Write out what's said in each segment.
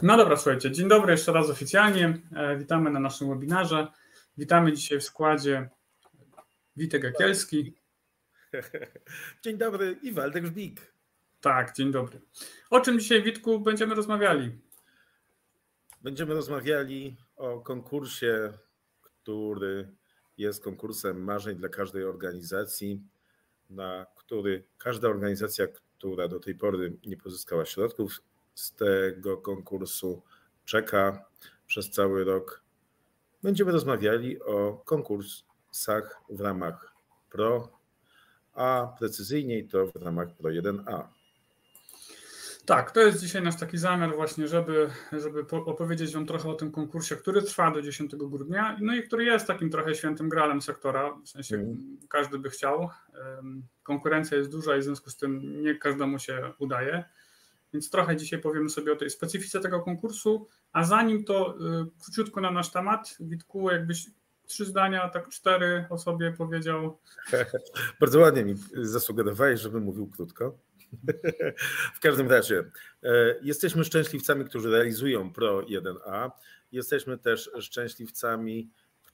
No dobra, słuchajcie, dzień dobry jeszcze raz oficjalnie. Witamy na naszym webinarze. Witamy dzisiaj w składzie Witek Jakielski. Dzień dobry i Waldek Żbik. Tak, dzień dobry. O czym dzisiaj, Witku, będziemy rozmawiali? Będziemy rozmawiali o konkursie, który jest konkursem marzeń dla każdej organizacji, na który każda organizacja, która do tej pory nie pozyskała środków z tego konkursu, czeka przez cały rok. Będziemy rozmawiali o konkursach w ramach PRO, a precyzyjniej to w ramach PRO 1A. Tak, to jest dzisiaj nasz taki zamiar właśnie, żeby opowiedzieć Wam trochę o tym konkursie, który trwa do 10 grudnia, no i który jest takim trochę świętym gralem sektora, w sensie każdy by chciał. Konkurencja jest duża i w związku z tym nie każdemu się udaje, więc trochę dzisiaj powiemy sobie o tej specyfice tego konkursu, a zanim to króciutko na nasz temat. Witku, jakbyś 3 zdania, tak 4 o sobie powiedział. Bardzo ładnie mi zasugerowałeś, żebym mówił krótko. W każdym razie jesteśmy szczęśliwcami, którzy realizują PRO 1A. Jesteśmy też szczęśliwcami,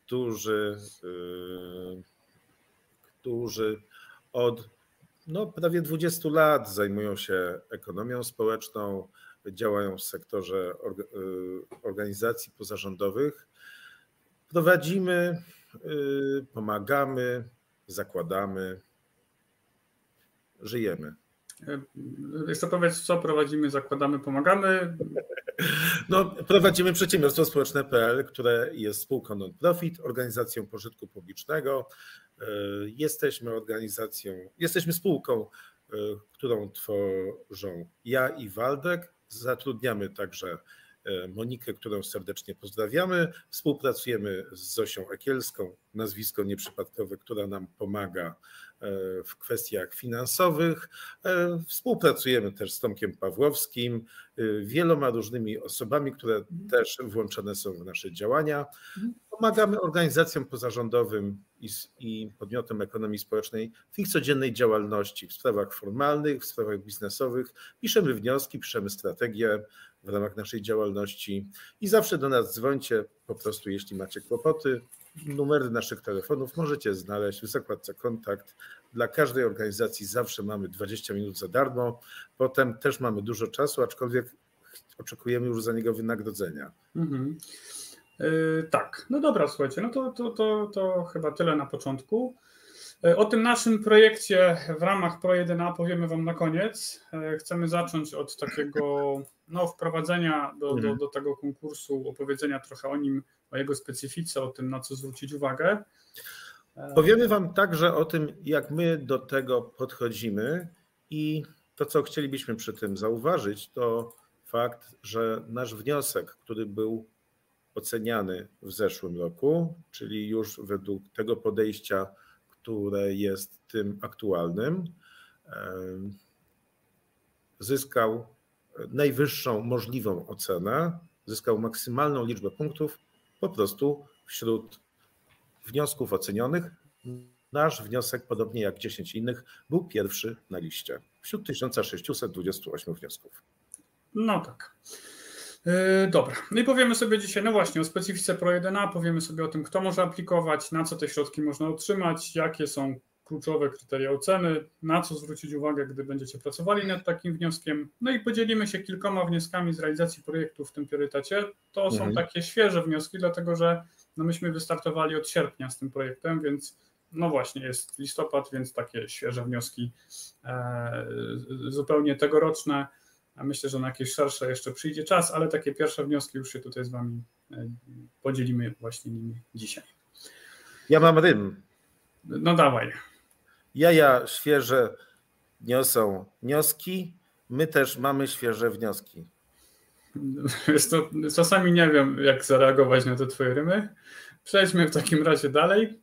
którzy od prawie 20 lat zajmują się ekonomią społeczną, działają w sektorze organizacji pozarządowych. Prowadzimy, pomagamy, zakładamy, żyjemy. Jeszcze powiedz, co prowadzimy, zakładamy, pomagamy. Prowadzimy przedsiębiorstwo społeczne.pl, które jest spółką non-profit, organizacją pożytku publicznego. Jesteśmy spółką, którą tworzą ja i Waldek. Zatrudniamy także Monikę, którą serdecznie pozdrawiamy. Współpracujemy z Zosią Ekielską, nazwisko nieprzypadkowe, która nam pomaga w kwestiach finansowych. Współpracujemy też z Tomkiem Pawłowskim, wieloma różnymi osobami, które też włączone są w nasze działania. Pomagamy organizacjom pozarządowym i podmiotom ekonomii społecznej w ich codziennej działalności, w sprawach formalnych, w sprawach biznesowych. Piszemy wnioski, piszemy strategie w ramach naszej działalności i zawsze do nas dzwońcie, po prostu jeśli macie kłopoty. Numery naszych telefonów możecie znaleźć w zakładce kontakt. Dla każdej organizacji zawsze mamy 20 minut za darmo. Potem też mamy dużo czasu, aczkolwiek oczekujemy już za niego wynagrodzenia. Tak, no dobra, słuchajcie, to chyba tyle na początku. O tym naszym projekcie w ramach PRO 1A powiemy Wam na koniec. Chcemy zacząć od takiego wprowadzenia do tego konkursu, opowiedzenia trochę o nim, o jego specyfice, o tym, na co zwrócić uwagę. Powiemy Wam także o tym, jak my do tego podchodzimy i to, co chcielibyśmy przy tym zauważyć, to fakt, że nasz wniosek, który był oceniany w zeszłym roku, czyli już według tego podejścia, które jest tym aktualnym, zyskał najwyższą możliwą ocenę, zyskał maksymalną liczbę punktów po prostu wśród wniosków ocenionych. Nasz wniosek, podobnie jak 10 innych, był pierwszy na liście wśród 1628 wniosków. No tak. Dobra, no i powiemy sobie dzisiaj, właśnie o specyfice PRO 1A, powiemy sobie o tym, kto może aplikować, na co te środki można otrzymać, jakie są kluczowe kryteria oceny, na co zwrócić uwagę, gdy będziecie pracowali nad takim wnioskiem. No i podzielimy się kilkoma wnioskami z realizacji projektu w tym priorytecie. To są takie świeże wnioski, dlatego że myśmy wystartowali od sierpnia z tym projektem, więc właśnie jest listopad, więc takie świeże wnioski zupełnie tegoroczne. A myślę, że na jakieś szersze jeszcze przyjdzie czas, ale takie pierwsze wnioski już się tutaj z Wami podzielimy właśnie nimi dzisiaj. Ja mam rym. No dawaj. Jaja świeże niosą wnioski, my też mamy świeże wnioski. Czasami nie wiem, jak zareagować na te Twoje rymy. Przejdźmy w takim razie dalej.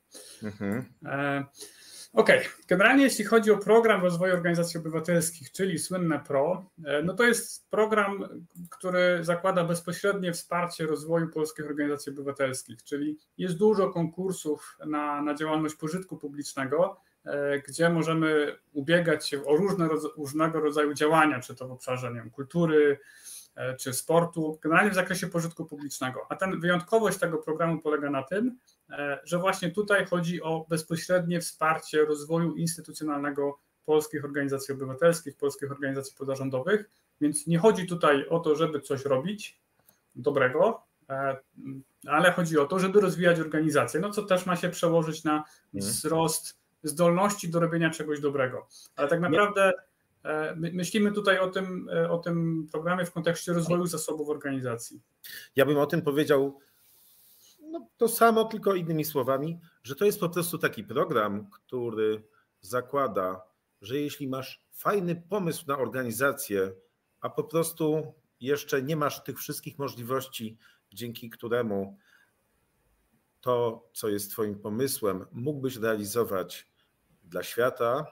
Okej, generalnie jeśli chodzi o program rozwoju organizacji obywatelskich, czyli słynne PRO, to jest program, który zakłada bezpośrednie wsparcie rozwoju polskich organizacji obywatelskich, czyli jest dużo konkursów na działalność pożytku publicznego, gdzie możemy ubiegać się o różnego rodzaju działania, czy to w obszarze kultury, czy sportu, generalnie w zakresie pożytku publicznego. A wyjątkowość tego programu polega na tym, że właśnie tutaj chodzi o bezpośrednie wsparcie rozwoju instytucjonalnego polskich organizacji obywatelskich, polskich organizacji pozarządowych, więc nie chodzi tutaj o to, żeby coś robić dobrego, ale chodzi o to, żeby rozwijać organizację, no co też ma się przełożyć na wzrost zdolności do robienia czegoś dobrego. Ale tak naprawdę myślimy tutaj o tym programie w kontekście rozwoju zasobów organizacji. Ja bym o tym powiedział to samo, tylko innymi słowami, że to jest po prostu taki program, który zakłada, że jeśli masz fajny pomysł na organizację, a po prostu jeszcze nie masz tych wszystkich możliwości, dzięki któremu to, co jest twoim pomysłem, mógłbyś realizować dla świata,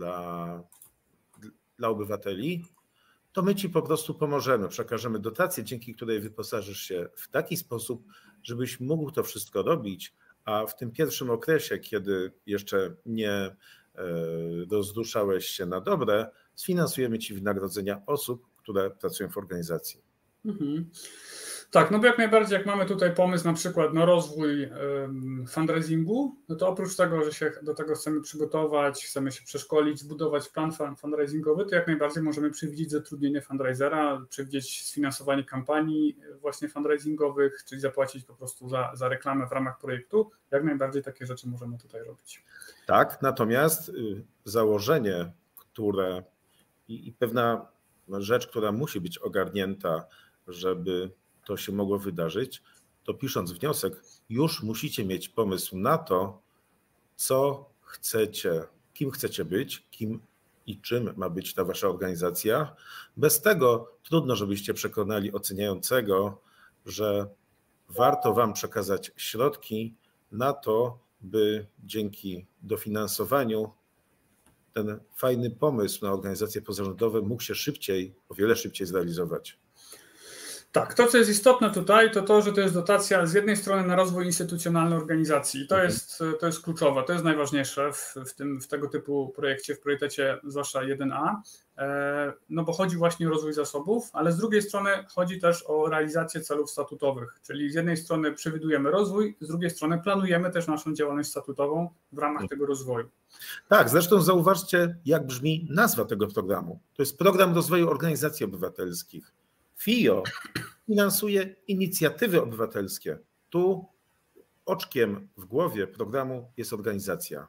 dla obywateli, to my ci po prostu pomożemy, przekażemy dotację, dzięki której wyposażysz się w taki sposób, żebyś mógł to wszystko robić, a w tym pierwszym okresie, kiedy jeszcze nie rozruszałeś się na dobre, sfinansujemy ci wynagrodzenia osób, które pracują w organizacji. Mhm. Tak, no bo jak najbardziej, jak mamy tutaj pomysł na przykład na rozwój fundraisingu, no to oprócz tego, że się do tego chcemy przygotować, chcemy się przeszkolić, zbudować plan fundraisingowy, to jak najbardziej możemy przewidzieć zatrudnienie fundraisera, przewidzieć sfinansowanie kampanii właśnie fundraisingowych, czyli zapłacić po prostu za reklamę w ramach projektu. Jak najbardziej takie rzeczy możemy tutaj robić. Tak, natomiast założenie, które i pewna rzecz, która musi być ogarnięta, żeby to się mogło wydarzyć, to pisząc wniosek, już musicie mieć pomysł na to, co chcecie, kim chcecie być, kim i czym ma być ta wasza organizacja. Bez tego trudno, żebyście przekonali oceniającego, że warto wam przekazać środki na to, by dzięki dofinansowaniu ten fajny pomysł na organizacje pozarządowe mógł się szybciej, o wiele szybciej zrealizować. Tak, to co jest istotne tutaj, to, że to jest dotacja z jednej strony na rozwój instytucjonalny organizacji. To jest kluczowe, to jest najważniejsze w tego typu projekcie, w priorytecie zwłaszcza 1A, no bo chodzi właśnie o rozwój zasobów, ale z drugiej strony chodzi też o realizację celów statutowych, czyli z jednej strony przewidujemy rozwój, z drugiej strony planujemy też naszą działalność statutową w ramach tego rozwoju. Tak, zresztą zauważcie, jak brzmi nazwa tego programu. To jest Program Rozwoju Organizacji Obywatelskich. FIO finansuje inicjatywy obywatelskie. Tu oczkiem w głowie programu jest organizacja.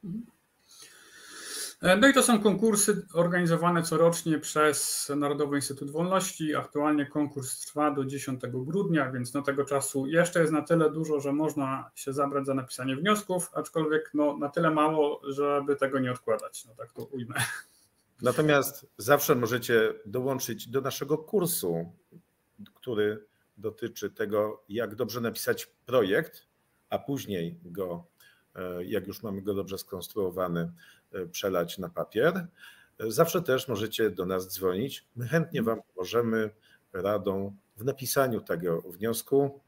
No i to są konkursy organizowane corocznie przez Narodowy Instytut Wolności. Aktualnie konkurs trwa do 10 grudnia, więc do tego czasu jeszcze jest na tyle dużo, że można się zabrać za napisanie wniosków, aczkolwiek na tyle mało, żeby tego nie odkładać. No tak to ujmę. Natomiast zawsze możecie dołączyć do naszego kursu, który dotyczy tego, jak dobrze napisać projekt, a później go, jak już mamy go dobrze skonstruowany, przelać na papier. Zawsze też możecie do nas dzwonić. My chętnie wam pomożemy radą w napisaniu tego wniosku.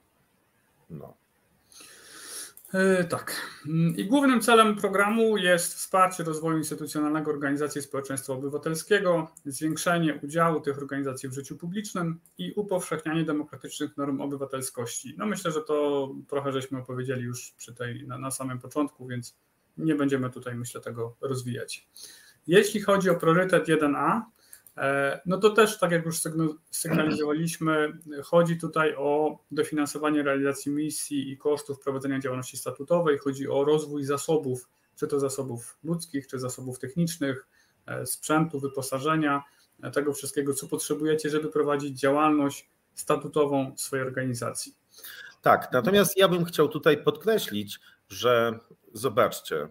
Tak. I głównym celem programu jest wsparcie rozwoju instytucjonalnego organizacji społeczeństwa obywatelskiego, zwiększenie udziału tych organizacji w życiu publicznym i upowszechnianie demokratycznych norm obywatelskości. No myślę, że to trochę żeśmy opowiedzieli już na samym początku, więc nie będziemy tutaj, myślę, tego rozwijać. Jeśli chodzi o priorytet 1A, no to też, tak jak już sygnalizowaliśmy, chodzi tutaj o dofinansowanie realizacji misji i kosztów prowadzenia działalności statutowej, chodzi o rozwój zasobów, czy to zasobów ludzkich, czy zasobów technicznych, sprzętu, wyposażenia, tego wszystkiego, co potrzebujecie, żeby prowadzić działalność statutową swojej organizacji. Tak, natomiast ja bym chciał tutaj podkreślić, że zobaczcie,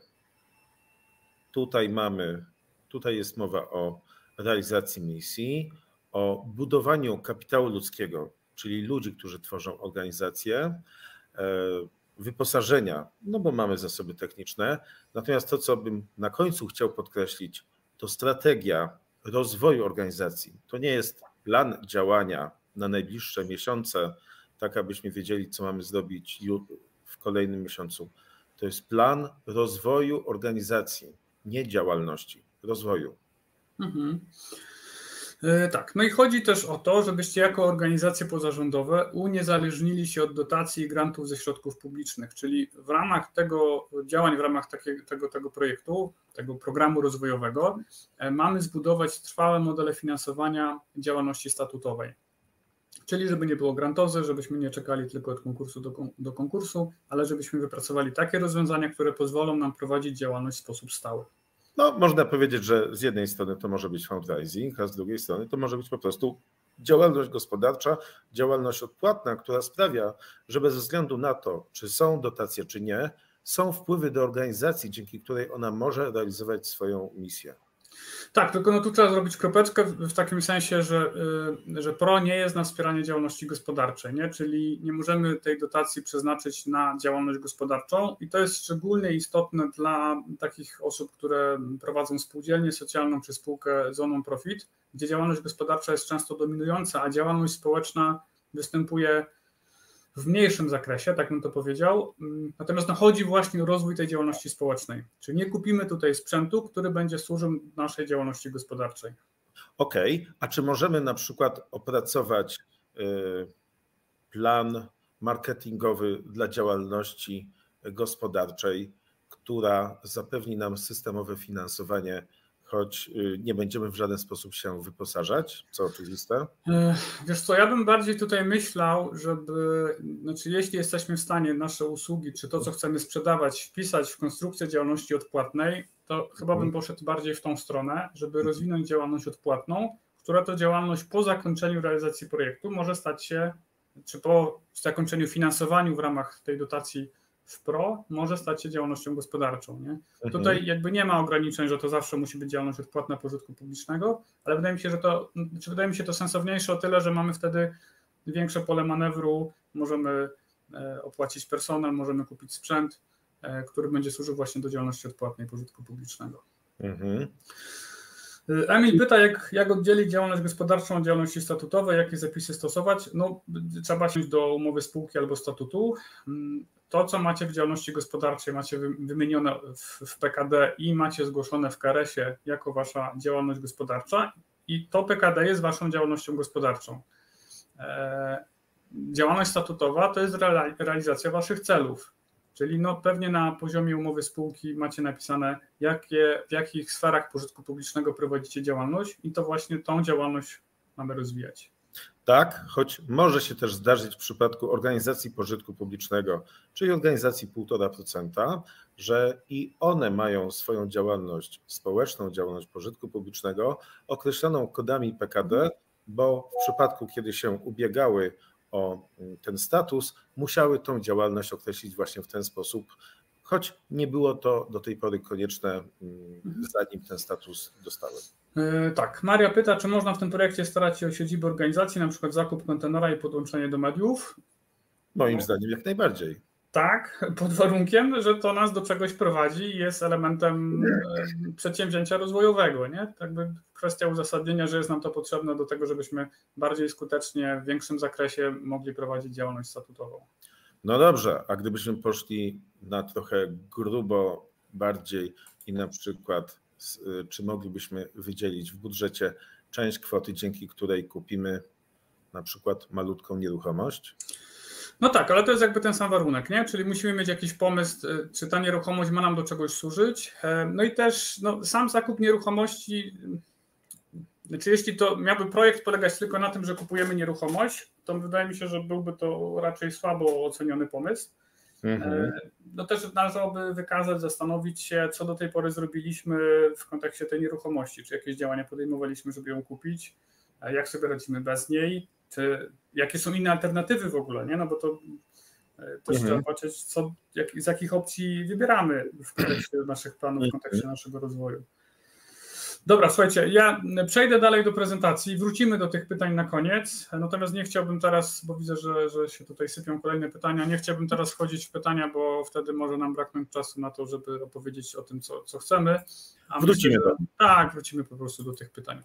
tutaj jest mowa o realizacji misji, o budowaniu kapitału ludzkiego, czyli ludzi, którzy tworzą organizację, wyposażenia, no bo mamy zasoby techniczne. Natomiast to, co bym na końcu chciał podkreślić, to strategia rozwoju organizacji. To nie jest plan działania na najbliższe miesiące, tak abyśmy wiedzieli, co mamy zrobić w kolejnym miesiącu. To jest plan rozwoju organizacji, nie działalności, rozwoju. Tak, no i chodzi też o to, żebyście jako organizacje pozarządowe uniezależnili się od dotacji i grantów ze środków publicznych, czyli w ramach tego działań, w ramach tego projektu, tego programu rozwojowego mamy zbudować trwałe modele finansowania działalności statutowej. Czyli żeby nie było grantozy, żebyśmy nie czekali tylko od konkursu do konkursu, ale żebyśmy wypracowali takie rozwiązania, które pozwolą nam prowadzić działalność w sposób stały. No, można powiedzieć, że z jednej strony to może być fundraising, a z drugiej strony to może być po prostu działalność gospodarcza, działalność odpłatna, która sprawia, że bez względu na to, czy są dotacje, czy nie, są wpływy do organizacji, dzięki której ona może realizować swoją misję. Tak, tylko no tu trzeba zrobić kropeczkę w takim sensie, że PRO nie jest na wspieranie działalności gospodarczej, nie? Czyli nie możemy tej dotacji przeznaczyć na działalność gospodarczą i to jest szczególnie istotne dla takich osób, które prowadzą spółdzielnię socjalną czy spółkę z non-profit, gdzie działalność gospodarcza jest często dominująca, a działalność społeczna występuje w mniejszym zakresie, tak bym to powiedział. Natomiast chodzi właśnie o rozwój tej działalności społecznej. Czyli nie kupimy tutaj sprzętu, który będzie służył naszej działalności gospodarczej. Okej, a czy możemy na przykład opracować plan marketingowy dla działalności gospodarczej, która zapewni nam systemowe finansowanie, choć nie będziemy w żaden sposób się wyposażać, co oczywiste? Wiesz co, ja bym bardziej tutaj myślał, znaczy jeśli jesteśmy w stanie nasze usługi, czy to, co chcemy sprzedawać, wpisać w konstrukcję działalności odpłatnej, to chyba bym poszedł bardziej w tą stronę, żeby rozwinąć działalność odpłatną, która to działalność po zakończeniu realizacji projektu może stać się, czy po zakończeniu finansowaniu w ramach tej dotacji w PRO może stać się działalnością gospodarczą. Nie? Tutaj jakby nie ma ograniczeń, że to zawsze musi być działalność odpłatna pożytku publicznego, ale wydaje mi się to sensowniejsze o tyle, że mamy wtedy większe pole manewru, możemy opłacić personel, możemy kupić sprzęt, który będzie służył właśnie do działalności odpłatnej pożytku publicznego. Emil pyta, jak oddzielić działalność gospodarczą od działalności statutowej, jakie zapisy stosować. No, trzeba siąść do umowy spółki albo statutu. To, co macie w działalności gospodarczej, macie wymienione w PKD i macie zgłoszone w KRS-ie jako wasza działalność gospodarcza i to PKD jest waszą działalnością gospodarczą. Działalność statutowa to jest realizacja waszych celów. Czyli pewnie na poziomie umowy spółki macie napisane, w jakich sferach pożytku publicznego prowadzicie działalność i to właśnie tą działalność mamy rozwijać. Tak, choć może się też zdarzyć w przypadku organizacji pożytku publicznego, czyli organizacji 1,5%, że i one mają swoją działalność społeczną, działalność pożytku publicznego określoną kodami PKD, bo w przypadku, kiedy się ubiegały o ten status, musiały tą działalność określić właśnie w ten sposób, choć nie było to do tej pory konieczne, zanim ten status dostały. Tak, Maria pyta, czy można w tym projekcie starać się o siedzibę organizacji, na przykład zakup kontenera i podłączenie do mediów? Moim zdaniem jak najbardziej. Tak, pod warunkiem, że to nas do czegoś prowadzi i jest elementem przedsięwzięcia rozwojowego. Nie? Tak by kwestia uzasadnienia, że jest nam to potrzebne do tego, żebyśmy bardziej skutecznie, w większym zakresie mogli prowadzić działalność statutową. No dobrze, a gdybyśmy poszli na trochę grubo bardziej i na przykład, czy moglibyśmy wydzielić w budżecie część kwoty, dzięki której kupimy na przykład malutką nieruchomość? No tak, ale to jest jakby ten sam warunek, nie? Czyli musimy mieć jakiś pomysł, czy ta nieruchomość ma nam do czegoś służyć. No i też sam zakup nieruchomości, znaczy jeśli to miałby projekt polegać tylko na tym, że kupujemy nieruchomość, to wydaje mi się, że byłby to raczej słabo oceniony pomysł. No też należałoby wykazać, zastanowić się, co do tej pory zrobiliśmy w kontekście tej nieruchomości, czy jakieś działania podejmowaliśmy, żeby ją kupić, jak sobie radzimy bez niej, czy jakie są inne alternatywy w ogóle, nie? No bo to też trzeba patrzeć, z jakich opcji wybieramy w kontekście naszych planów, w kontekście naszego rozwoju. Dobra, słuchajcie, ja przejdę dalej do prezentacji, wrócimy do tych pytań na koniec, natomiast nie chciałbym teraz, bo widzę, że się tutaj sypią kolejne pytania, nie chciałbym teraz wchodzić w pytania, bo wtedy może nam braknąć czasu na to, żeby opowiedzieć o tym, co chcemy. Wrócimy Tak, wrócimy po prostu do tych pytań.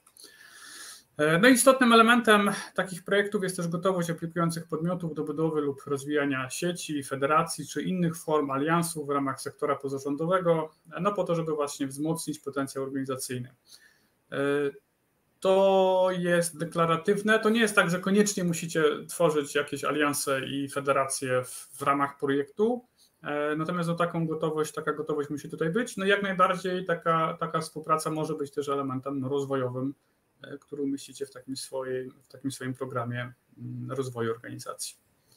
No i istotnym elementem takich projektów jest też gotowość aplikujących podmiotów do budowy lub rozwijania sieci, federacji czy innych form aliansów w ramach sektora pozarządowego, no po to, żeby właśnie wzmocnić potencjał organizacyjny. To jest deklaratywne. To nie jest tak, że koniecznie musicie tworzyć jakieś alianse i federacje w ramach projektu. Natomiast taka gotowość musi tutaj być. No jak najbardziej taka współpraca może być też elementem rozwojowym, który umieścicie w takim swoim programie rozwoju organizacji.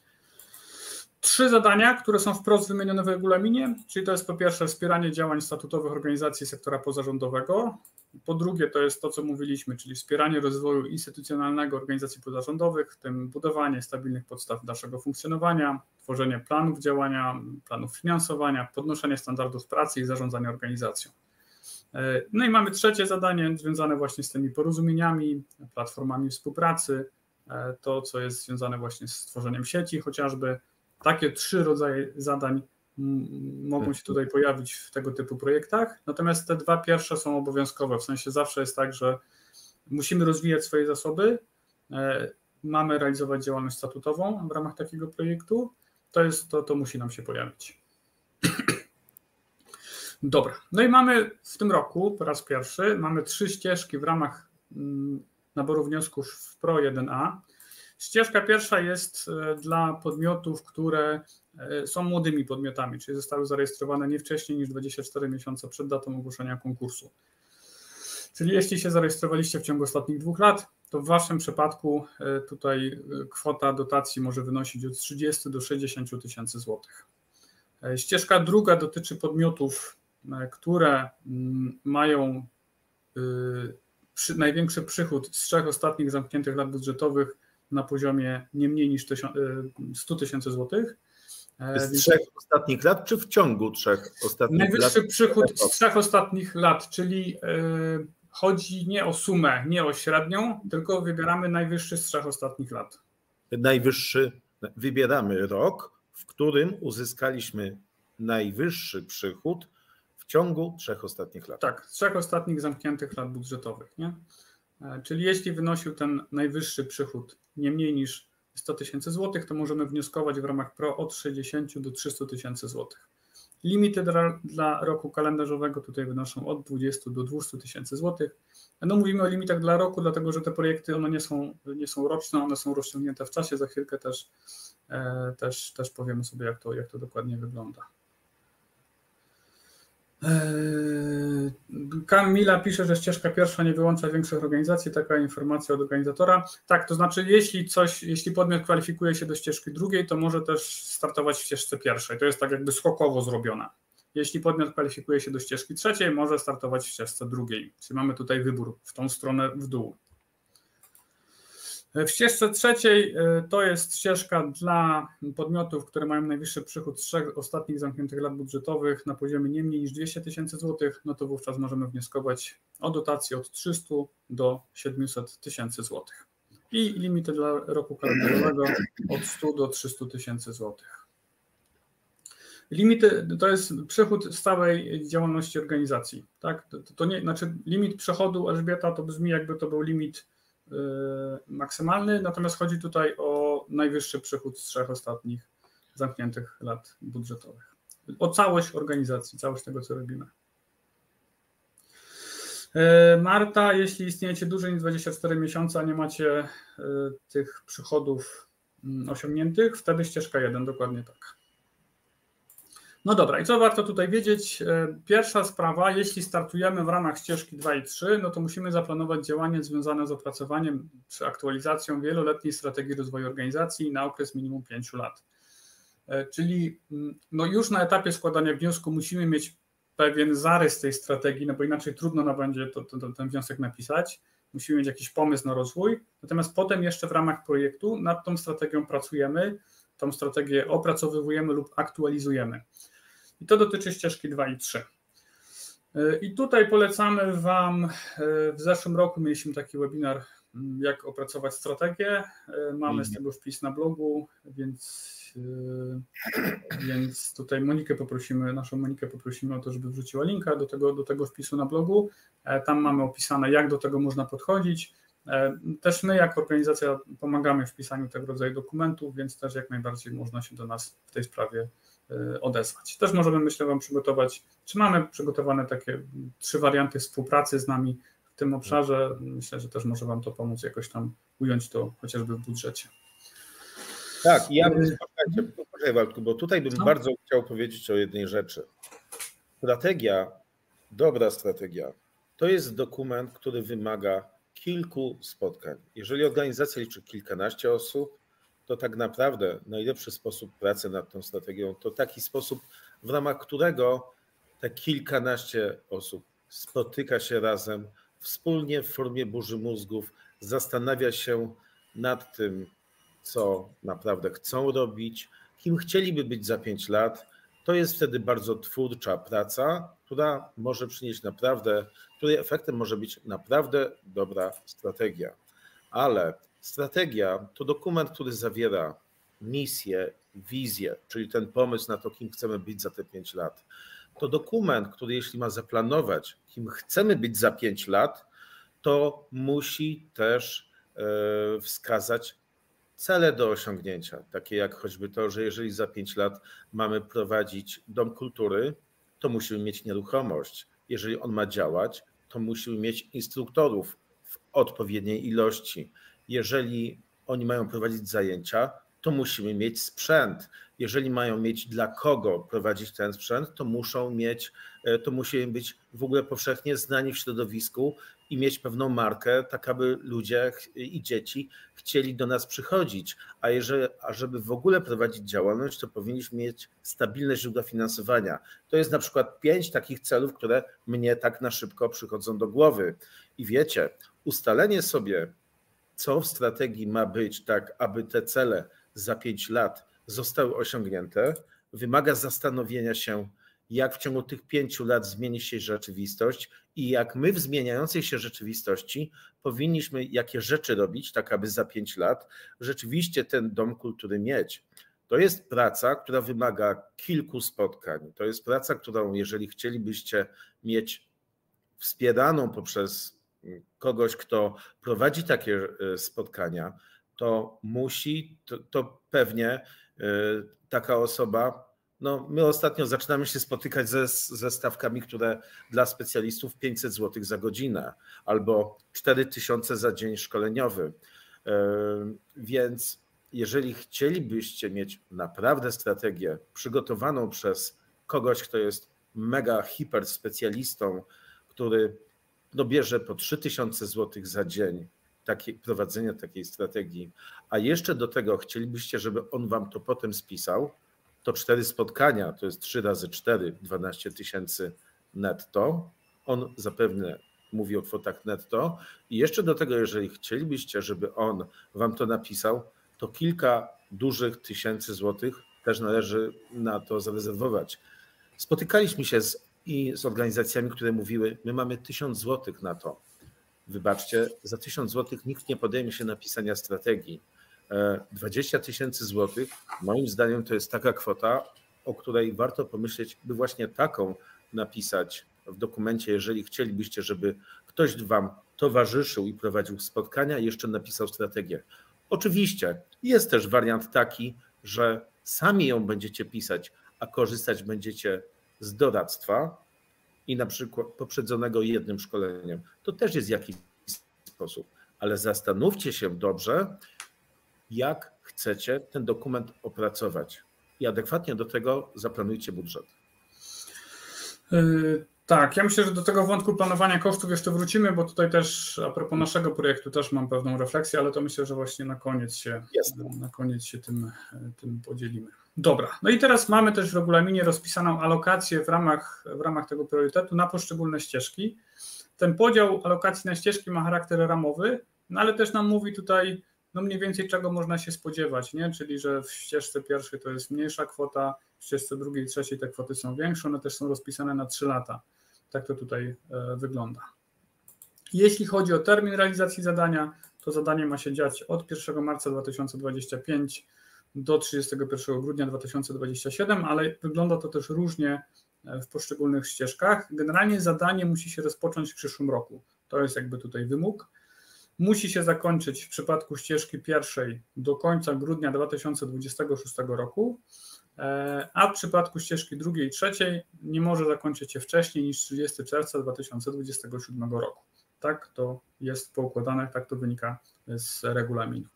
3 zadania, które są wprost wymienione w regulaminie, czyli to jest po pierwsze wspieranie działań statutowych organizacji sektora pozarządowego. Po drugie to jest to, co mówiliśmy, czyli wspieranie rozwoju instytucjonalnego organizacji pozarządowych, w tym budowanie stabilnych podstaw dalszego funkcjonowania, tworzenie planów działania, planów finansowania, podnoszenie standardów pracy i zarządzania organizacją. No i mamy trzecie zadanie związane właśnie z tymi porozumieniami, platformami współpracy, to co jest związane właśnie z tworzeniem sieci chociażby. Takie 3 rodzaje zadań mogą się tutaj pojawić w tego typu projektach, natomiast te 2 pierwsze są obowiązkowe, w sensie zawsze jest tak, że musimy rozwijać swoje zasoby, mamy realizować działalność statutową w ramach takiego projektu, to musi nam się pojawić. Dobra, no i mamy w tym roku po raz pierwszy, mamy 3 ścieżki w ramach naboru wniosków w PRO 1A. Ścieżka pierwsza jest dla podmiotów, które są młodymi podmiotami, czyli zostały zarejestrowane nie wcześniej niż 24 miesiące przed datą ogłoszenia konkursu. Czyli jeśli się zarejestrowaliście w ciągu ostatnich 2 lat, to w waszym przypadku tutaj kwota dotacji może wynosić od 30 do 60 tysięcy złotych. Ścieżka druga dotyczy podmiotów, które mają największy przychód z 3 ostatnich zamkniętych lat budżetowych na poziomie nie mniej niż 100 tysięcy złotych. Z 3 ostatnich lat, czy w ciągu 3 ostatnich lat? Najwyższy przychód z 3 ostatnich lat, czyli chodzi nie o sumę, nie o średnią, tylko wybieramy najwyższy z 3 ostatnich lat. Wybieramy rok, w którym uzyskaliśmy najwyższy przychód w ciągu 3 ostatnich lat. Tak, z 3 ostatnich zamkniętych lat budżetowych, nie? Czyli jeśli wynosił ten najwyższy przychód nie mniej niż 100 tysięcy złotych, to możemy wnioskować w ramach PRO od 60 do 300 tysięcy złotych. Limity dla roku kalendarzowego tutaj wynoszą od 20 do 200 tysięcy złotych. No mówimy o limitach dla roku, dlatego że te projekty one nie są roczne, one są rozciągnięte w czasie. Za chwilkę też powiemy sobie, jak to dokładnie wygląda. Kamila pisze, że ścieżka pierwsza nie wyłącza większych organizacji, taka informacja od organizatora. Tak, to znaczy jeśli podmiot kwalifikuje się do ścieżki drugiej, to może też startować w ścieżce pierwszej. To jest tak jakby skokowo zrobione. Jeśli podmiot kwalifikuje się do ścieżki trzeciej, może startować w ścieżce drugiej. Czyli mamy tutaj wybór w tą stronę w dół. W ścieżce trzeciej to jest ścieżka dla podmiotów, które mają najwyższy przychód z 3 ostatnich zamkniętych lat budżetowych na poziomie nie mniej niż 200 tysięcy złotych, no to wówczas możemy wnioskować o dotację od 300 do 700 tysięcy złotych. I limity dla roku kalendarzowego od 100 do 300 tysięcy złotych. Limity to jest przychód stałej działalności organizacji. Tak? To nie, znaczy limit przychodu, Elżbieta, to brzmi jakby to był limit maksymalny, natomiast chodzi tutaj o najwyższy przychód z 3 ostatnich zamkniętych lat budżetowych. O całość organizacji, całość tego, co robimy. Marta, jeśli istniejecie dłużej niż 24 miesiące, a nie macie tych przychodów osiągniętych, wtedy ścieżka 1, dokładnie tak. No dobra, i co warto tutaj wiedzieć? Pierwsza sprawa, jeśli startujemy w ramach ścieżki 2 i 3, no to musimy zaplanować działania związane z opracowaniem czy aktualizacją wieloletniej strategii rozwoju organizacji na okres minimum 5 lat. Czyli no już na etapie składania wniosku musimy mieć pewien zarys tej strategii, no bo inaczej trudno nam będzie ten wniosek napisać. Musimy mieć jakiś pomysł na rozwój, natomiast potem jeszcze w ramach projektu nad tą strategią pracujemy, tą strategię opracowujemy lub aktualizujemy. I to dotyczy ścieżki 2 i 3. I tutaj polecamy Wam, w zeszłym roku mieliśmy taki webinar, jak opracować strategię. Mamy z tego wpis na blogu, więc tutaj naszą Monikę poprosimy o to, żeby wrzuciła linka do tego wpisu na blogu. Tam mamy opisane, jak do tego można podchodzić. Też my jako organizacja pomagamy w pisaniu tego rodzaju dokumentów, więc też jak najbardziej można się do nas w tej sprawie odezwać. Też możemy, myślę, Wam przygotować, czy mamy przygotowane takie 3 warianty współpracy z nami, w tym obszarze. Myślę, że też może Wam to pomóc jakoś tam ująć to chociażby w budżecie. Tak, ja poczekaj, Waldku, bo tutaj bym bardzo chciał powiedzieć o jednej rzeczy. Strategia, dobra strategia, to jest dokument, który wymaga kilku spotkań. Jeżeli organizacja liczy kilkanaście osób, to tak naprawdę najlepszy sposób pracy nad tą strategią to taki sposób, w ramach którego te kilkanaście osób spotyka się razem, wspólnie w formie burzy mózgów, zastanawia się nad tym, co naprawdę chcą robić, kim chcieliby być za 5 lat. To jest wtedy bardzo twórcza praca, która może przynieść naprawdę, której efektem może być naprawdę dobra strategia. Ale strategia to dokument, który zawiera misję, wizję, czyli ten pomysł na to, kim chcemy być za te 5 lat. To dokument, który jeśli ma zaplanować, kim chcemy być za 5 lat, to musi też wskazać cele do osiągnięcia, takie jak choćby to, że jeżeli za 5 lat mamy prowadzić dom kultury, to musimy mieć nieruchomość. Jeżeli on ma działać, to musimy mieć instruktorów w odpowiedniej ilości. Jeżeli oni mają prowadzić zajęcia, to musimy mieć sprzęt. Jeżeli mają mieć dla kogo prowadzić ten sprzęt, to musimy być w ogóle powszechnie znani w środowisku i mieć pewną markę, tak aby ludzie i dzieci chcieli do nas przychodzić. A żeby w ogóle prowadzić działalność, to powinniśmy mieć stabilne źródła finansowania. To jest na przykład 5 takich celów, które mnie tak na szybko przychodzą do głowy. I wiecie, ustalenie sobie, co w strategii ma być, tak aby te cele za 5 lat zostały osiągnięte, wymaga zastanowienia się, jak w ciągu tych 5 lat zmieni się rzeczywistość i jak my w zmieniającej się rzeczywistości powinniśmy jakie rzeczy robić, tak aby za 5 lat rzeczywiście ten dom kultury mieć. To jest praca, która wymaga kilku spotkań. To jest praca, którą jeżeli chcielibyście mieć wspieraną poprzez kogoś, kto prowadzi takie spotkania, to pewnie taka osoba, no my ostatnio zaczynamy się spotykać ze stawkami, które dla specjalistów 500 zł za godzinę albo 4000 za dzień szkoleniowy. Więc jeżeli chcielibyście mieć naprawdę strategię przygotowaną przez kogoś, kto jest mega hiper specjalistą, który bierze po 3000 zł za dzień prowadzenia takiej strategii, a jeszcze do tego chcielibyście, żeby on wam to potem spisał, to 4 spotkania, to jest 3 razy 4, 12 000 netto. On zapewne mówi o kwotach netto. I jeszcze do tego, jeżeli chcielibyście, żeby on wam to napisał, to kilka dużych tysięcy złotych też należy na to zarezerwować. Spotykaliśmy się z organizacjami, które mówiły, my mamy 1000 złotych na to. Wybaczcie, za 1000 złotych nikt nie podejmie się napisania strategii. 20 000 złotych, moim zdaniem to jest taka kwota, o której warto pomyśleć, by właśnie taką napisać w dokumencie, jeżeli chcielibyście, żeby ktoś wam towarzyszył i prowadził spotkania i jeszcze napisał strategię. Oczywiście jest też wariant taki, że sami ją będziecie pisać, a korzystać będziecie z doradztwa i na przykład poprzedzonego jednym szkoleniem. To też jest jakiś sposób, ale zastanówcie się dobrze, jak chcecie ten dokument opracować i adekwatnie do tego zaplanujcie budżet. Tak, ja myślę, że do tego wątku planowania kosztów jeszcze wrócimy, bo tutaj też a propos naszego projektu też mam pewną refleksję, ale to myślę, że właśnie na koniec się tym podzielimy. Dobra, no i teraz mamy też w regulaminie rozpisaną alokację w ramach tego priorytetu na poszczególne ścieżki. Ten podział alokacji na ścieżki ma charakter ramowy, no ale też nam mówi tutaj no mniej więcej czego można się spodziewać, nie? Czyli że w ścieżce pierwszej to jest mniejsza kwota, w ścieżce drugiej i trzeciej te kwoty są większe, one też są rozpisane na 3 lata. Tak to tutaj wygląda. Jeśli chodzi o termin realizacji zadania, to zadanie ma się dziać od 1 marca 2025 do 31 grudnia 2027, ale wygląda to też różnie w poszczególnych ścieżkach. Generalnie zadanie musi się rozpocząć w przyszłym roku. To jest jakby tutaj wymóg. Musi się zakończyć w przypadku ścieżki pierwszej do końca grudnia 2026 roku, a w przypadku ścieżki drugiej i trzeciej nie może zakończyć się wcześniej niż 30 czerwca 2027 roku. Tak to jest poukładane, tak to wynika z regulaminu.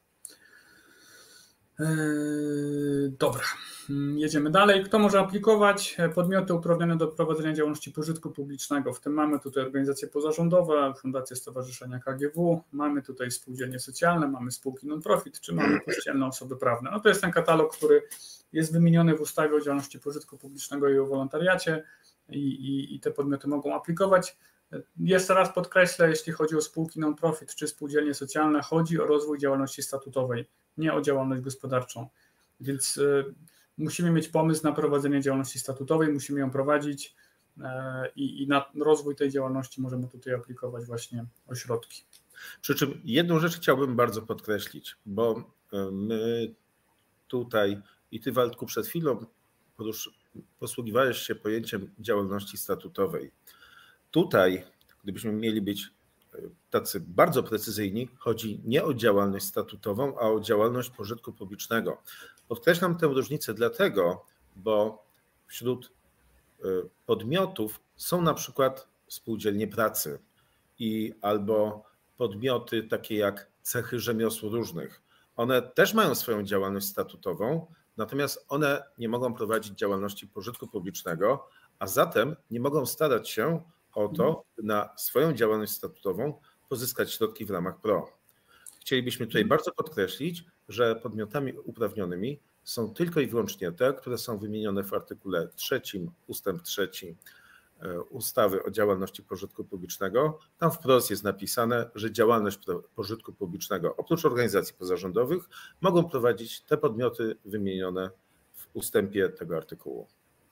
Dobra, jedziemy dalej. Kto może aplikować? Podmioty uprawnione do prowadzenia działalności pożytku publicznego. W tym mamy tutaj organizacje pozarządowe, fundacje, stowarzyszenia KGW, mamy tutaj spółdzielnie socjalne, mamy spółki non-profit, czy mamy kościelne osoby prawne. No to jest ten katalog, który jest wymieniony w ustawie o działalności pożytku publicznego i o wolontariacie i te podmioty mogą aplikować. Jeszcze raz podkreślę, jeśli chodzi o spółki non-profit czy spółdzielnie socjalne, chodzi o rozwój działalności statutowej, nie o działalność gospodarczą. Więc musimy mieć pomysł na prowadzenie działalności statutowej, musimy ją prowadzić i na rozwój tej działalności możemy tutaj aplikować właśnie ośrodki. Przy czym jedną rzecz chciałbym bardzo podkreślić, bo my tutaj i ty, Waldku, przed chwilą posługiwałeś się pojęciem działalności statutowej. Tutaj, gdybyśmy mieli być tacy bardzo precyzyjni, chodzi nie o działalność statutową, a o działalność pożytku publicznego. Podkreślam tę różnicę dlatego, bo wśród podmiotów są na przykład spółdzielnie pracy albo podmioty takie jak cechy rzemiosł różnych. One też mają swoją działalność statutową, natomiast one nie mogą prowadzić działalności pożytku publicznego, a zatem nie mogą starać się o to, by na swoją działalność statutową pozyskać środki w ramach PRO. Chcielibyśmy tutaj bardzo podkreślić, że podmiotami uprawnionymi są tylko i wyłącznie te, które są wymienione w artykule 3 ustęp 3 ustawy o działalności pożytku publicznego. Tam wprost jest napisane, że działalność pożytku publicznego oprócz organizacji pozarządowych mogą prowadzić te podmioty wymienione w ustępie tego artykułu.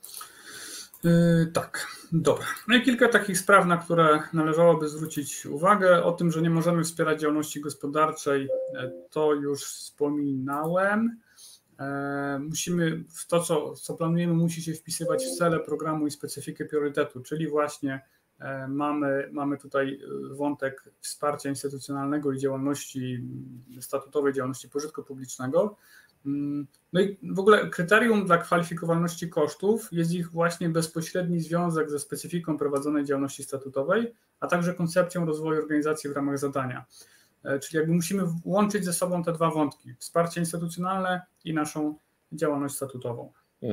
Tak, dobra. No i kilka takich spraw, na które należałoby zwrócić uwagę. O tym, że nie możemy wspierać działalności gospodarczej, to już wspominałem. Musimy, to co planujemy, musi się wpisywać w cele programu i specyfikę priorytetu, czyli właśnie mamy tutaj wątek wsparcia instytucjonalnego i działalności statutowej, działalności pożytku publicznego. No i w ogóle kryterium dla kwalifikowalności kosztów jest ich właśnie bezpośredni związek ze specyfiką prowadzonej działalności statutowej, a także koncepcją rozwoju organizacji w ramach zadania. Czyli jakby musimy łączyć ze sobą te dwa wątki, wsparcie instytucjonalne i naszą działalność statutową.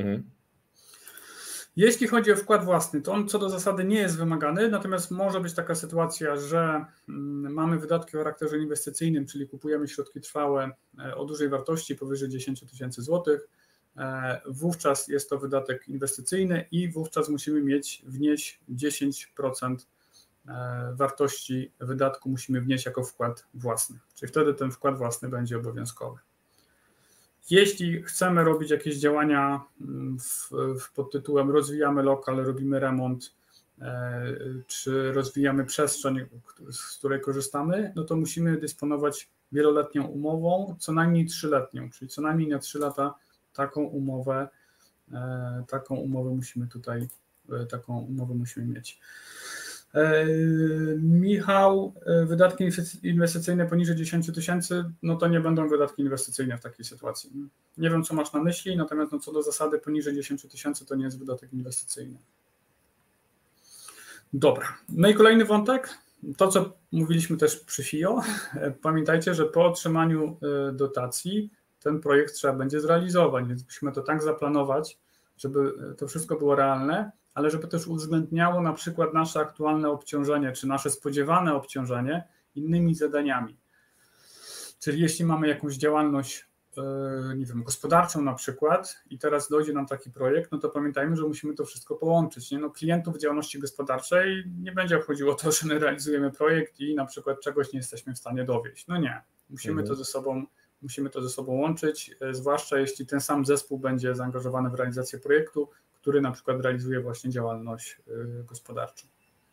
Jeśli chodzi o wkład własny, to on co do zasady nie jest wymagany, natomiast może być taka sytuacja, że mamy wydatki o charakterze inwestycyjnym, czyli kupujemy środki trwałe o dużej wartości, powyżej 10 000 złotych. Wówczas jest to wydatek inwestycyjny i wówczas musimy wnieść 10% wartości wydatku musimy wnieść jako wkład własny, czyli wtedy ten wkład własny będzie obowiązkowy. Jeśli chcemy robić jakieś działania pod tytułem rozwijamy lokal, robimy remont, czy rozwijamy przestrzeń, z której korzystamy, no to musimy dysponować wieloletnią umową, co najmniej 3-letnią, czyli co najmniej na 3 lata taką umowę musimy mieć. Michał, wydatki inwestycyjne poniżej 10 000, no to nie będą wydatki inwestycyjne w takiej sytuacji. Nie wiem, co masz na myśli, natomiast co do zasady poniżej 10 000 to nie jest wydatek inwestycyjny. Dobra, no i kolejny wątek, to co mówiliśmy też przy FIO. Pamiętajcie, że po otrzymaniu dotacji ten projekt trzeba będzie zrealizować, więc musimy to tak zaplanować, żeby to wszystko było realne, ale żeby też uwzględniało na przykład nasze aktualne obciążenie, czy nasze spodziewane obciążenie innymi zadaniami. Czyli jeśli mamy jakąś działalność, nie wiem, gospodarczą na przykład i teraz dojdzie nam taki projekt, no to pamiętajmy, że musimy to wszystko połączyć. Nie? No, klientów działalności gospodarczej nie będzie obchodziło to, że my realizujemy projekt i na przykład czegoś nie jesteśmy w stanie dowieść. No nie, musimy to ze sobą łączyć, zwłaszcza jeśli ten sam zespół będzie zaangażowany w realizację projektu, który na przykład realizuje właśnie działalność gospodarczą.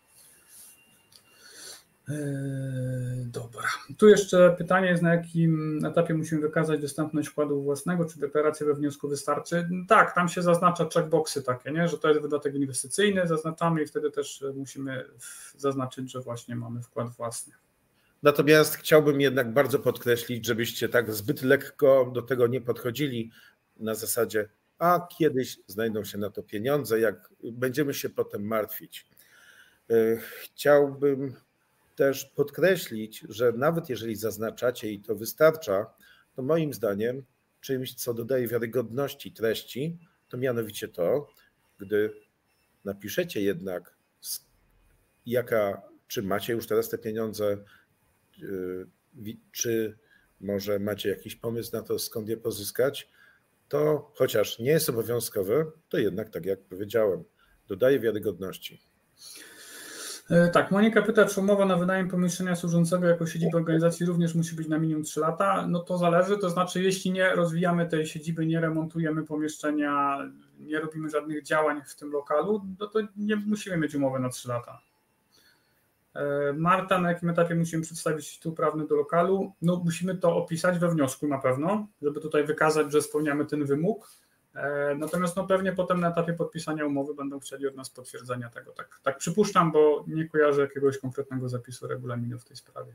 Dobra. Tu jeszcze pytanie jest, na jakim etapie musimy wykazać dostępność wkładu własnego, czy deklaracja we wniosku wystarczy? Tak, tam się zaznacza checkboxy takie, nie? Że to jest wydatek inwestycyjny, zaznaczamy i wtedy też musimy zaznaczyć, że właśnie mamy wkład własny. Natomiast chciałbym jednak bardzo podkreślić, żebyście tak zbyt lekko do tego nie podchodzili na zasadzie, a kiedyś znajdą się na to pieniądze, jak będziemy się potem martwić. Chciałbym też podkreślić, że nawet jeżeli zaznaczacie i to wystarcza, to moim zdaniem czymś, co dodaje wiarygodności treści, to mianowicie to, gdy napiszecie jednak, czy macie już teraz te pieniądze, czy może macie jakiś pomysł na to, skąd je pozyskać, to chociaż nie jest obowiązkowe, to jednak, tak jak powiedziałem, dodaje wiarygodności. Tak, Monika pyta, czy umowa na wynajem pomieszczenia służącego jako siedziby organizacji również musi być na minimum 3 lata. No to zależy, to znaczy jeśli nie rozwijamy tej siedziby, nie remontujemy pomieszczenia, nie robimy żadnych działań w tym lokalu, no to nie musimy mieć umowy na 3 lata. Marta, na jakim etapie musimy przedstawić tytuł prawny do lokalu? No musimy to opisać we wniosku na pewno, żeby tutaj wykazać, że spełniamy ten wymóg. Natomiast no pewnie potem na etapie podpisania umowy będą chcieli od nas potwierdzenia tego. Tak przypuszczam, bo nie kojarzę jakiegoś konkretnego zapisu regulaminu w tej sprawie.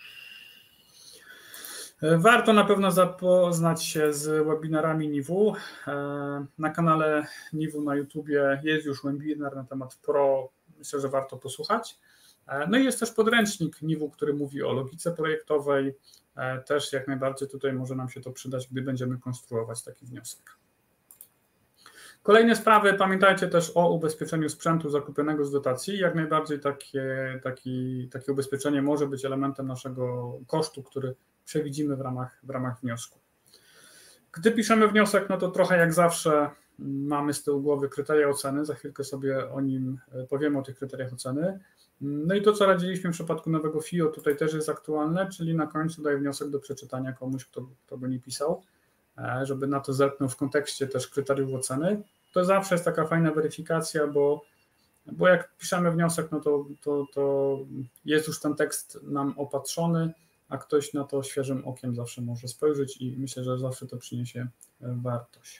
Warto na pewno zapoznać się z webinarami NIW-u. Na kanale NIW-u na YouTubie jest już webinar na temat PRO. Myślę, że warto posłuchać. No i jest też podręcznik NIW-u, który mówi o logice projektowej. Też jak najbardziej tutaj może nam się to przydać, gdy będziemy konstruować taki wniosek. Kolejne sprawy, pamiętajcie też o ubezpieczeniu sprzętu zakupionego z dotacji. Jak najbardziej takie ubezpieczenie może być elementem naszego kosztu, który przewidzimy w ramach wniosku. Gdy piszemy wniosek, no to trochę jak zawsze mamy z tyłu głowy kryteria oceny, za chwilkę sobie o nim powiemy, o tych kryteriach oceny. No i to, co radziliśmy w przypadku nowego FIO, tutaj też jest aktualne, czyli na końcu daję wniosek do przeczytania komuś, kto go nie pisał, żeby na to zerknął w kontekście też kryteriów oceny. To zawsze jest taka fajna weryfikacja, bo jak piszemy wniosek, no to jest już ten tekst nam opatrzony, a ktoś na to świeżym okiem zawsze może spojrzeć i myślę, że zawsze to przyniesie wartość.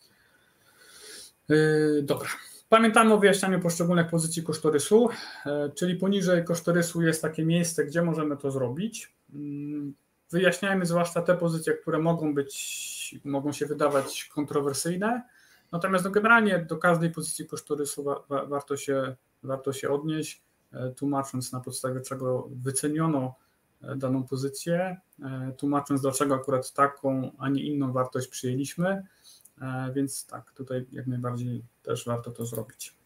Dobra. Pamiętamy o wyjaśnianiu poszczególnych pozycji kosztorysu, czyli poniżej kosztorysu jest takie miejsce, gdzie możemy to zrobić. Wyjaśniajmy zwłaszcza te pozycje, które mogą się wydawać kontrowersyjne, natomiast generalnie do każdej pozycji kosztorysu warto się odnieść, tłumacząc na podstawie czego wyceniono daną pozycję, tłumacząc dlaczego akurat taką, a nie inną wartość przyjęliśmy, więc tak, tutaj jak najbardziej też warto to zrobić.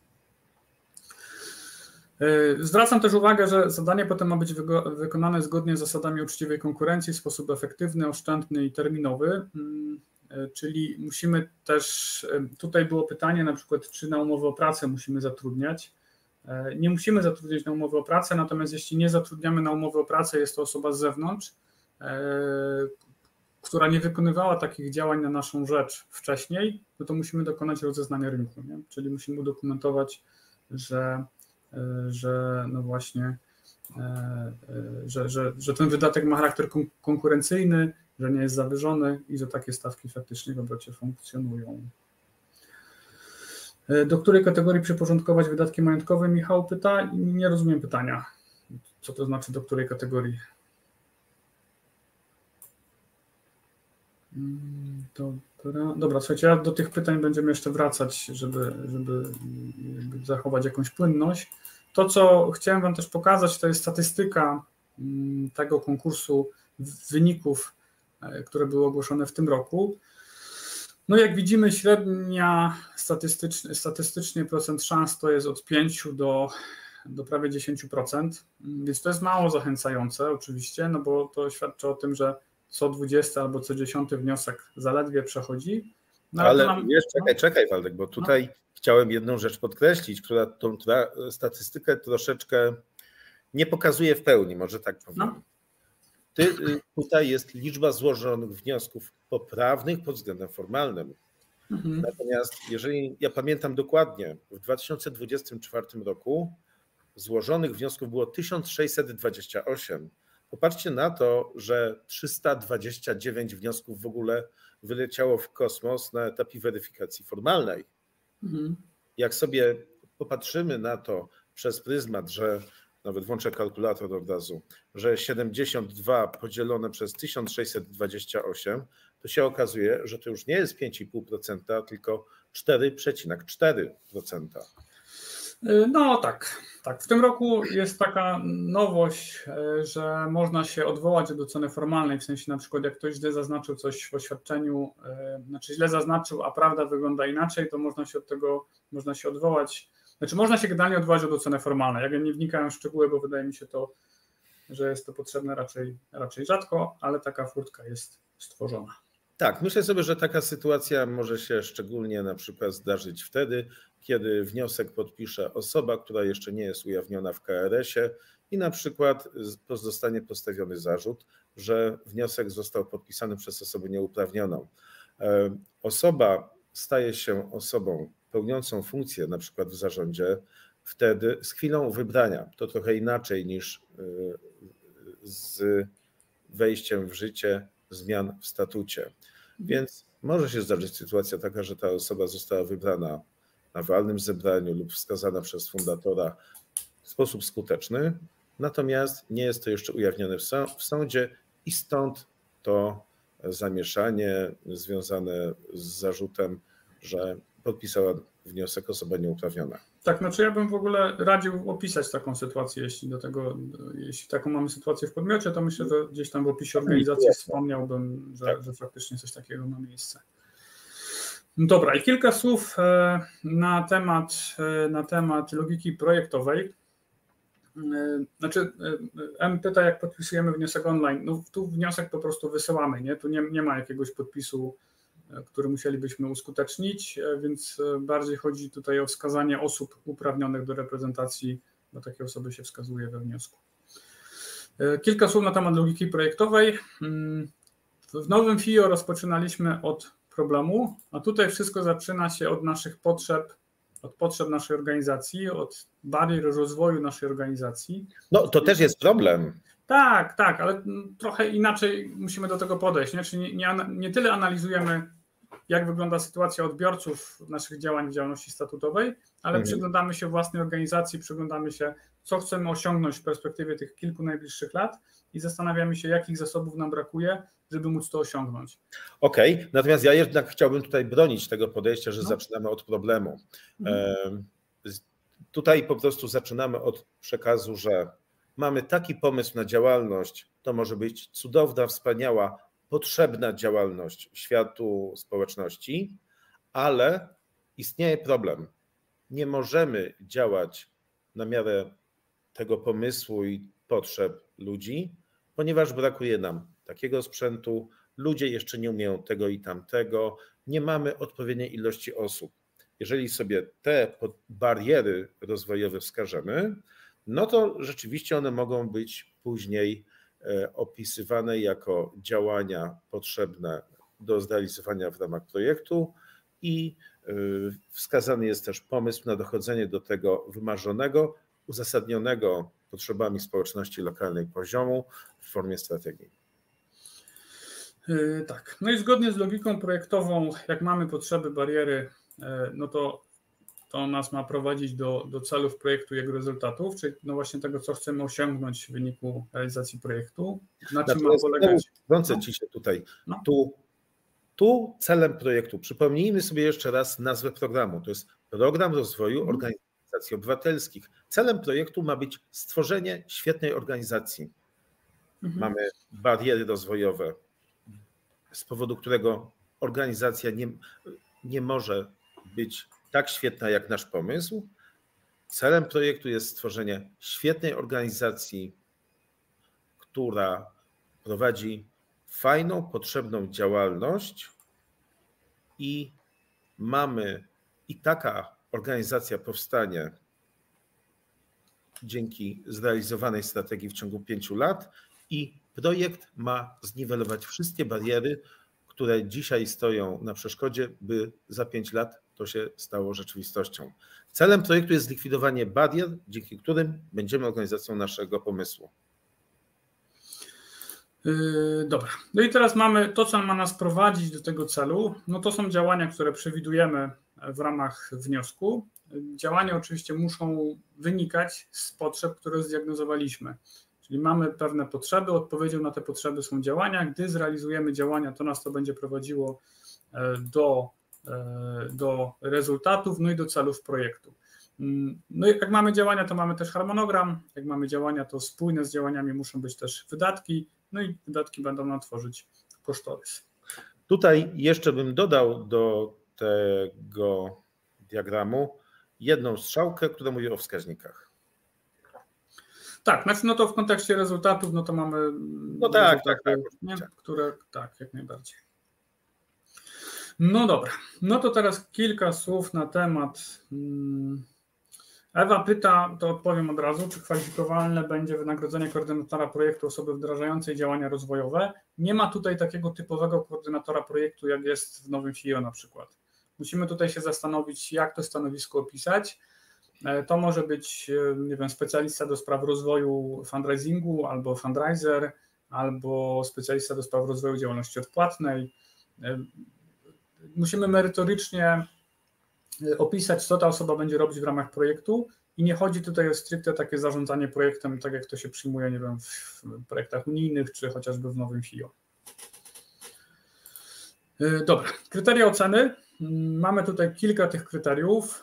Zwracam też uwagę, że zadanie potem ma być wykonane zgodnie z zasadami uczciwej konkurencji w sposób efektywny, oszczędny i terminowy, czyli musimy też, tutaj było pytanie na przykład, czy na umowę o pracę musimy zatrudniać. Nie musimy zatrudniać na umowę o pracę, natomiast jeśli nie zatrudniamy na umowę o pracę, jest to osoba z zewnątrz, która nie wykonywała takich działań na naszą rzecz wcześniej, no to musimy dokonać rozeznania rynku, nie? Czyli musimy udokumentować, że no właśnie, że ten wydatek ma charakter konkurencyjny, że nie jest zawyżony i że takie stawki faktycznie w obrocie funkcjonują. Do której kategorii przyporządkować wydatki majątkowe? Michał pyta. Nie rozumiem pytania. Co to znaczy do której kategorii? Dobra, słuchajcie, do tych pytań będziemy jeszcze wracać, żeby zachować jakąś płynność. To, co chciałem Wam też pokazać, to jest statystyka tego konkursu wyników, które były ogłoszone w tym roku. No jak widzimy, średnia statystycznie procent szans to jest od 5 do prawie 10%, więc to jest mało zachęcające oczywiście, no bo to świadczy o tym, że co 20 albo co 10 wniosek zaledwie przechodzi. No, ale wiesz, czekaj Waldek, bo tutaj chciałem jedną rzecz podkreślić, która tą statystykę troszeczkę nie pokazuje w pełni, może tak powiem. Tutaj jest liczba złożonych wniosków poprawnych pod względem formalnym. Natomiast jeżeli ja pamiętam dokładnie, w 2024 roku złożonych wniosków było 1628. Popatrzcie na to, że 329 wniosków w ogóle wyleciało w kosmos na etapie weryfikacji formalnej. Jak sobie popatrzymy na to przez pryzmat, że nawet włączę kalkulator od razu, że 72 podzielone przez 1628, to się okazuje, że to już nie jest 5,5%, tylko 4,4%. No tak. W tym roku jest taka nowość, że można się odwołać od oceny formalnej, w sensie na przykład jak ktoś źle zaznaczył coś w oświadczeniu, znaczy źle zaznaczył, a prawda wygląda inaczej, to można się od tego, można się odwołać, znaczy można się generalnie odwołać od oceny formalnej. Ja nie wnikałem w szczegóły, bo wydaje mi się to, że jest to potrzebne raczej rzadko, ale taka furtka jest stworzona. Tak, myślę sobie, że taka sytuacja może się szczególnie na przykład zdarzyć wtedy, kiedy wniosek podpisze osoba, która jeszcze nie jest ujawniona w KRS-ie i na przykład zostanie postawiony zarzut, że wniosek został podpisany przez osobę nieuprawnioną. Osoba staje się osobą pełniącą funkcję na przykład w zarządzie wtedy z chwilą wybrania. To trochę inaczej niż z wejściem w życie zmian w statucie. Więc może się zdarzyć sytuacja taka, że ta osoba została wybrana na walnym zebraniu lub wskazana przez fundatora w sposób skuteczny, natomiast nie jest to jeszcze ujawnione w sądzie i stąd to zamieszanie związane z zarzutem, że podpisała wniosek osoba nieuprawniona. Tak, znaczy ja bym w ogóle radził opisać taką sytuację, jeśli taką mamy sytuację w podmiocie, to myślę, że gdzieś tam w opisie organizacji wspomniałbym, że faktycznie coś takiego ma miejsce. Dobra, i kilka słów na temat logiki projektowej. Znaczy, M pyta, jak podpisujemy wniosek online. No tu wniosek po prostu wysyłamy, nie? Tu nie ma jakiegoś podpisu, który musielibyśmy uskutecznić, więc bardziej chodzi tutaj o wskazanie osób uprawnionych do reprezentacji, bo takie osoby się wskazuje we wniosku. Kilka słów na temat logiki projektowej. W nowym FIO rozpoczynaliśmy od problemu, a tutaj wszystko zaczyna się od naszych potrzeb, od potrzeb naszej organizacji, od barier rozwoju naszej organizacji. No to też jest problem. Tak, ale trochę inaczej musimy do tego podejść. Nie? Czyli nie tyle analizujemy, jak wygląda sytuacja odbiorców naszych działań w działalności statutowej, ale przyglądamy się własnej organizacji, przyglądamy się, co chcemy osiągnąć w perspektywie tych kilku najbliższych lat i zastanawiamy się, jakich zasobów nam brakuje, żeby móc to osiągnąć. Okej, natomiast ja jednak chciałbym tutaj bronić tego podejścia, że zaczynamy od problemu. Tutaj po prostu zaczynamy od przekazu, że mamy taki pomysł na działalność, to może być cudowna, wspaniała, potrzebna działalność światu, społeczności, ale istnieje problem. Nie możemy działać na miarę tego pomysłu i potrzeb ludzi, ponieważ brakuje nam takiego sprzętu, ludzie jeszcze nie umieją tego i tamtego, nie mamy odpowiedniej ilości osób. Jeżeli sobie te bariery rozwojowe wskażemy, no to rzeczywiście one mogą być później opisywane jako działania potrzebne do zrealizowania w ramach projektu i wskazany jest też pomysł na dochodzenie do tego wymarzonego, uzasadnionego potrzebami społeczności lokalnej poziomu w formie strategii. Tak, no i zgodnie z logiką projektową, jak mamy potrzeby, bariery, no to nas ma prowadzić do celów projektu i jego rezultatów, czyli no właśnie tego, co chcemy osiągnąć w wyniku realizacji projektu. Na czym ma polegać? Wtrącę ci się tutaj. Tu celem projektu, przypomnijmy sobie jeszcze raz nazwę programu, to jest Program Rozwoju Organizacji Obywatelskich. Celem projektu ma być stworzenie świetnej organizacji. Mamy bariery rozwojowe, z powodu którego organizacja nie może być tak świetna jak nasz pomysł. Celem projektu jest stworzenie świetnej organizacji, która prowadzi fajną, potrzebną działalność i taka organizacja powstanie dzięki zrealizowanej strategii w ciągu 5 lat i projekt ma zniwelować wszystkie bariery, które dzisiaj stoją na przeszkodzie, by za 5 lat to się stało rzeczywistością. Celem projektu jest zlikwidowanie barier, dzięki którym będziemy organizacją naszego pomysłu. Dobra. No i teraz mamy to, co ma nas prowadzić do tego celu. No to są działania, które przewidujemy w ramach wniosku. Działania oczywiście muszą wynikać z potrzeb, które zdiagnozowaliśmy. Czyli mamy pewne potrzeby, odpowiedzią na te potrzeby są działania. Gdy zrealizujemy działania, to nas to będzie prowadziło do rezultatów, no i do celów projektu. No i jak mamy działania, to mamy też harmonogram. Jak mamy działania, to spójne z działaniami muszą być też wydatki. No i wydatki będą nam tworzyć kosztorys. Tutaj jeszcze bym dodał do tego diagramu jedną strzałkę, która mówi o wskaźnikach. Tak, znaczy no to w kontekście rezultatów, no to mamy które tak, jak najbardziej. No dobra, no to teraz kilka słów na temat. Ewa pyta, to odpowiem od razu, czy kwalifikowalne będzie wynagrodzenie koordynatora projektu osoby wdrażającej działania rozwojowe. Nie ma tutaj takiego typowego koordynatora projektu, jak jest w nowym FIO na przykład. Musimy tutaj się zastanowić, jak to stanowisko opisać. To może być, nie wiem, specjalista do spraw rozwoju fundraisingu, albo fundraiser, albo specjalista do spraw rozwoju działalności odpłatnej. Musimy merytorycznie opisać, co ta osoba będzie robić w ramach projektu i nie chodzi tutaj o stricte takie zarządzanie projektem, tak jak to się przyjmuje, nie wiem, w projektach unijnych, czy chociażby w nowym FIO. Dobra, kryteria oceny. Mamy tutaj kilka tych kryteriów.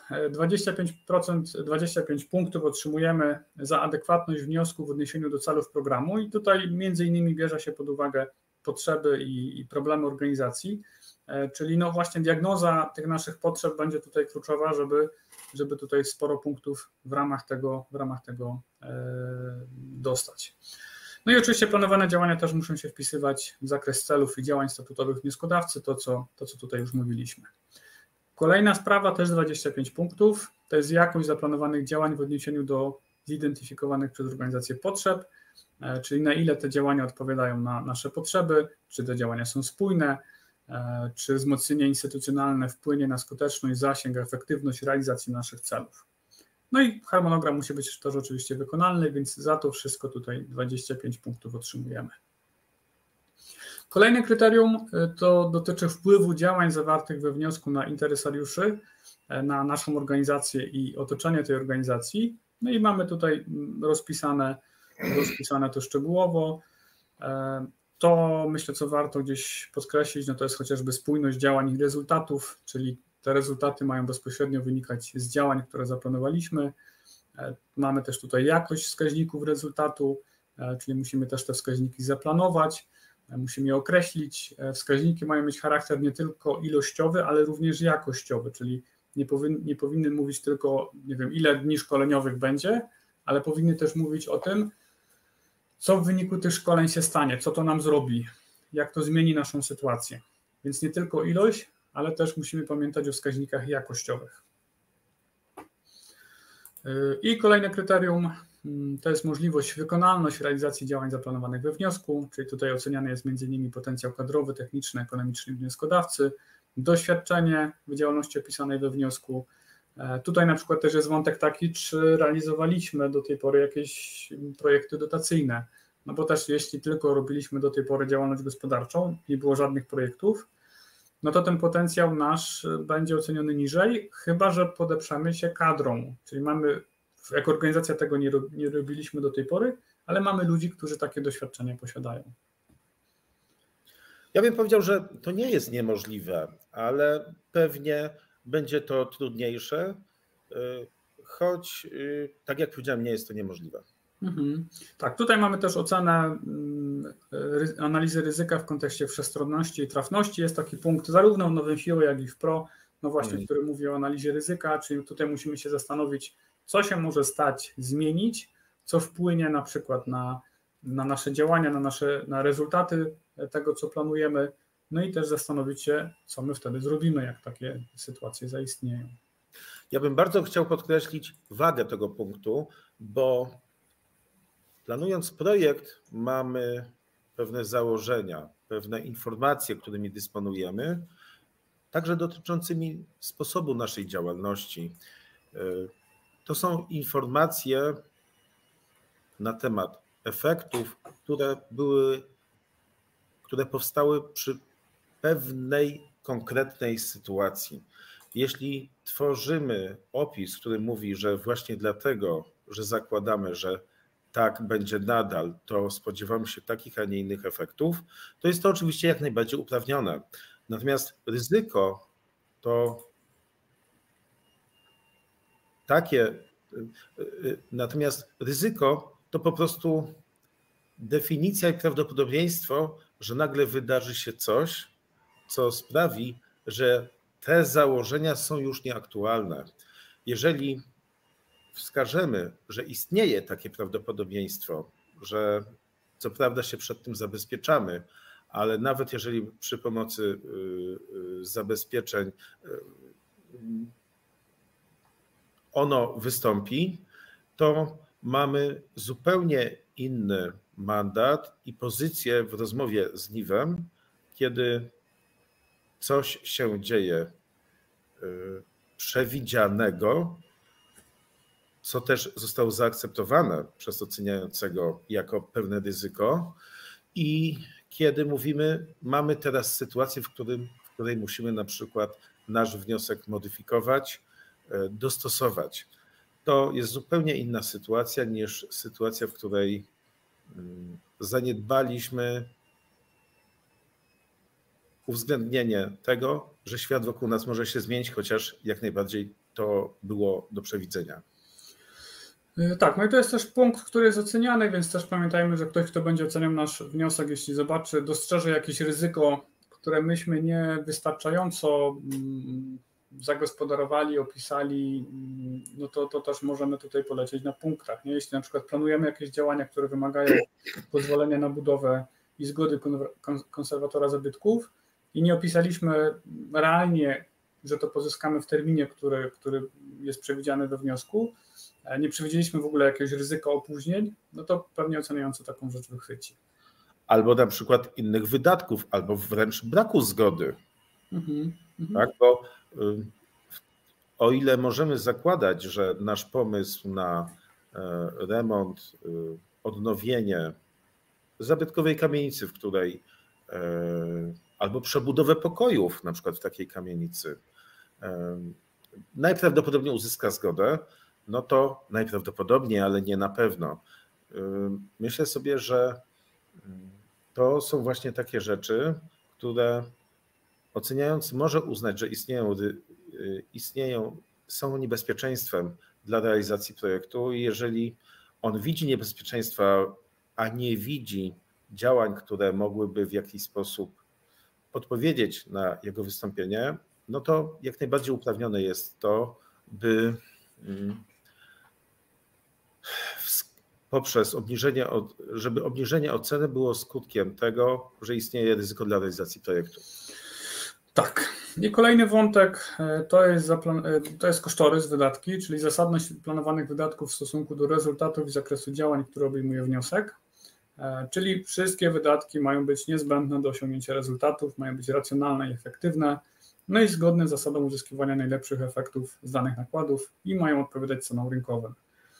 25 punktów otrzymujemy za adekwatność wniosku w odniesieniu do celów programu i tutaj między innymi bierze się pod uwagę potrzeby i problemy organizacji, czyli no właśnie diagnoza tych naszych potrzeb będzie tutaj kluczowa, żeby tutaj sporo punktów w ramach tego dostać. No i oczywiście planowane działania też muszą się wpisywać w zakres celów i działań statutowych wnioskodawcy, to co tutaj już mówiliśmy. Kolejna sprawa, też 25 punktów, to jest jakość zaplanowanych działań w odniesieniu do zidentyfikowanych przez organizację potrzeb, czyli na ile te działania odpowiadają na nasze potrzeby, czy te działania są spójne, czy wzmocnienie instytucjonalne wpłynie na skuteczność, zasięg, efektywność realizacji naszych celów. No i harmonogram musi być też oczywiście wykonalny, więc za to wszystko tutaj 25 punktów otrzymujemy. Kolejne kryterium to dotyczy wpływu działań zawartych we wniosku na interesariuszy, na naszą organizację i otoczenie tej organizacji. No i mamy tutaj rozpisane to szczegółowo. To myślę, co warto gdzieś podkreślić, no to jest chociażby spójność działań i rezultatów, czyli te rezultaty mają bezpośrednio wynikać z działań, które zaplanowaliśmy. Mamy też tutaj jakość wskaźników rezultatu, czyli musimy też te wskaźniki zaplanować, musimy je określić. Wskaźniki mają mieć charakter nie tylko ilościowy, ale również jakościowy, czyli nie powinny mówić tylko, nie wiem, ile dni szkoleniowych będzie, ale powinny też mówić o tym, co w wyniku tych szkoleń się stanie, co to nam zrobi, jak to zmieni naszą sytuację. Więc nie tylko ilość, ale też musimy pamiętać o wskaźnikach jakościowych. I kolejne kryterium to jest możliwość, wykonalność realizacji działań zaplanowanych we wniosku, czyli tutaj oceniany jest m.in. potencjał kadrowy, techniczny, ekonomiczny wnioskodawcy, doświadczenie w działalności opisanej we wniosku. Tutaj na przykład też jest wątek taki, czy realizowaliśmy do tej pory jakieś projekty dotacyjne, no bo też jeśli tylko robiliśmy do tej pory działalność gospodarczą, nie było żadnych projektów, no to ten potencjał nasz będzie oceniony niżej, chyba że podeprzemy się kadrą, czyli mamy, jako organizacja tego nie robiliśmy do tej pory, ale mamy ludzi, którzy takie doświadczenie posiadają. Ja bym powiedział, że to nie jest niemożliwe, ale pewnie będzie to trudniejsze, choć tak jak powiedziałem, nie jest to niemożliwe. Tak, tutaj mamy też ocenę analizy ryzyka w kontekście wszechstronności i trafności. Jest taki punkt zarówno w nowym FIO, jak i w PRO, no właśnie, który mówi o analizie ryzyka, czyli tutaj musimy się zastanowić, co się może stać, zmienić, co wpłynie na przykład na nasze działania, na rezultaty tego, co planujemy, no i też zastanowić się, co my wtedy zrobimy, jak takie sytuacje zaistnieją. Ja bym bardzo chciał podkreślić wagę tego punktu, bo planując projekt mamy pewne założenia, pewne informacje, którymi dysponujemy, także dotyczącymi sposobu naszej działalności. To są informacje na temat efektów, które powstały przy pewnej konkretnej sytuacji. Jeśli tworzymy opis, który mówi, że właśnie dlatego, że zakładamy, że tak będzie nadal, to spodziewamy się takich, a nie innych efektów, to jest to oczywiście jak najbardziej uprawnione. Natomiast ryzyko to takie. Natomiast ryzyko to po prostu definicja i prawdopodobieństwo, że nagle wydarzy się coś, co sprawi, że te założenia są już nieaktualne. Jeżeli wskażemy, że istnieje takie prawdopodobieństwo, że co prawda się przed tym zabezpieczamy, ale nawet jeżeli przy pomocy zabezpieczeń ono wystąpi, to mamy zupełnie inny mandat i pozycję w rozmowie z NIW-em, kiedy coś się dzieje przewidzianego, co też zostało zaakceptowane przez oceniającego jako pewne ryzyko i kiedy mówimy, mamy teraz sytuację, w której musimy na przykład nasz wniosek modyfikować, dostosować. To jest zupełnie inna sytuacja niż sytuacja, w której zaniedbaliśmy uwzględnienie tego, że świat wokół nas może się zmienić, chociaż jak najbardziej to było do przewidzenia. Tak, no i to jest też punkt, który jest oceniany, więc też pamiętajmy, że ktoś, kto będzie oceniał nasz wniosek, jeśli zobaczy, dostrzeże jakieś ryzyko, które myśmy niewystarczająco zagospodarowali, opisali, no to też możemy tutaj polecieć na punktach. Nie? Jeśli na przykład planujemy jakieś działania, które wymagają pozwolenia na budowę i zgody konserwatora zabytków i nie opisaliśmy realnie, że to pozyskamy w terminie, który jest przewidziany we wniosku, nie przewidzieliśmy w ogóle jakiegoś ryzyka opóźnień, no to pewnie oceniający taką rzecz wychwyci. Albo na przykład innych wydatków, albo wręcz braku zgody. Tak, bo o ile możemy zakładać, że nasz pomysł na remont, odnowienie zabytkowej kamienicy, w której albo przebudowę pokojów, na przykład w takiej kamienicy, najprawdopodobniej uzyska zgodę, no to najprawdopodobniej, ale nie na pewno. Myślę sobie, że to są właśnie takie rzeczy, które oceniający może uznać, że są niebezpieczeństwem dla realizacji projektu i jeżeli on widzi niebezpieczeństwa, a nie widzi działań, które mogłyby w jakiś sposób odpowiedzieć na jego wystąpienie, no to jak najbardziej uprawnione jest to, by poprzez żeby obniżenie oceny było skutkiem tego, że istnieje ryzyko dla realizacji projektu. Tak. I kolejny wątek to jest kosztorys, wydatki, czyli zasadność planowanych wydatków w stosunku do rezultatów i zakresu działań, które obejmuje wniosek. Czyli wszystkie wydatki mają być niezbędne do osiągnięcia rezultatów, mają być racjonalne i efektywne, no i zgodne z zasadą uzyskiwania najlepszych efektów z danych nakładów i mają odpowiadać cenom rynkowym.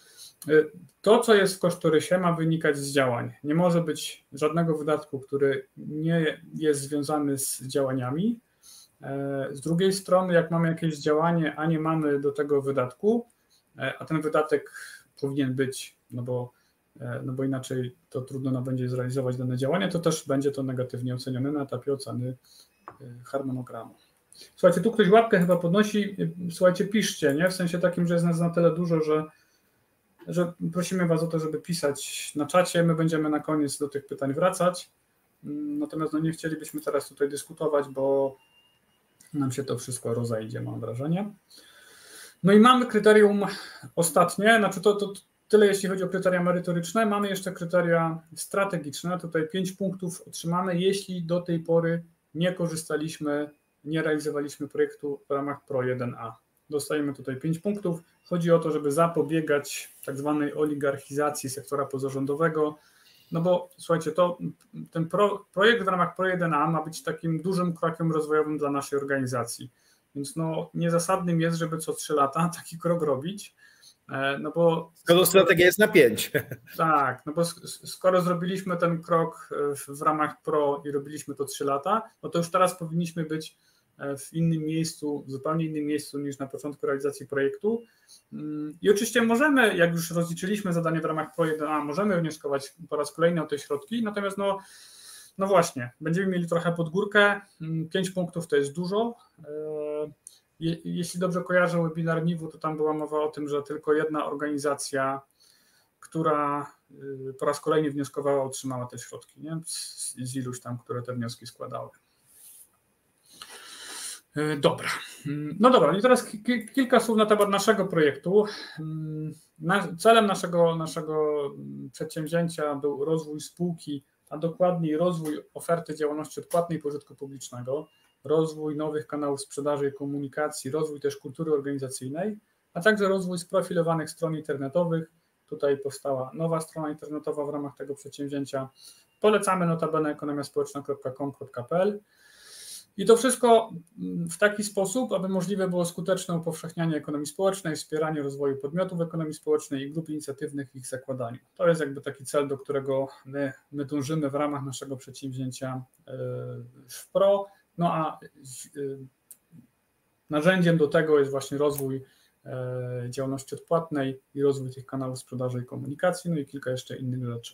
To, co jest w kosztorysie, ma wynikać z działań. Nie może być żadnego wydatku, który nie jest związany z działaniami. Z drugiej strony, jak mamy jakieś działanie, a nie mamy do tego wydatku, a ten wydatek powinien być, no bo inaczej to trudno nam będzie zrealizować dane działanie, to też będzie to negatywnie ocenione na etapie oceny harmonogramu. Słuchajcie, tu ktoś łapkę chyba podnosi, słuchajcie, piszcie, nie? W sensie takim, że jest nas na tyle dużo, że prosimy Was o to, żeby pisać na czacie, my będziemy na koniec do tych pytań wracać, natomiast nie chcielibyśmy teraz tutaj dyskutować, bo nam się to wszystko rozejdzie, mam wrażenie. No i mamy kryterium ostatnie, znaczy to tyle jeśli chodzi o kryteria merytoryczne, mamy jeszcze kryteria strategiczne, tutaj 5 punktów otrzymamy, jeśli do tej pory nie korzystaliśmy, nie realizowaliśmy projektu w ramach PRO 1A. Dostajemy tutaj 5 punktów. Chodzi o to, żeby zapobiegać tak zwanej oligarchizacji sektora pozarządowego, no bo słuchajcie, ten projekt w ramach PRO 1A ma być takim dużym krokiem rozwojowym dla naszej organizacji, więc niezasadnym jest, żeby co 3 lata taki krok robić, no bo... Skoro strategia jest na 5. Tak, no bo skoro zrobiliśmy ten krok w ramach PRO i robiliśmy to 3 lata, no to już teraz powinniśmy być w innym miejscu, w zupełnie innym miejscu niż na początku realizacji projektu. I oczywiście możemy, jak już rozliczyliśmy zadanie w ramach PRO 1A, możemy wnioskować po raz kolejny o te środki, natomiast no właśnie, będziemy mieli trochę pod górkę, 5 punktów to jest dużo, jeśli dobrze kojarzę webinar NIW-u, to tam była mowa o tym, że tylko jedna organizacja, która po raz kolejny wnioskowała, otrzymała te środki, nie? Z iluś tam, które te wnioski składały. Dobra. No dobra, i teraz kilka słów na temat naszego projektu. Celem naszego przedsięwzięcia był rozwój spółki, a dokładniej rozwój oferty działalności odpłatnej pożytku publicznego, rozwój nowych kanałów sprzedaży i komunikacji, rozwój też kultury organizacyjnej, a także rozwój sprofilowanych stron internetowych. Tutaj powstała nowa strona internetowa w ramach tego przedsięwzięcia. Polecamy notabene ekonomiaspołeczna.com.pl. I to wszystko w taki sposób, aby możliwe było skuteczne upowszechnianie ekonomii społecznej, wspieranie rozwoju podmiotów ekonomii społecznej i grup inicjatywnych w ich zakładaniu. To jest jakby taki cel, do którego my dążymy w ramach naszego przedsięwzięcia w PRO. No a narzędziem do tego jest właśnie rozwój działalności odpłatnej i rozwój tych kanałów sprzedaży i komunikacji, no i kilka jeszcze innych rzeczy.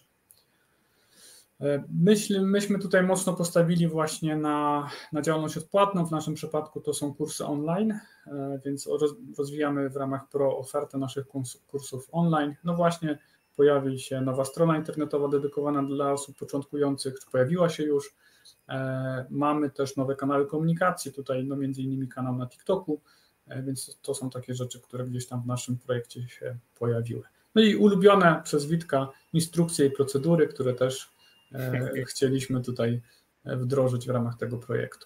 Myśmy tutaj mocno postawili właśnie na działalność odpłatną. W naszym przypadku to są kursy online, więc rozwijamy w ramach PRO ofertę naszych kursów online. No właśnie pojawi się nowa strona internetowa dedykowana dla osób początkujących, pojawiła się już. Mamy też nowe kanały komunikacji, tutaj no między innymi kanał na TikToku, więc to są takie rzeczy, które gdzieś tam w naszym projekcie się pojawiły. No i ulubione przez Witka instrukcje i procedury, które też chcieliśmy tutaj wdrożyć w ramach tego projektu.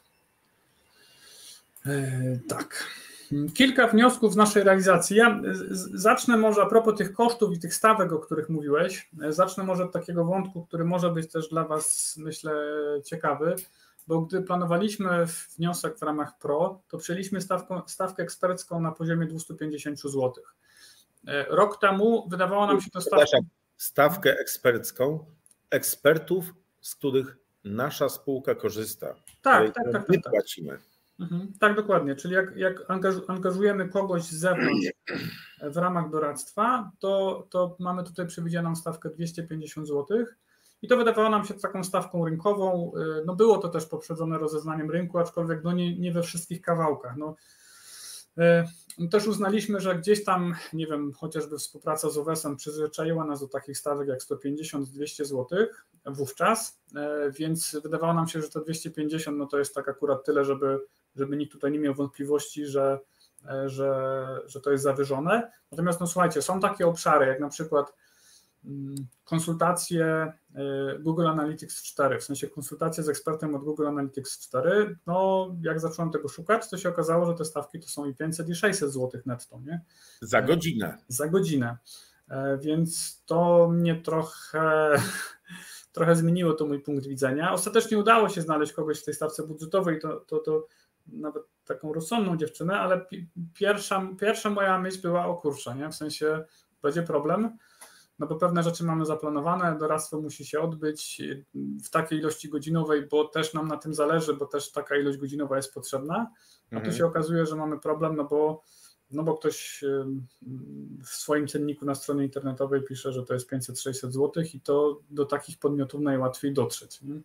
Tak. Kilka wniosków z naszej realizacji. Ja zacznę może a propos tych kosztów i tych stawek, o których mówiłeś, zacznę może od takiego wątku, który może być też dla Was, myślę, ciekawy, bo gdy planowaliśmy wniosek w ramach PRO, to przyjęliśmy stawkę ekspercką na poziomie 250 zł. Rok temu wydawało nam się to stawkę ekspercką ekspertów, z których nasza spółka korzysta. Tak. My płacimy. Tak, dokładnie. Czyli jak angażujemy kogoś z zewnątrz w ramach doradztwa, to mamy tutaj przewidzianą stawkę 250 zł i to wydawało nam się taką stawką rynkową. No było to też poprzedzone rozeznaniem rynku, aczkolwiek no nie we wszystkich kawałkach. No, też uznaliśmy, że gdzieś tam, nie wiem, chociażby współpraca z OWES-em przyzwyczaiła nas do takich stawek jak 150-200 zł wówczas, więc wydawało nam się, że to 250 no to jest tak akurat tyle, żeby nikt tutaj nie miał wątpliwości, że to jest zawyżone. Natomiast no słuchajcie, są takie obszary jak na przykład konsultacje Google Analytics 4, w sensie konsultacje z ekspertem od Google Analytics 4, no jak zacząłem tego szukać, to się okazało, że te stawki to są i 500 i 600 zł netto, nie? Za godzinę. Za godzinę, więc to mnie trochę zmieniło to mój punkt widzenia. Ostatecznie udało się znaleźć kogoś w tej stawce budżetowej, to nawet taką rozsądną dziewczynę, ale pierwsza moja myśl była o kurczę, nie? W sensie będzie problem, no bo pewne rzeczy mamy zaplanowane, doradztwo musi się odbyć w takiej ilości godzinowej, bo też nam na tym zależy, bo też taka ilość godzinowa jest potrzebna, a tu się okazuje, że mamy problem, no bo ktoś w swoim cenniku na stronie internetowej pisze, że to jest 500-600 zł i to do takich podmiotów najłatwiej dotrzeć. Nie?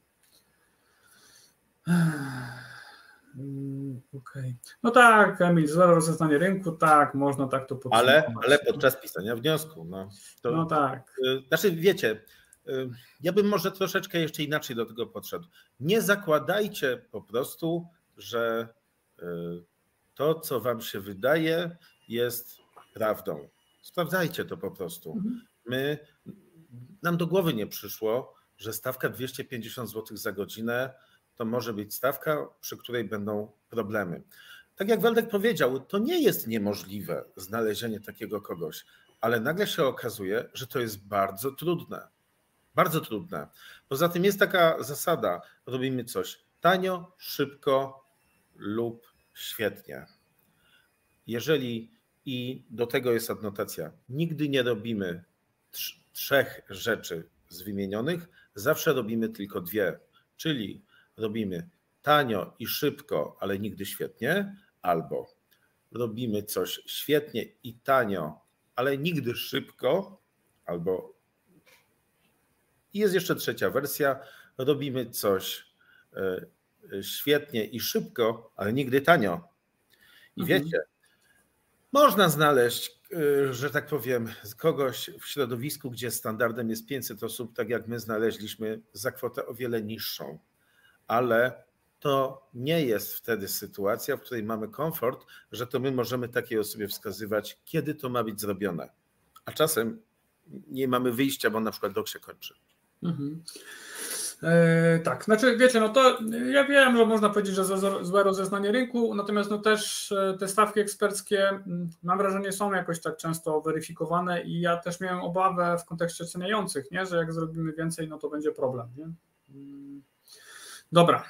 Okay. No tak, Emil, złe rozeznanie rynku, tak, można tak to podsumować. Ale podczas pisania wniosku. No tak. Znaczy wiecie, ja bym może troszeczkę jeszcze inaczej do tego podszedł. Nie zakładajcie po prostu, że to, co wam się wydaje, jest prawdą. Sprawdzajcie to po prostu. Nam do głowy nie przyszło, że stawka 250 zł za godzinę to może być stawka, przy której będą problemy. Tak jak Waldek powiedział, to nie jest niemożliwe znalezienie takiego kogoś, ale nagle się okazuje, że to jest bardzo trudne. Bardzo trudne. Poza tym jest taka zasada, robimy coś tanio, szybko lub świetnie. Jeżeli, i do tego jest adnotacja, nigdy nie robimy 3 rzeczy z wymienionych, zawsze robimy tylko 2, czyli robimy tanio i szybko, ale nigdy świetnie, albo robimy coś świetnie i tanio, ale nigdy szybko, albo jest jeszcze 3 wersja, robimy coś świetnie i szybko, ale nigdy tanio. I wiecie, można znaleźć, że tak powiem, kogoś w środowisku, gdzie standardem jest 500 osób, tak jak my znaleźliśmy, za kwotę o wiele niższą. Ale to nie jest wtedy sytuacja, w której mamy komfort, że to my możemy takiej osobie wskazywać, kiedy to ma być zrobione. A czasem nie mamy wyjścia, bo na przykład rok się kończy. Tak, znaczy wiecie, no to ja wiem, że można powiedzieć, że złe rozeznanie rynku, natomiast no też te stawki eksperckie, mam wrażenie, są jakoś tak często weryfikowane i ja też miałem obawę w kontekście oceniających, nie? Że jak zrobimy więcej, no to będzie problem. Nie? Dobra,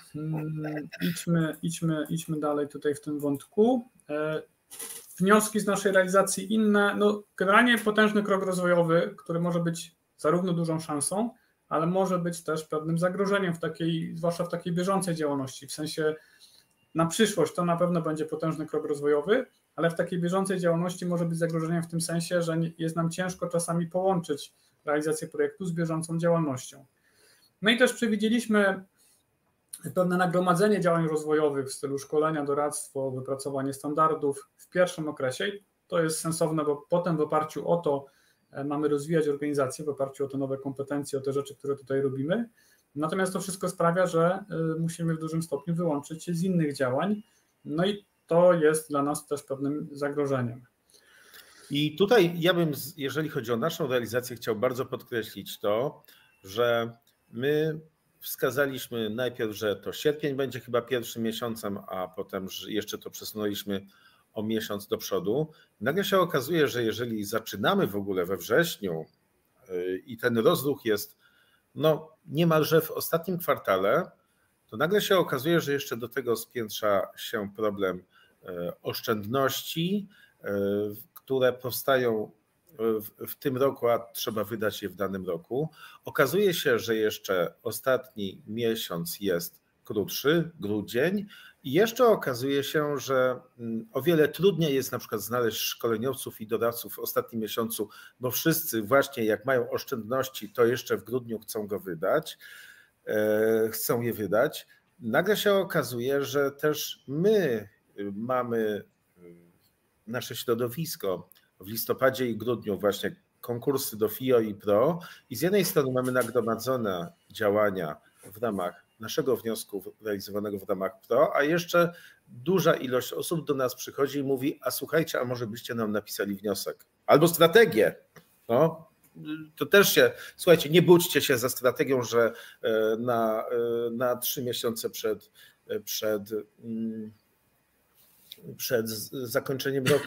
idźmy dalej tutaj w tym wątku. Wnioski z naszej realizacji inne, no generalnie potężny krok rozwojowy, który może być zarówno dużą szansą, ale może być też pewnym zagrożeniem zwłaszcza w takiej bieżącej działalności, w sensie na przyszłość to na pewno będzie potężny krok rozwojowy, ale w takiej bieżącej działalności może być zagrożeniem w tym sensie, że jest nam ciężko czasami połączyć realizację projektu z bieżącą działalnością. No i też przewidzieliśmy pewne nagromadzenie działań rozwojowych w stylu szkolenia, doradztwo, wypracowanie standardów w pierwszym okresie. To jest sensowne, bo potem w oparciu o to mamy rozwijać organizację, w oparciu o te nowe kompetencje, o te rzeczy, które tutaj robimy. Natomiast to wszystko sprawia, że musimy w dużym stopniu wyłączyć się z innych działań. No i to jest dla nas też pewnym zagrożeniem. I tutaj ja bym, jeżeli chodzi o naszą realizację, chciał bardzo podkreślić to, że my wskazaliśmy najpierw, że to sierpień będzie chyba pierwszym miesiącem, a potem jeszcze to przesunęliśmy o miesiąc do przodu. Nagle się okazuje, że jeżeli zaczynamy w ogóle we wrześniu i ten rozruch jest niemalże w ostatnim kwartale, to nagle się okazuje, że jeszcze do tego spiętrza się problem oszczędności, które powstają w tym roku, a trzeba wydać je w danym roku. Okazuje się, że jeszcze ostatni miesiąc jest krótszy, grudzień, i jeszcze okazuje się, że o wiele trudniej jest na przykład znaleźć szkoleniowców i doradców w ostatnim miesiącu, bo wszyscy właśnie jak mają oszczędności, to jeszcze w grudniu chcą je wydać. Nagle się okazuje, że też my mamy nasze środowisko w listopadzie i grudniu właśnie konkursy do FIO i PRO i z jednej strony mamy nagromadzone działania w ramach naszego wniosku realizowanego w ramach PRO, a jeszcze duża ilość osób do nas przychodzi i mówi: a słuchajcie, a może byście nam napisali wniosek albo strategię. No, to też się, słuchajcie, nie budźcie się za strategią, że na 3 miesiące przed zakończeniem roku.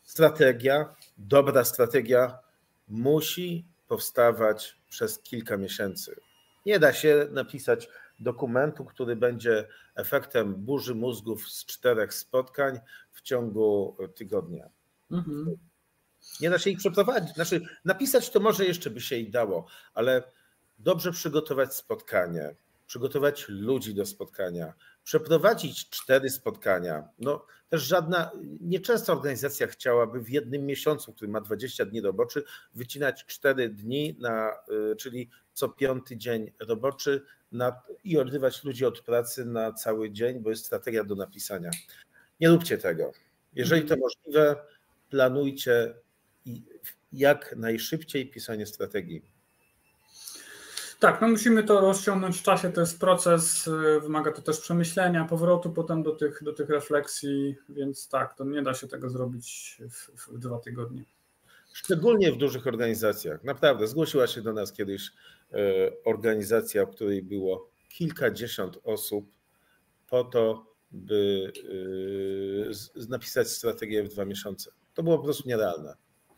Dobra strategia musi powstawać przez kilka miesięcy. Nie da się napisać dokumentu, który będzie efektem burzy mózgów z 4 spotkań w ciągu tygodnia. Nie da się ich przeprowadzić. Znaczy, napisać to może jeszcze by się i dało, ale dobrze przygotować spotkanie, przygotować ludzi do spotkania, przeprowadzić 4 spotkania. No też nieczęsto organizacja chciałaby w jednym miesiącu, który ma 20 dni roboczy, wycinać 4 dni, czyli co 5. dzień roboczy i odrywać ludzi od pracy na cały dzień, bo jest strategia do napisania. Nie róbcie tego. Jeżeli to możliwe, planujcie jak najszybciej pisanie strategii. Tak, no musimy to rozciągnąć w czasie, to jest proces, wymaga to też przemyślenia, powrotu potem do tych refleksji, więc tak, to nie da się tego zrobić w 2 tygodnie. Szczególnie w dużych organizacjach. Naprawdę, zgłosiła się do nas kiedyś organizacja, w której było kilkadziesiąt osób po to, by napisać strategię w 2 miesiące. To było po prostu nierealne.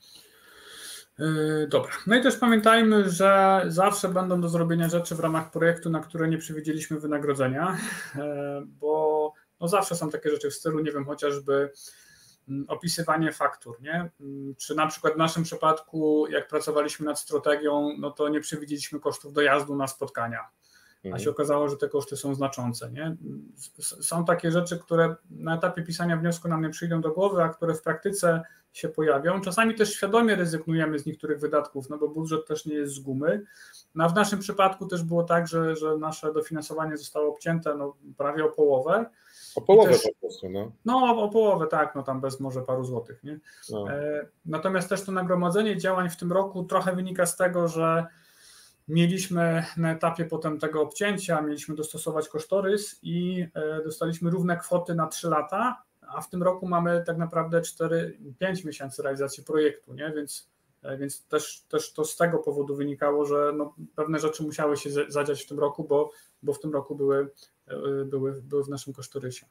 Dobra. No i też pamiętajmy, że zawsze będą do zrobienia rzeczy w ramach projektu, na które nie przewidzieliśmy wynagrodzenia, bo zawsze są takie rzeczy w stylu, nie wiem, chociażby opisywanie faktur, nie? Czy na przykład w naszym przypadku, jak pracowaliśmy nad strategią, no to nie przewidzieliśmy kosztów dojazdu na spotkania, a się okazało, że te koszty są znaczące, nie? Są takie rzeczy, które na etapie pisania wniosku nam nie przyjdą do głowy, a które w praktyce się pojawią. Czasami też świadomie rezygnujemy z niektórych wydatków, no bo budżet też nie jest z gumy. No a w naszym przypadku też było tak, że nasze dofinansowanie zostało obcięte prawie o połowę. O połowę po prostu, no. No, o połowę, tak, no tam bez może paru złotych, nie? No. Natomiast też to nagromadzenie działań w tym roku trochę wynika z tego, że mieliśmy na etapie potem tego obcięcia, mieliśmy dostosować kosztorys i dostaliśmy równe kwoty na 3 lata, a w tym roku mamy tak naprawdę 4-5 miesięcy realizacji projektu, nie? Więc też to z tego powodu wynikało, że no, pewne rzeczy musiały się zadziać w tym roku, bo w tym roku były w naszym kosztorysie.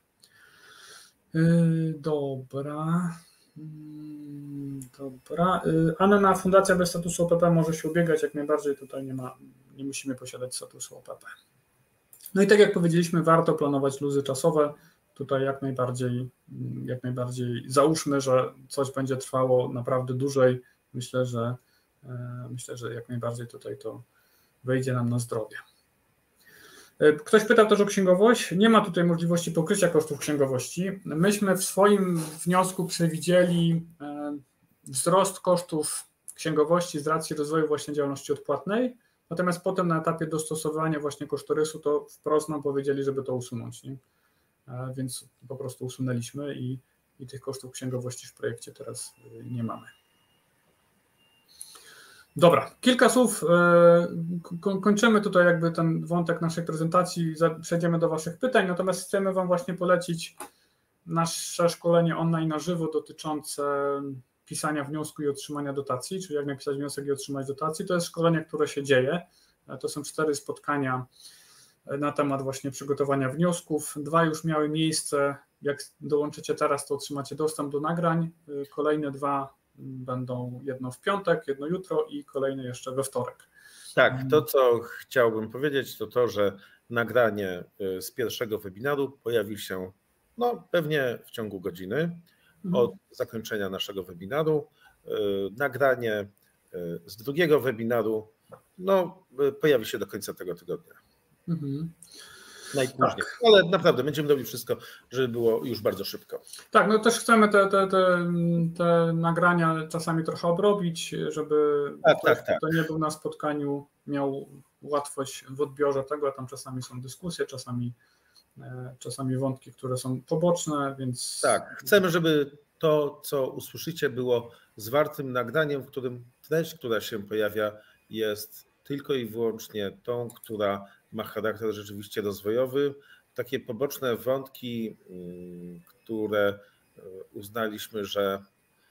Dobra. Anna, Fundacja bez statusu OPP może się ubiegać, jak najbardziej tutaj nie musimy posiadać statusu OPP. No i tak jak powiedzieliśmy, warto planować luzy czasowe. Tutaj jak najbardziej załóżmy, że coś będzie trwało naprawdę dłużej. Myślę, że jak najbardziej tutaj to wejdzie nam na zdrowie. Ktoś pytał też o księgowość. Nie ma tutaj możliwości pokrycia kosztów księgowości. Myśmy w swoim wniosku przewidzieli wzrost kosztów księgowości z racji rozwoju właśnie działalności odpłatnej, natomiast potem na etapie dostosowania właśnie kosztorysu to wprost nam powiedzieli, żeby to usunąć, nie? Więc po prostu usunęliśmy i tych kosztów księgowości w projekcie teraz nie mamy. Dobra, kilka słów, kończymy tutaj jakby ten wątek naszej prezentacji, przejdziemy do Waszych pytań, natomiast chcemy Wam właśnie polecić nasze szkolenie online na żywo dotyczące pisania wniosku i otrzymania dotacji, czyli jak napisać wniosek i otrzymać dotację. To jest szkolenie, które się dzieje, to są 4 spotkania na temat właśnie przygotowania wniosków, 2 już miały miejsce, jak dołączycie teraz, to otrzymacie dostęp do nagrań, kolejne 2 będą, jedno w piątek, jedno jutro i kolejne jeszcze we wtorek. Tak, to co chciałbym powiedzieć, to, że nagranie z pierwszego webinaru pojawi się pewnie w ciągu godziny od zakończenia naszego webinaru. Nagranie z drugiego webinaru pojawi się do końca tego tygodnia. Najpóźniej. Tak. Ale naprawdę będziemy robili wszystko, żeby było już bardzo szybko. Tak, no też chcemy te nagrania czasami trochę obrobić, żeby kto nie był na spotkaniu, miał łatwość w odbiorze tego, a tam czasami są dyskusje, czasami wątki, które są poboczne, więc... Tak, chcemy, żeby to, co usłyszycie, było zwartym nagraniem, w którym treść, która się pojawia, jest tylko i wyłącznie tą, która ma charakter rzeczywiście rozwojowy. Takie poboczne wątki, które uznaliśmy, że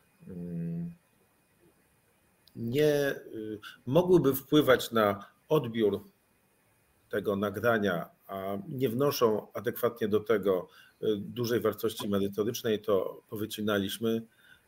nie mogłyby wpływać na odbiór tego nagrania, a nie wnoszą adekwatnie do tego dużej wartości merytorycznej, to powycinaliśmy.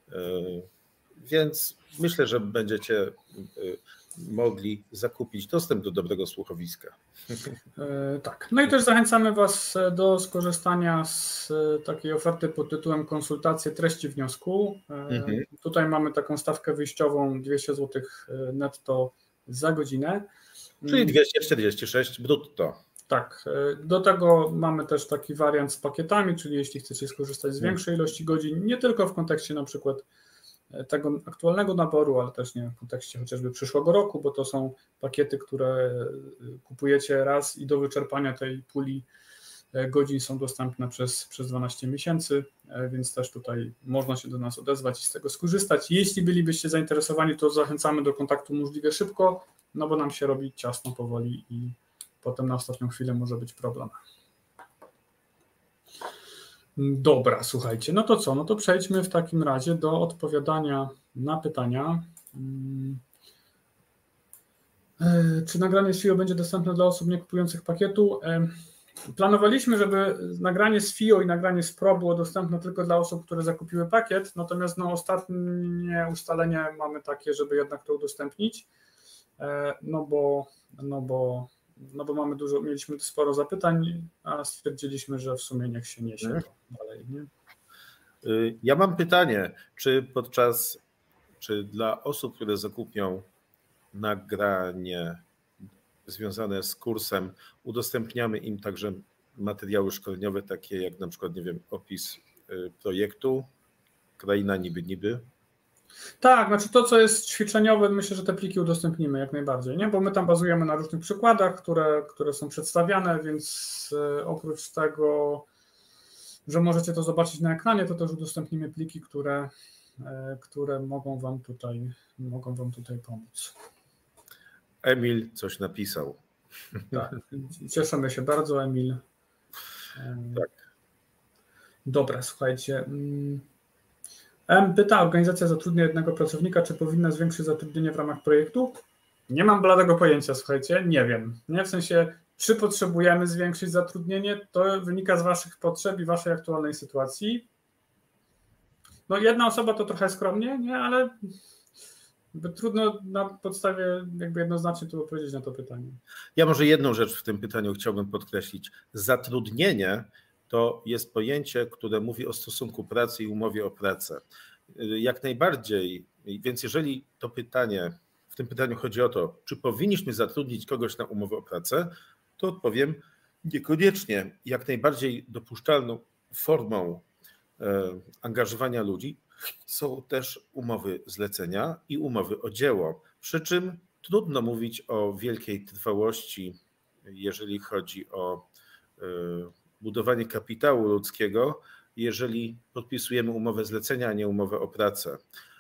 Więc myślę, że będziecie mogli zakupić dostęp do dobrego słuchowiska. Tak. No i też zachęcamy Was do skorzystania z takiej oferty pod tytułem konsultacje treści wniosku. Tutaj mamy taką stawkę wyjściową 200 zł netto za godzinę. Czyli 246 brutto. Tak. Do tego mamy też taki wariant z pakietami, czyli jeśli chcecie skorzystać z większej ilości godzin, nie tylko w kontekście na przykład tego aktualnego naboru, ale też nie w kontekście chociażby przyszłego roku, bo to są pakiety, które kupujecie raz i do wyczerpania tej puli godzin są dostępne przez 12 miesięcy, więc też tutaj można się do nas odezwać i z tego skorzystać. Jeśli bylibyście zainteresowani, to zachęcamy do kontaktu możliwie szybko, no bo nam się robi ciasno powoli i potem na ostatnią chwilę może być problem. Dobra, słuchajcie, no to co? No to przejdźmy w takim razie do odpowiadania na pytania. Czy nagranie z FIO będzie dostępne dla osób nie kupujących pakietu? Planowaliśmy, żeby nagranie z FIO i nagranie z Pro było dostępne tylko dla osób, które zakupiły pakiet, natomiast ostatnie ustalenie mamy takie, żeby jednak to udostępnić, no bo mieliśmy sporo zapytań, a stwierdziliśmy, że w sumie niech się niesie dalej. Nie? Ja mam pytanie, czy dla osób, które zakupią nagranie związane z kursem, udostępniamy im także materiały szkoleniowe, takie jak na przykład, nie wiem, opis projektu, kraina niby? Tak, znaczy to, co jest ćwiczeniowe, myślę, że te pliki udostępnimy jak najbardziej, nie? Bo my tam bazujemy na różnych przykładach, które są przedstawiane, więc oprócz tego że możecie to zobaczyć na ekranie, to też udostępnimy pliki, które mogą Wam tutaj pomóc. Emil coś napisał. Tak, cieszymy się bardzo, Emil. Tak. Dobra, słuchajcie. M pyta, organizacja zatrudnia jednego pracownika, czy powinna zwiększyć zatrudnienie w ramach projektu? Nie mam bladego pojęcia, słuchajcie, nie wiem. Nie, w sensie, czy potrzebujemy zwiększyć zatrudnienie, to wynika z Waszych potrzeb i Waszej aktualnej sytuacji. No jedna osoba to trochę skromnie, nie, ale trudno na podstawie jakby jednoznacznie tu odpowiedzieć na to pytanie. Ja może jedną rzecz w tym pytaniu chciałbym podkreślić. Zatrudnienie to jest pojęcie, które mówi o stosunku pracy i umowie o pracę. Jak najbardziej, więc jeżeli to pytanie, w tym pytaniu chodzi o to, czy powinniśmy zatrudnić kogoś na umowę o pracę, to odpowiem niekoniecznie. Jak najbardziej dopuszczalną formą angażowania ludzi są też umowy zlecenia i umowy o dzieło. Przy czym trudno mówić o wielkiej trwałości, jeżeli chodzi o budowanie kapitału ludzkiego, jeżeli podpisujemy umowę zlecenia, a nie umowę o pracę.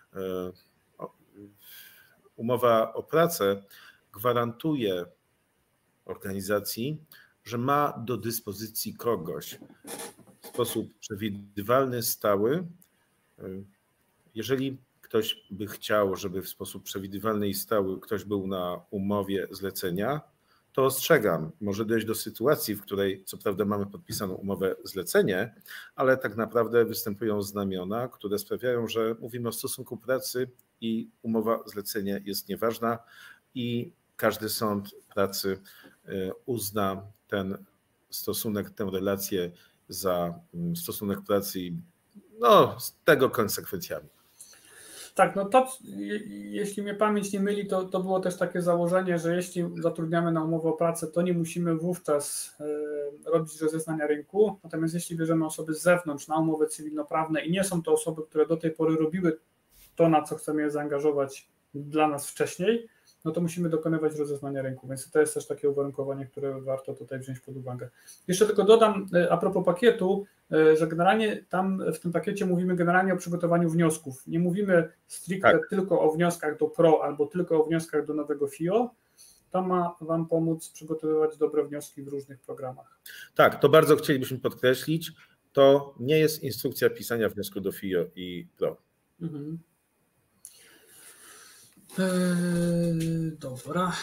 Umowa o pracę gwarantuje organizacji, że ma do dyspozycji kogoś w sposób przewidywalny, stały. Jeżeli ktoś by chciał, żeby w sposób przewidywalny i stały ktoś był na umowie zlecenia, to ostrzegam, może dojść do sytuacji, w której co prawda mamy podpisaną umowę zlecenie, ale tak naprawdę występują znamiona, które sprawiają, że mówimy o stosunku pracy i umowa zlecenia jest nieważna i każdy sąd pracy uzna ten stosunek, tę relację za stosunek pracy i z tego konsekwencjami. Tak, no to jeśli mnie pamięć nie myli, to było też takie założenie, że jeśli zatrudniamy na umowę o pracę, to nie musimy wówczas robić rozeznania rynku, natomiast jeśli bierzemy osoby z zewnątrz na umowy cywilnoprawne i nie są to osoby, które do tej pory robiły to, na co chcemy je zaangażować dla nas wcześniej, no to musimy dokonywać rozeznania rynku, więc to jest też takie uwarunkowanie, które warto tutaj wziąć pod uwagę. Jeszcze tylko dodam a propos pakietu, że generalnie tam w tym pakiecie mówimy generalnie o przygotowaniu wniosków. Nie mówimy stricte tylko o wnioskach do Pro albo tylko o wnioskach do nowego FIO. To ma Wam pomóc przygotowywać dobre wnioski w różnych programach. Tak, to bardzo chcielibyśmy podkreślić. To nie jest instrukcja pisania wniosku do FIO i Pro. Mhm. Dobra.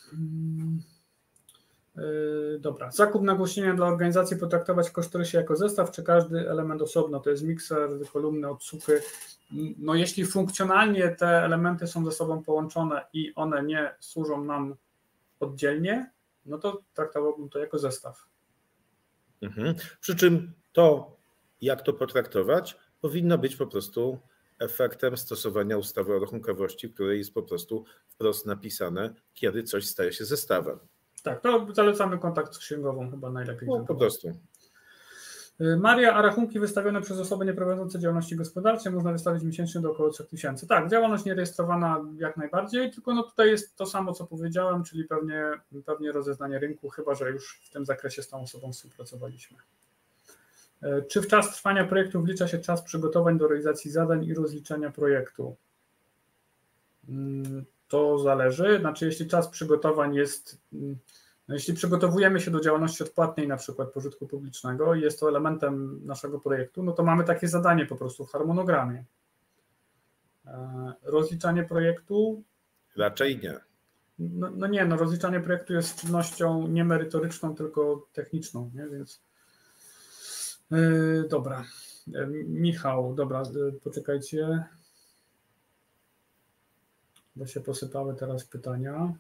Dobra. Zakup nagłośnienia dla organizacji potraktować w kosztorysie jako zestaw, czy każdy element osobno? To jest mikser, kolumny, odsłuchy. No jeśli funkcjonalnie te elementy są ze sobą połączone i one nie służą nam oddzielnie, no to traktowałbym to jako zestaw. Mhm. Przy czym to, jak to potraktować, powinno być po prostu efektem stosowania ustawy o rachunkowości, w której jest po prostu wprost napisane, kiedy coś staje się zestawem. Tak, to zalecamy kontakt z księgową chyba najlepiej. No, po prostu. Maria, a rachunki wystawione przez osoby nieprowadzące działalności gospodarczej można wystawić miesięcznie do około 3000. Tak, działalność nierejestrowana jak najbardziej, tylko no tutaj jest to samo, co powiedziałem, czyli pewnie rozeznanie rynku, chyba że już w tym zakresie z tą osobą współpracowaliśmy. Czy w czas trwania projektu wlicza się czas przygotowań do realizacji zadań i rozliczenia projektu? To zależy, znaczy jeśli czas przygotowań jest, no jeśli przygotowujemy się do działalności odpłatnej, na przykład pożytku publicznego i jest to elementem naszego projektu, no to mamy takie zadanie po prostu w harmonogramie. Rozliczanie projektu? Raczej nie. No nie, no rozliczanie projektu jest czynnością nie merytoryczną, tylko techniczną, nie? Więc dobra. Michał, dobra, poczekajcie. Bo się posypały teraz pytania.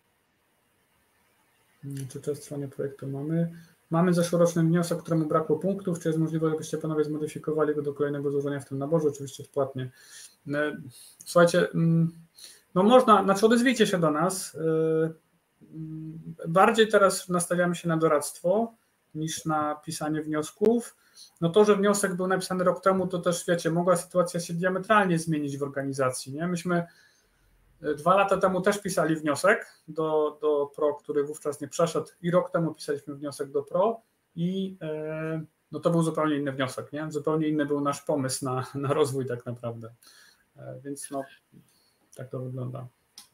Czy czas trwania projektu mamy? Mamy zeszłoroczny wniosek, któremu brakło punktów. Czy jest możliwe, żebyście panowie zmodyfikowali go do kolejnego złożenia w tym naborze? Oczywiście odpłatnie. Słuchajcie, no można, znaczy odezwijcie się do nas. Bardziej teraz nastawiamy się na doradztwo niż na pisanie wniosków. No to, że wniosek był napisany rok temu, to też wiecie, mogła sytuacja się diametralnie zmienić w organizacji. Nie? Myśmy 2 lata temu też pisali wniosek do PRO, który wówczas nie przeszedł i rok temu pisaliśmy wniosek do PRO i no to był zupełnie inny wniosek, nie? Zupełnie inny był nasz pomysł na rozwój tak naprawdę. Więc no, tak to wygląda.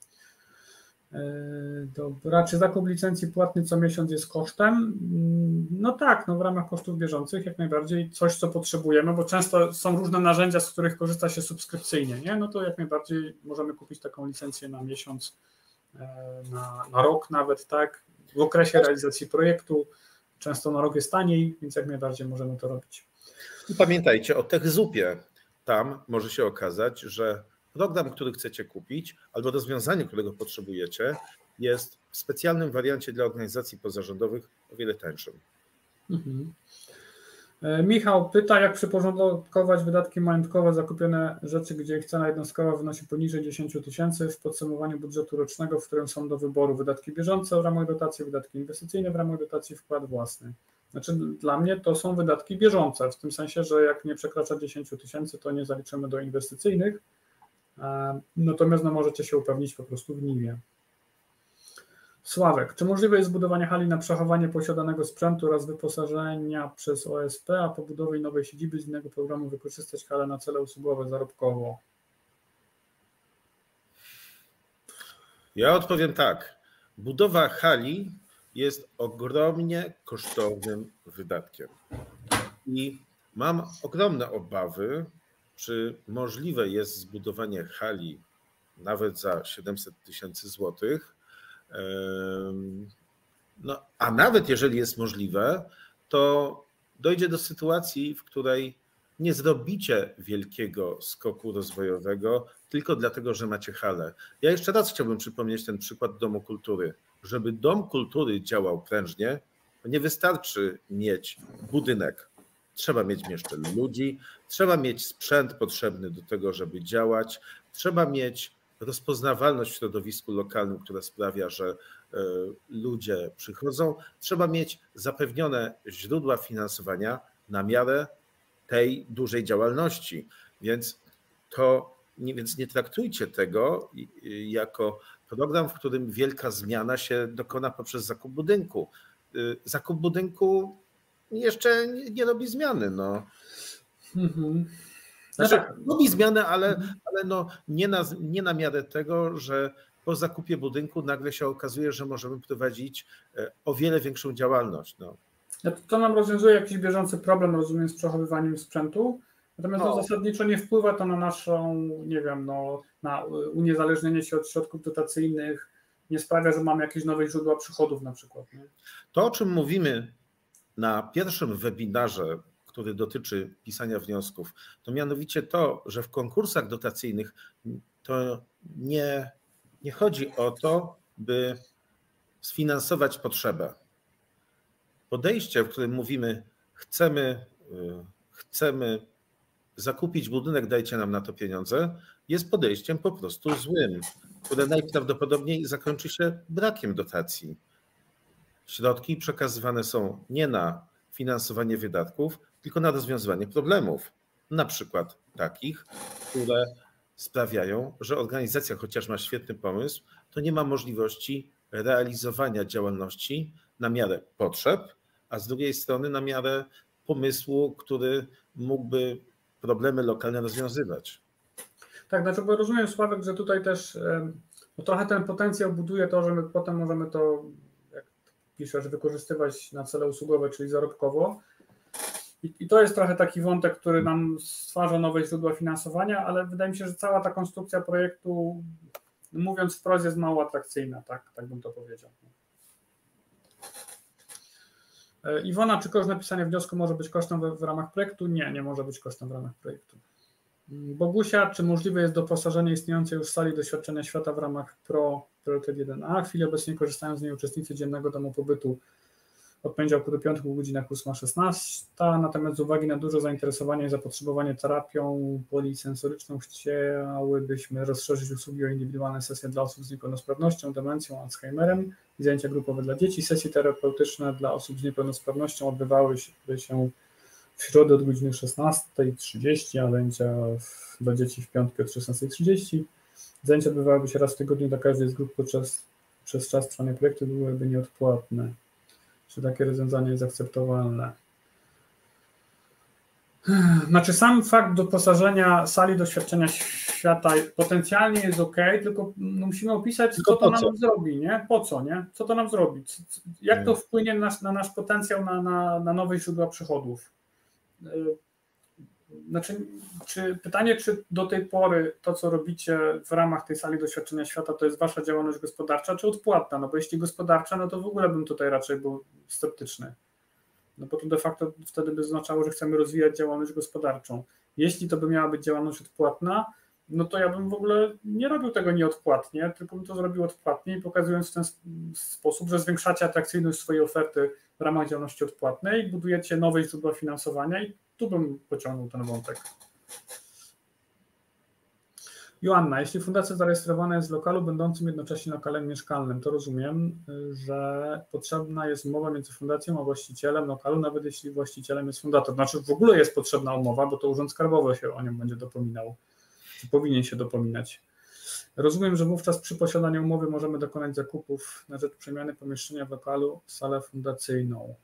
Dobra, czy zakup licencji płatny co miesiąc jest kosztem? No tak, no w ramach kosztów bieżących jak najbardziej coś, co potrzebujemy, bo często są różne narzędzia, z których korzysta się subskrypcyjnie, nie? No to jak najbardziej możemy kupić taką licencję na miesiąc, na rok nawet, tak? W okresie realizacji projektu, często na rok jest taniej, więc jak najbardziej możemy to robić. I pamiętajcie o TechZupie. Tam może się okazać, że program, który chcecie kupić, albo rozwiązanie, którego potrzebujecie, jest w specjalnym wariancie dla organizacji pozarządowych o wiele tańszym. Mhm. Michał pyta, jak przyporządkować wydatki majątkowe, zakupione rzeczy, gdzie ich cena jednostkowa wynosi poniżej 10 000 w podsumowaniu budżetu rocznego, w którym są do wyboru wydatki bieżące w ramach dotacji, wydatki inwestycyjne w ramach dotacji, wkład własny. Znaczy dla mnie to są wydatki bieżące, w tym sensie, że jak nie przekracza 10 000, to nie zaliczymy do inwestycyjnych, natomiast no, możecie się upewnić po prostu w NIW-ie. Sławek, czy możliwe jest zbudowanie hali na przechowanie posiadanego sprzętu oraz wyposażenia przez OSP, a po budowie nowej siedziby z innego programu wykorzystać halę na cele usługowe zarobkowo? Ja odpowiem tak. Budowa hali jest ogromnie kosztownym wydatkiem. I mam ogromne obawy, czy możliwe jest zbudowanie hali nawet za 700 000 złotych. No, a nawet jeżeli jest możliwe, to dojdzie do sytuacji, w której nie zrobicie wielkiego skoku rozwojowego tylko dlatego, że macie halę. Ja jeszcze raz chciałbym przypomnieć ten przykład Domu Kultury. Żeby Dom Kultury działał prężnie, to nie wystarczy mieć budynek. Trzeba mieć jeszcze ludzi, trzeba mieć sprzęt potrzebny do tego, żeby działać, trzeba mieć rozpoznawalność w środowisku lokalnym, która sprawia, że ludzie przychodzą. Trzeba mieć zapewnione źródła finansowania na miarę tej dużej działalności. Więc nie traktujcie tego jako program, w którym wielka zmiana się dokona poprzez zakup budynku. Zakup budynku jeszcze nie robi zmiany. No. Mhm. Znaczy, robi zmianę, ale no nie na miarę tego, że po zakupie budynku nagle się okazuje, że możemy prowadzić o wiele większą działalność. No. To nam rozwiązuje jakiś bieżący problem, rozumiem, z przechowywaniem sprzętu, natomiast no, zasadniczo nie wpływa to na naszą, nie wiem, no, na uniezależnienie się od środków dotacyjnych, nie sprawia, że mamy jakieś nowe źródła przychodów na przykład. Nie? To, o czym mówimy na pierwszym webinarze, który dotyczy pisania wniosków, to mianowicie to, że w konkursach dotacyjnych to nie chodzi o to, by sfinansować potrzebę. Podejście, w którym mówimy, chcemy zakupić budynek, dajcie nam na to pieniądze, jest podejściem po prostu złym, które najprawdopodobniej zakończy się brakiem dotacji. Środki przekazywane są nie na finansowanie wydatków, tylko na rozwiązywanie problemów, na przykład takich, które sprawiają, że organizacja, chociaż ma świetny pomysł, to nie ma możliwości realizowania działalności na miarę potrzeb, a z drugiej strony na miarę pomysłu, który mógłby problemy lokalne rozwiązywać. Tak, znaczy, bo rozumiem, Sławek, że tutaj też no trochę ten potencjał buduje to, że my potem możemy to, jak piszesz, wykorzystywać na cele usługowe, czyli zarobkowo. I to jest trochę taki wątek, który nam stwarza nowe źródła finansowania, ale wydaje mi się, że cała ta konstrukcja projektu, mówiąc wprost, jest mało atrakcyjna, tak bym to powiedział. Iwona, czy koszt napisania wniosku może być kosztem w ramach projektu? Nie może być kosztem w ramach projektu. Bogusia, czy możliwe jest doposażenie istniejącej już sali doświadczenia świata w ramach Priorytet 1A? W chwili obecnej korzystają z niej uczestnicy dziennego domu pobytu od poniedziałku do piątku w godzinach 8-16, natomiast z uwagi na duże zainteresowanie i zapotrzebowanie terapią polisensoryczną chciałybyśmy rozszerzyć usługi o indywidualne sesje dla osób z niepełnosprawnością, demencją, Alzheimerem i zajęcia grupowe dla dzieci. Sesje terapeutyczne dla osób z niepełnosprawnością odbywały się w środę od godziny 16:30, a zajęcia dla dzieci w piątki od 16:30. Zajęcia odbywałyby się raz w tygodniu dla każdej z grup przez czas trwania projektu, byłyby nieodpłatne. Czy takie rozwiązanie jest akceptowalne? Znaczy sam fakt doposażenia sali doświadczenia świata potencjalnie jest ok, tylko musimy opisać, co to nam zrobi, nie? Po co, nie? Co to nam zrobi? Jak to wpłynie na nasz potencjał, na nowe źródła przychodów? Znaczy, pytanie, czy do tej pory to, co robicie w ramach tej sali doświadczenia świata, to jest wasza działalność gospodarcza, czy odpłatna? No bo jeśli gospodarcza, no to w ogóle bym tutaj raczej był sceptyczny. No bo to de facto wtedy by oznaczało, że chcemy rozwijać działalność gospodarczą. Jeśli to by miała być działalność odpłatna, no to ja bym w ogóle nie robił tego nieodpłatnie, tylko bym to zrobił odpłatnie i pokazując w ten sposób, że zwiększacie atrakcyjność swojej oferty w ramach działalności odpłatnej, budujecie nowe źródła finansowania i tu bym pociągnął ten wątek. Joanna, jeśli fundacja zarejestrowana jest w lokalu będącym jednocześnie lokalem mieszkalnym, to rozumiem, że potrzebna jest umowa między fundacją a właścicielem lokalu, nawet jeśli właścicielem jest fundator. Znaczy w ogóle jest potrzebna umowa, bo to Urząd Skarbowy się o nią będzie dopominał, czy powinien się dopominać. Rozumiem, że wówczas przy posiadaniu umowy możemy dokonać zakupów na rzecz przemiany pomieszczenia w lokalu w salę fundacyjną.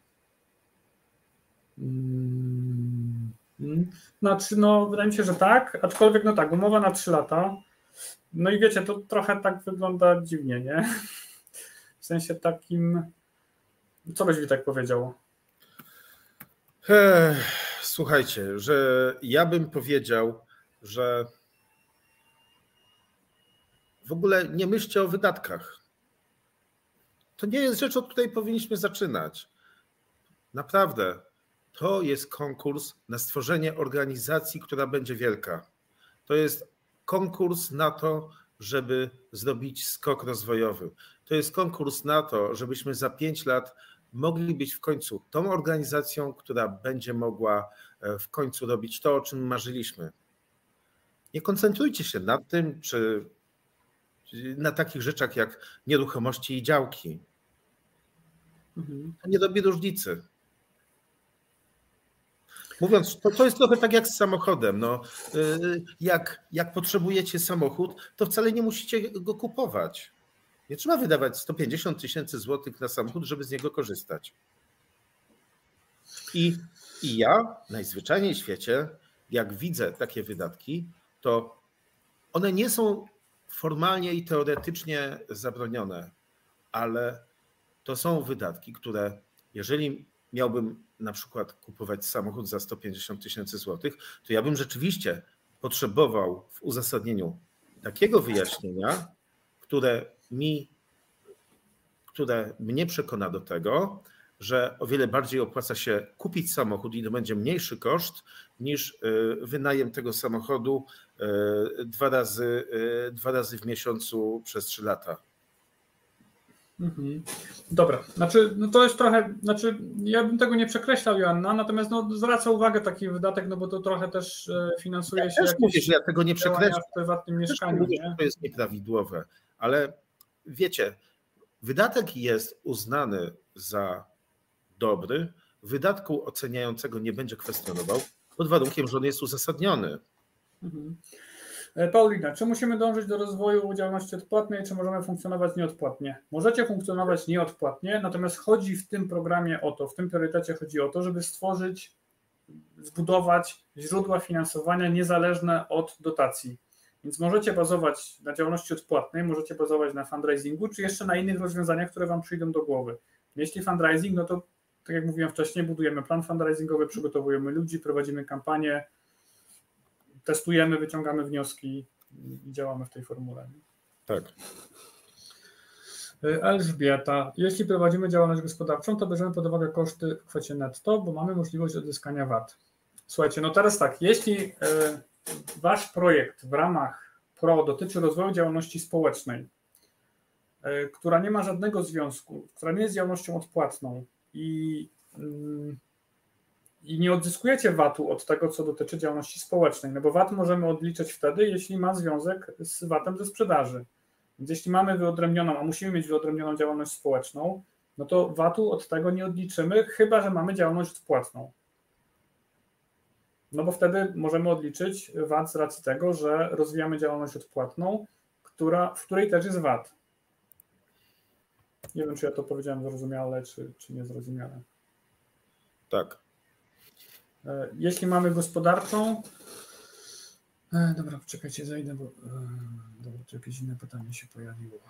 Znaczy, no wydaje mi się, że tak, aczkolwiek no tak, umowa na 3 lata, no i wiecie, to trochę tak wygląda dziwnie, nie? W sensie takim, co byś Witek powiedział? Słuchajcie, że ja bym powiedział, że w ogóle nie myślcie o wydatkach. To nie jest rzecz, od której powinniśmy zaczynać. Naprawdę. To jest konkurs na stworzenie organizacji, która będzie wielka. To jest konkurs na to, żeby zrobić skok rozwojowy. To jest konkurs na to, żebyśmy za 5 lat mogli być w końcu tą organizacją, która będzie mogła w końcu robić to, o czym marzyliśmy. Nie koncentrujcie się nad tym, czy na takich rzeczach jak nieruchomości i działki. To nie robi różnicy. Mówiąc, to jest trochę tak jak z samochodem. No, jak potrzebujecie samochód, to wcale nie musicie go kupować. Nie trzeba wydawać 150 000 złotych na samochód, żeby z niego korzystać. I ja najzwyczajniej w świecie, jak widzę takie wydatki, to one nie są formalnie i teoretycznie zabronione, ale to są wydatki, które jeżeli miałbym na przykład kupować samochód za 150 000 złotych, to ja bym rzeczywiście potrzebował w uzasadnieniu takiego wyjaśnienia, które mnie przekona do tego, że o wiele bardziej opłaca się kupić samochód i to będzie mniejszy koszt niż wynajem tego samochodu 2 razy w miesiącu przez 3 lata. Dobra, znaczy no to jest trochę, ja bym tego nie przekreślał, Joanna, natomiast no, zwraca uwagę taki wydatek, no bo to trochę też finansuje ja się też mówię, że ja tego nie przekreślam w prywatnym mieszkaniu. Mówię, że to jest nieprawidłowe, ale wiecie, wydatek jest uznany za dobry, wydatku oceniającego nie będzie kwestionował, pod warunkiem, że on jest uzasadniony. Paulina, czy musimy dążyć do rozwoju działalności odpłatnej, czy możemy funkcjonować nieodpłatnie? Możecie funkcjonować nieodpłatnie, natomiast chodzi w tym programie o to, w tym priorytecie chodzi o to, żeby zbudować źródła finansowania niezależne od dotacji. Więc możecie bazować na działalności odpłatnej, możecie bazować na fundraisingu, czy jeszcze na innych rozwiązaniach, które Wam przyjdą do głowy. Jeśli fundraising, no to tak jak mówiłem wcześniej, budujemy plan fundraisingowy, przygotowujemy ludzi, prowadzimy kampanię, testujemy, wyciągamy wnioski i działamy w tej formule. Tak. Elżbieta, jeśli prowadzimy działalność gospodarczą, to bierzemy pod uwagę koszty w kwocie netto, bo mamy możliwość odzyskania VAT. Słuchajcie, no teraz tak, jeśli wasz projekt w ramach PRO dotyczy rozwoju działalności społecznej, która nie ma żadnego związku, która nie jest działalnością odpłatną i nie odzyskujecie VAT-u od tego, co dotyczy działalności społecznej, no bo VAT możemy odliczyć wtedy, jeśli ma związek z VAT-em ze sprzedaży. Więc jeśli mamy wyodrębnioną, a musimy mieć wyodrębnioną działalność społeczną, no to VAT-u od tego nie odliczymy, chyba że mamy działalność odpłatną. No bo wtedy możemy odliczyć VAT z racji tego, że rozwijamy działalność odpłatną, w której też jest VAT. Nie wiem, czy ja to powiedziałem zrozumiale, czy niezrozumiale. Tak. Jeśli mamy gospodarczą, dobra, czekajcie, zajdę, bo dobra, tu jakieś inne pytanie się pojawiło.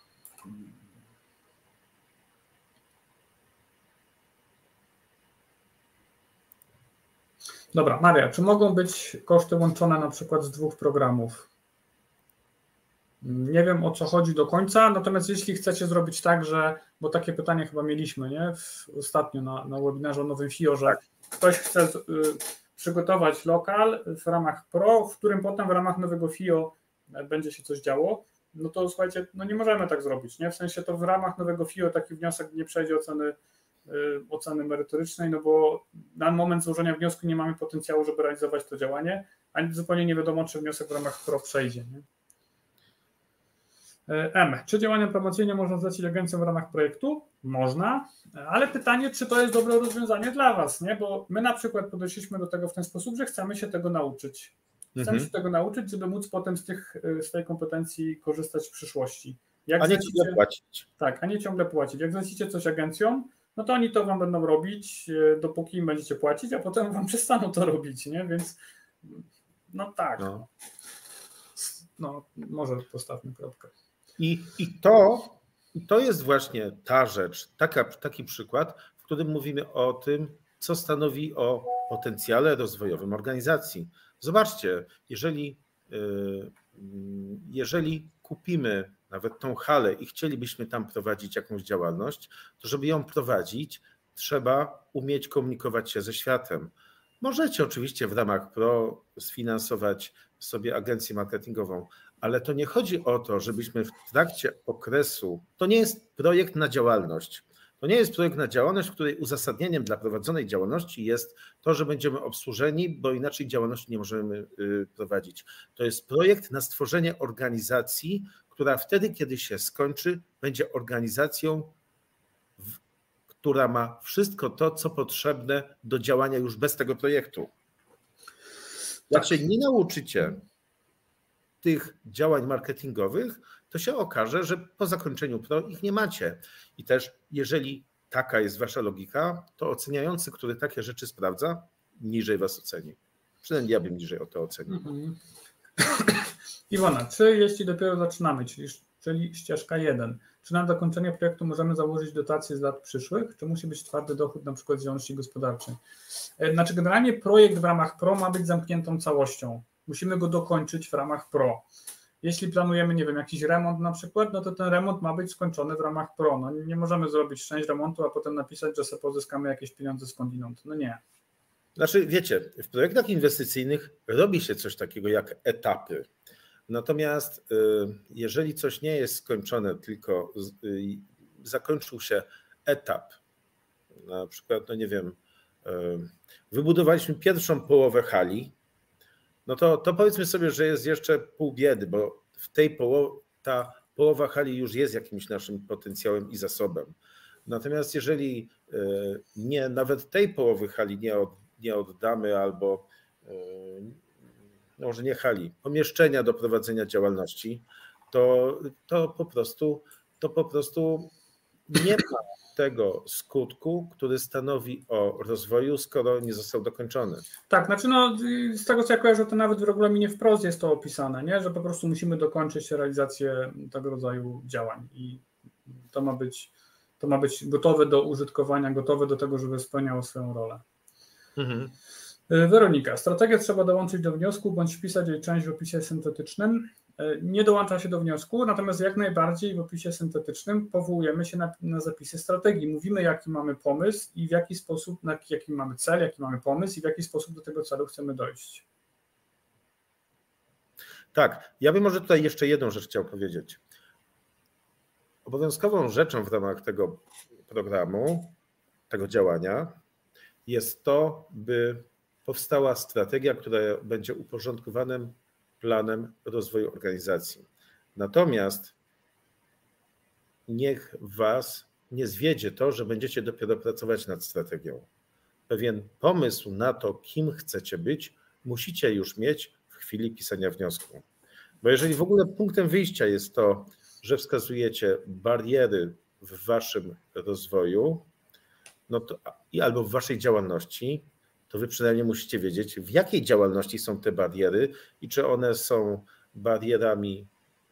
Dobra, Maria, czy mogą być koszty łączone na przykład z 2 programów? Nie wiem, o co chodzi do końca, natomiast jeśli chcecie zrobić tak, że, bo takie pytanie chyba mieliśmy, nie? Ostatnio na webinarze o nowym FIO, że ktoś chce przygotować lokal w ramach Pro, w którym potem w ramach nowego FIO będzie się coś działo, no to słuchajcie, no nie możemy tak zrobić, nie? W sensie to w ramach nowego FIO taki wniosek nie przejdzie oceny merytorycznej, no bo na moment złożenia wniosku nie mamy potencjału, żeby realizować to działanie, ani zupełnie nie wiadomo, czy wniosek w ramach Pro przejdzie, nie? Czy działania promocyjne można zlecić agencjom w ramach projektu? Można, ale pytanie, czy to jest dobre rozwiązanie dla Was, nie? Bo my na przykład podeszliśmy do tego w ten sposób, że chcemy się tego nauczyć. Chcemy się tego nauczyć, żeby móc potem z tej kompetencji korzystać w przyszłości. A nie ciągle płacić. Tak, a nie ciągle płacić. Jak zlecicie coś agencjom, no to oni to Wam będą robić, dopóki im będziecie płacić, a potem Wam przestaną to robić, nie? Więc no tak. No może postawmy kropkę. I to jest właśnie ta rzecz, taki przykład, w którym mówimy o tym, co stanowi o potencjale rozwojowym organizacji. Zobaczcie, jeżeli kupimy nawet tą halę i chcielibyśmy tam prowadzić jakąś działalność, to żeby ją prowadzić, trzeba umieć komunikować się ze światem. Możecie oczywiście w ramach Pro sfinansować sobie agencję marketingową, ale to nie chodzi o to, żebyśmy w trakcie okresu, to nie jest projekt na działalność. To nie jest projekt na działalność, w której uzasadnieniem dla prowadzonej działalności jest to, że będziemy obsłużeni, bo inaczej działalności nie możemy prowadzić. To jest projekt na stworzenie organizacji, która wtedy, kiedy się skończy, będzie organizacją, która ma wszystko to, co potrzebne do działania już bez tego projektu. Jak się nie nauczycie tych działań marketingowych, to się okaże, że po zakończeniu Pro ich nie macie. I też jeżeli taka jest wasza logika, to oceniający, który takie rzeczy sprawdza, niżej was oceni. Przynajmniej ja bym niżej o to ocenił. Iwona, czy jeśli dopiero zaczynamy, czyli ścieżka 1, czy na zakończenie projektu możemy założyć dotacje z lat przyszłych, czy musi być twardy dochód na przykład z działalności gospodarczej? Znaczy generalnie projekt w ramach Pro ma być zamkniętą całością. Musimy go dokończyć w ramach Pro. Jeśli planujemy, nie wiem, jakiś remont na przykład, no to ten remont ma być skończony w ramach Pro. No nie możemy zrobić część remontu, a potem napisać, że sobie pozyskamy jakieś pieniądze skądinąd. No nie. Znaczy, wiecie, w projektach inwestycyjnych robi się coś takiego jak etapy. Natomiast jeżeli coś nie jest skończone, tylko zakończył się etap, na przykład, no nie wiem, wybudowaliśmy pierwszą połowę hali, no to powiedzmy sobie, że jest jeszcze pół biedy, bo w tej ta połowa hali już jest jakimś naszym potencjałem i zasobem. Natomiast jeżeli nawet tej połowy hali nie oddamy albo no może nie hali, pomieszczenia do prowadzenia działalności, to po prostu nie ma tego skutku, który stanowi o rozwoju, skoro nie został dokończony. Tak, znaczy no, z tego co ja kojarzę, to nawet w regulaminie wprost jest to opisane, nie? Że po prostu musimy dokończyć realizację tego rodzaju działań i to ma być gotowe do użytkowania, gotowe do tego, żeby spełniało swoją rolę. Weronika, strategię trzeba dołączyć do wniosku bądź wpisać jej część w opisie syntetycznym. Nie dołącza się do wniosku, natomiast jak najbardziej w opisie syntetycznym powołujemy się na zapisy strategii. Mówimy, jaki mamy pomysł i w jaki sposób, jaki mamy cel, jaki mamy pomysł i w jaki sposób do tego celu chcemy dojść. Tak, ja bym może tutaj jeszcze jedną rzecz chciał powiedzieć. Obowiązkową rzeczą w ramach tego programu, tego działania jest to, by powstała strategia, która będzie uporządkowanym planem rozwoju organizacji. Natomiast niech was nie zwiedzie to, że będziecie dopiero pracować nad strategią. Pewien pomysł na to, kim chcecie być, musicie już mieć w chwili pisania wniosku. Bo jeżeli w ogóle punktem wyjścia jest to, że wskazujecie bariery w waszym rozwoju, no to, albo w waszej działalności, to wy przynajmniej musicie wiedzieć, w jakiej działalności są te bariery i czy one są barierami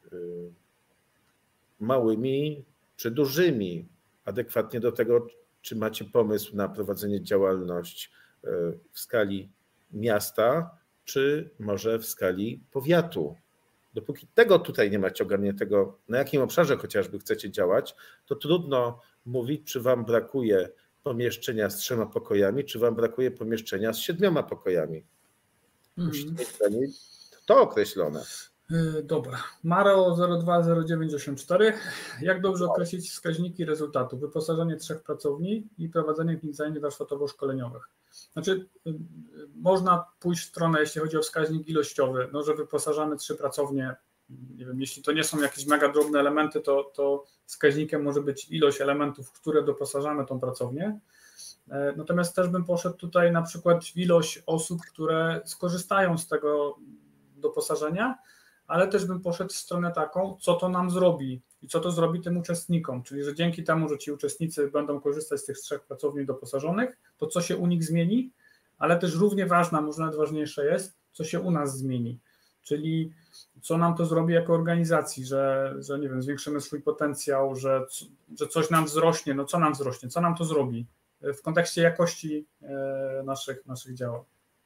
małymi czy dużymi, adekwatnie do tego, czy macie pomysł na prowadzenie działalności w skali miasta, czy może w skali powiatu. Dopóki tego tutaj nie macie ogarniętego, na jakim obszarze chociażby chcecie działać, to trudno mówić, czy wam brakuje pomieszczenia z 3 pokojami, czy wam brakuje pomieszczenia z 7 pokojami. Musicie mieć przynajmniej to określone. Dobra. Maro 020984. Jak dobrze określić wskaźniki rezultatu? Wyposażenie 3 pracowni i prowadzenie zajęć warsztatowo-szkoleniowych. Znaczy, można pójść w stronę, jeśli chodzi o wskaźnik ilościowy, no, że wyposażamy 3 pracownie. Nie wiem, jeśli to nie są jakieś mega drobne elementy, to wskaźnikiem może być ilość elementów, w które doposażamy tą pracownię. Natomiast też bym poszedł tutaj na przykład w ilość osób, które skorzystają z tego doposażenia, ale też bym poszedł w stronę taką, co to nam zrobi i co to zrobi tym uczestnikom, czyli że dzięki temu, że ci uczestnicy będą korzystać z tych 3 pracowni doposażonych, to co się u nich zmieni, ale też równie ważna, może nawet ważniejsze jest, co się u nas zmieni, czyli co nam to zrobi jako organizacji, że nie wiem, zwiększymy swój potencjał, że coś nam wzrośnie, no co nam wzrośnie, co nam to zrobi w kontekście jakości naszych działań.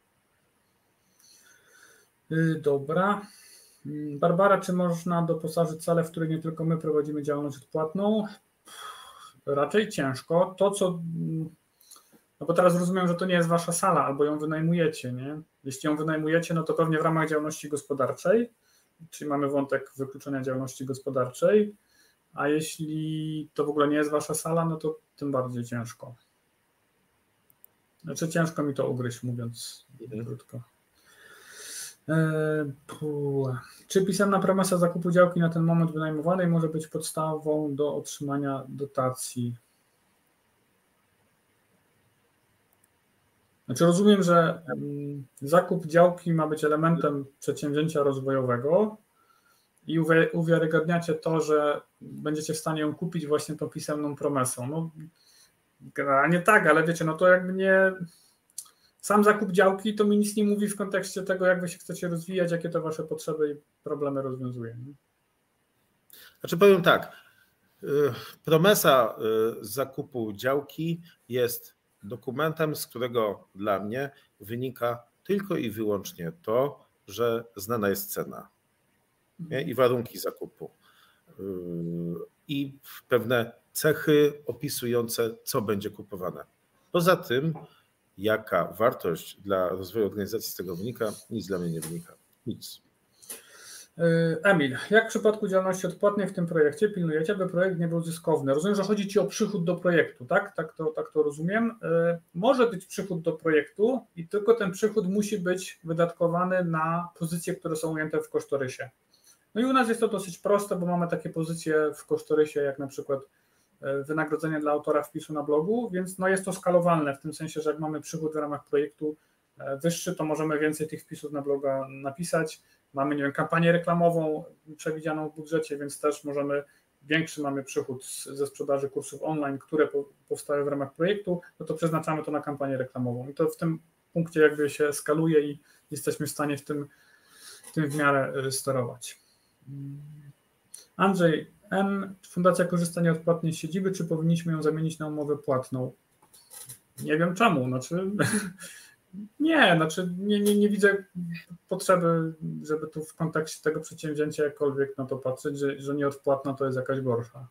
Dobra. Barbara, czy można doposażyć salę, w której nie tylko my prowadzimy działalność odpłatną? Raczej ciężko. No bo teraz rozumiem, że to nie jest wasza sala, albo ją wynajmujecie, nie? Jeśli ją wynajmujecie, no to pewnie w ramach działalności gospodarczej, czyli mamy wątek wykluczenia działalności gospodarczej, a jeśli to w ogóle nie jest wasza sala, no to tym bardziej ciężko. Znaczy ciężko mi to ugryźć, mówiąc krótko. Czy pisemna promesa zakupu działki na ten moment wynajmowanej może być podstawą do otrzymania dotacji? Znaczy rozumiem, że zakup działki ma być elementem przedsięwzięcia rozwojowego i uwiarygadniacie to, że będziecie w stanie ją kupić właśnie tą pisemną promesą. No, generalnie tak, ale wiecie, no to jakby nie... Sam zakup działki to mi nic nie mówi w kontekście tego, jak wy się chcecie rozwijać, jakie to wasze potrzeby i problemy rozwiązuje. Nie? Znaczy powiem tak, promesa zakupu działki jest dokumentem, z którego dla mnie wynika tylko i wyłącznie to, że znana jest cena, nie? I warunki zakupu i pewne cechy opisujące, co będzie kupowane. Poza tym, jaka wartość dla rozwoju organizacji z tego wynika, nic dla mnie nie wynika. Nic. Emil, jak w przypadku działalności odpłatnej w tym projekcie pilnujecie, aby projekt nie był zyskowny? Rozumiem, że chodzi ci o przychód do projektu, tak? Tak to rozumiem. Może być przychód do projektu i tylko ten przychód musi być wydatkowany na pozycje, które są ujęte w kosztorysie. No i u nas jest to dosyć proste, bo mamy takie pozycje w kosztorysie, jak na przykład wynagrodzenie dla autora wpisu na blogu, więc no jest to skalowalne w tym sensie, że jak mamy przychód w ramach projektu wyższy, to możemy więcej tych wpisów na bloga napisać. Mamy, nie wiem, kampanię reklamową przewidzianą w budżecie, więc też większy mamy przychód ze sprzedaży kursów online, które powstały w ramach projektu, no to przeznaczamy to na kampanię reklamową. I to w tym punkcie jakby się skaluje i jesteśmy w stanie w tym w miarę sterować. Andrzej M. Fundacja korzysta nieodpłatnie z siedziby, czy powinniśmy ją zamienić na umowę płatną? Nie wiem czemu, nie widzę potrzeby, żeby tu w kontekście tego przedsięwzięcia jakkolwiek na to patrzeć, że nieodpłatna to jest jakaś gorsza.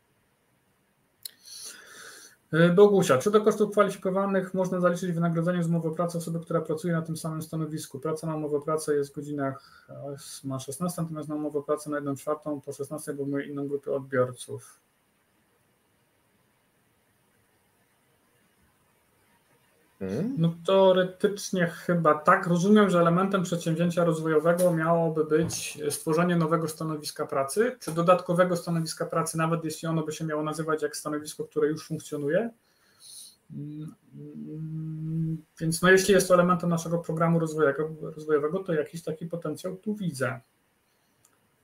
Bogusia, czy do kosztów kwalifikowanych można zaliczyć wynagrodzenie z umowy o pracę osoby, która pracuje na tym samym stanowisku? Praca na umowę o pracę jest w godzinach ma 16, natomiast na umowę o pracę na 1/4 po 16, bo mamy inną grupę odbiorców. No teoretycznie chyba tak. Rozumiem, że elementem przedsięwzięcia rozwojowego miałoby być stworzenie nowego stanowiska pracy, czy dodatkowego stanowiska pracy, nawet jeśli ono by się miało nazywać jak stanowisko, które już funkcjonuje. Więc no jeśli jest to elementem naszego programu rozwojowego, to jakiś taki potencjał tu widzę.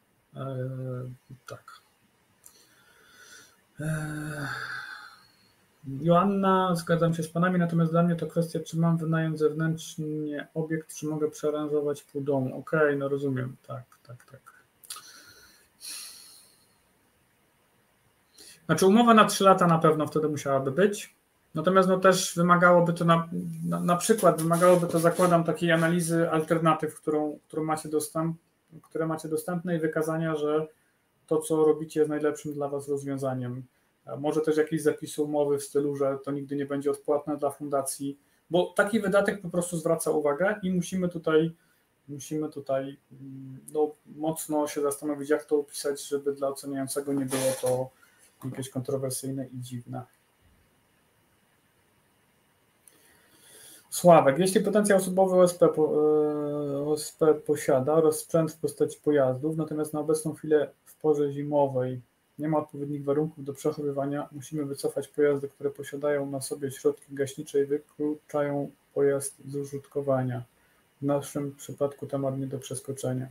Tak. Joanna, zgadzam się z panami, natomiast dla mnie to kwestia, czy mam wynająć zewnętrznie obiekt, czy mogę przearanżować pół domu. Okej, no rozumiem, tak. Znaczy umowa na 3 lata na pewno wtedy musiałaby być, natomiast no też wymagałoby to na przykład wymagałoby to, zakładam, takiej analizy alternatyw, którą macie które macie dostępne i wykazania, że to, co robicie, jest najlepszym dla was rozwiązaniem. Może też jakieś zapisy umowy w stylu, że to nigdy nie będzie odpłatne dla fundacji, bo taki wydatek po prostu zwraca uwagę i musimy tutaj no, mocno się zastanowić, jak to opisać, żeby dla oceniającego nie było to jakieś kontrowersyjne i dziwne. Sławek, jeśli potencjał osobowy OSP posiada oraz sprzęt w postaci pojazdów, natomiast na obecną chwilę w porze zimowej nie ma odpowiednich warunków do przechowywania, musimy wycofać pojazdy, które posiadają na sobie środki gaśnicze i wykluczają pojazd z użytkowania. W naszym przypadku temat nie do przeskoczenia.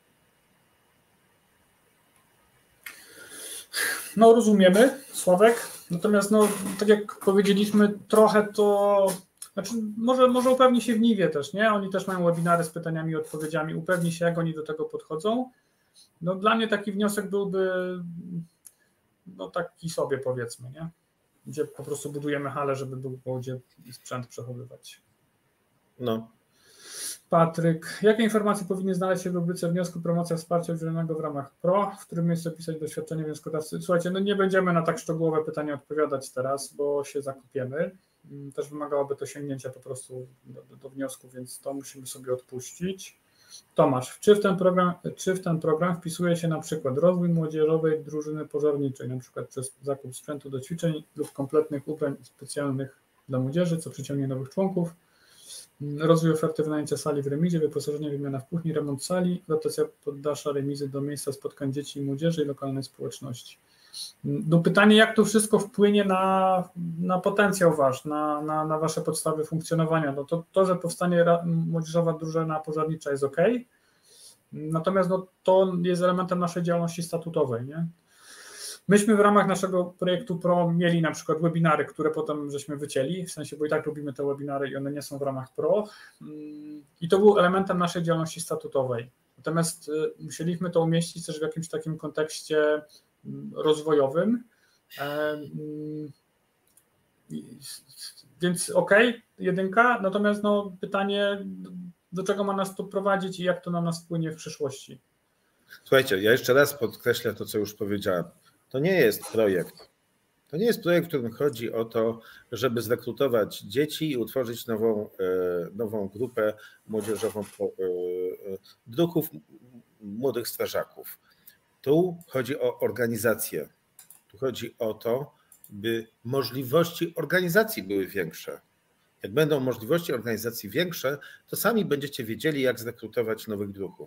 No rozumiemy, Sławek, natomiast no tak jak powiedzieliśmy, trochę to, znaczy może upewni się w Niwie też, nie? Oni też mają webinary z pytaniami i odpowiedziami, upewni się, jak oni do tego podchodzą. No dla mnie taki wniosek byłby no taki sobie, powiedzmy, nie? Gdzie po prostu budujemy halę, żeby było gdzie sprzęt przechowywać. No. Patryk, jakie informacje powinny znaleźć się w rubryce wniosku promocja wsparcia udzielonego w ramach PRO, w którym miejscu opisać doświadczenie wnioskodawcy? Słuchajcie, no nie będziemy na tak szczegółowe pytania odpowiadać teraz, bo się zakupiemy. Też wymagałoby to sięgnięcia po prostu do wniosku, więc to musimy sobie odpuścić. Tomasz, czy w ten program wpisuje się na przykład rozwój młodzieżowej drużyny pożarniczej, na przykład przez zakup sprzętu do ćwiczeń lub kompletnych ubrań specjalnych dla młodzieży, co przyciągnie nowych członków, rozwój oferty wynajęcia sali w remizie, wyposażenie, wymiana w kuchni, remont sali, rotacja poddasza remizy do miejsca spotkań dzieci i młodzieży i lokalnej społeczności. No pytanie, jak to wszystko wpłynie na potencjał wasz, na wasze podstawy funkcjonowania. No to, że powstanie młodzieżowa drużyna pożarnicza jest ok, natomiast no, to jest elementem naszej działalności statutowej, nie? Myśmy w ramach naszego projektu PRO mieli na przykład webinary, które potem żeśmy wycięli, w sensie, bo i tak robimy te webinary i one nie są w ramach PRO i to był elementem naszej działalności statutowej. Natomiast musieliśmy to umieścić też w jakimś takim kontekście rozwojowym, więc jedynka, natomiast no, pytanie, do czego ma nas to prowadzić i jak to na nas wpłynie w przyszłości. Słuchajcie, ja jeszcze raz podkreślę to, co już powiedziałem. To nie jest projekt. To nie jest projekt, w którym chodzi o to, żeby zrekrutować dzieci i utworzyć nową grupę młodzieżową druhów młodych strażaków. Tu chodzi o organizację. Tu chodzi o to, by możliwości organizacji były większe. Jak będą możliwości organizacji większe, to sami będziecie wiedzieli, jak zrekrutować nowych druhów.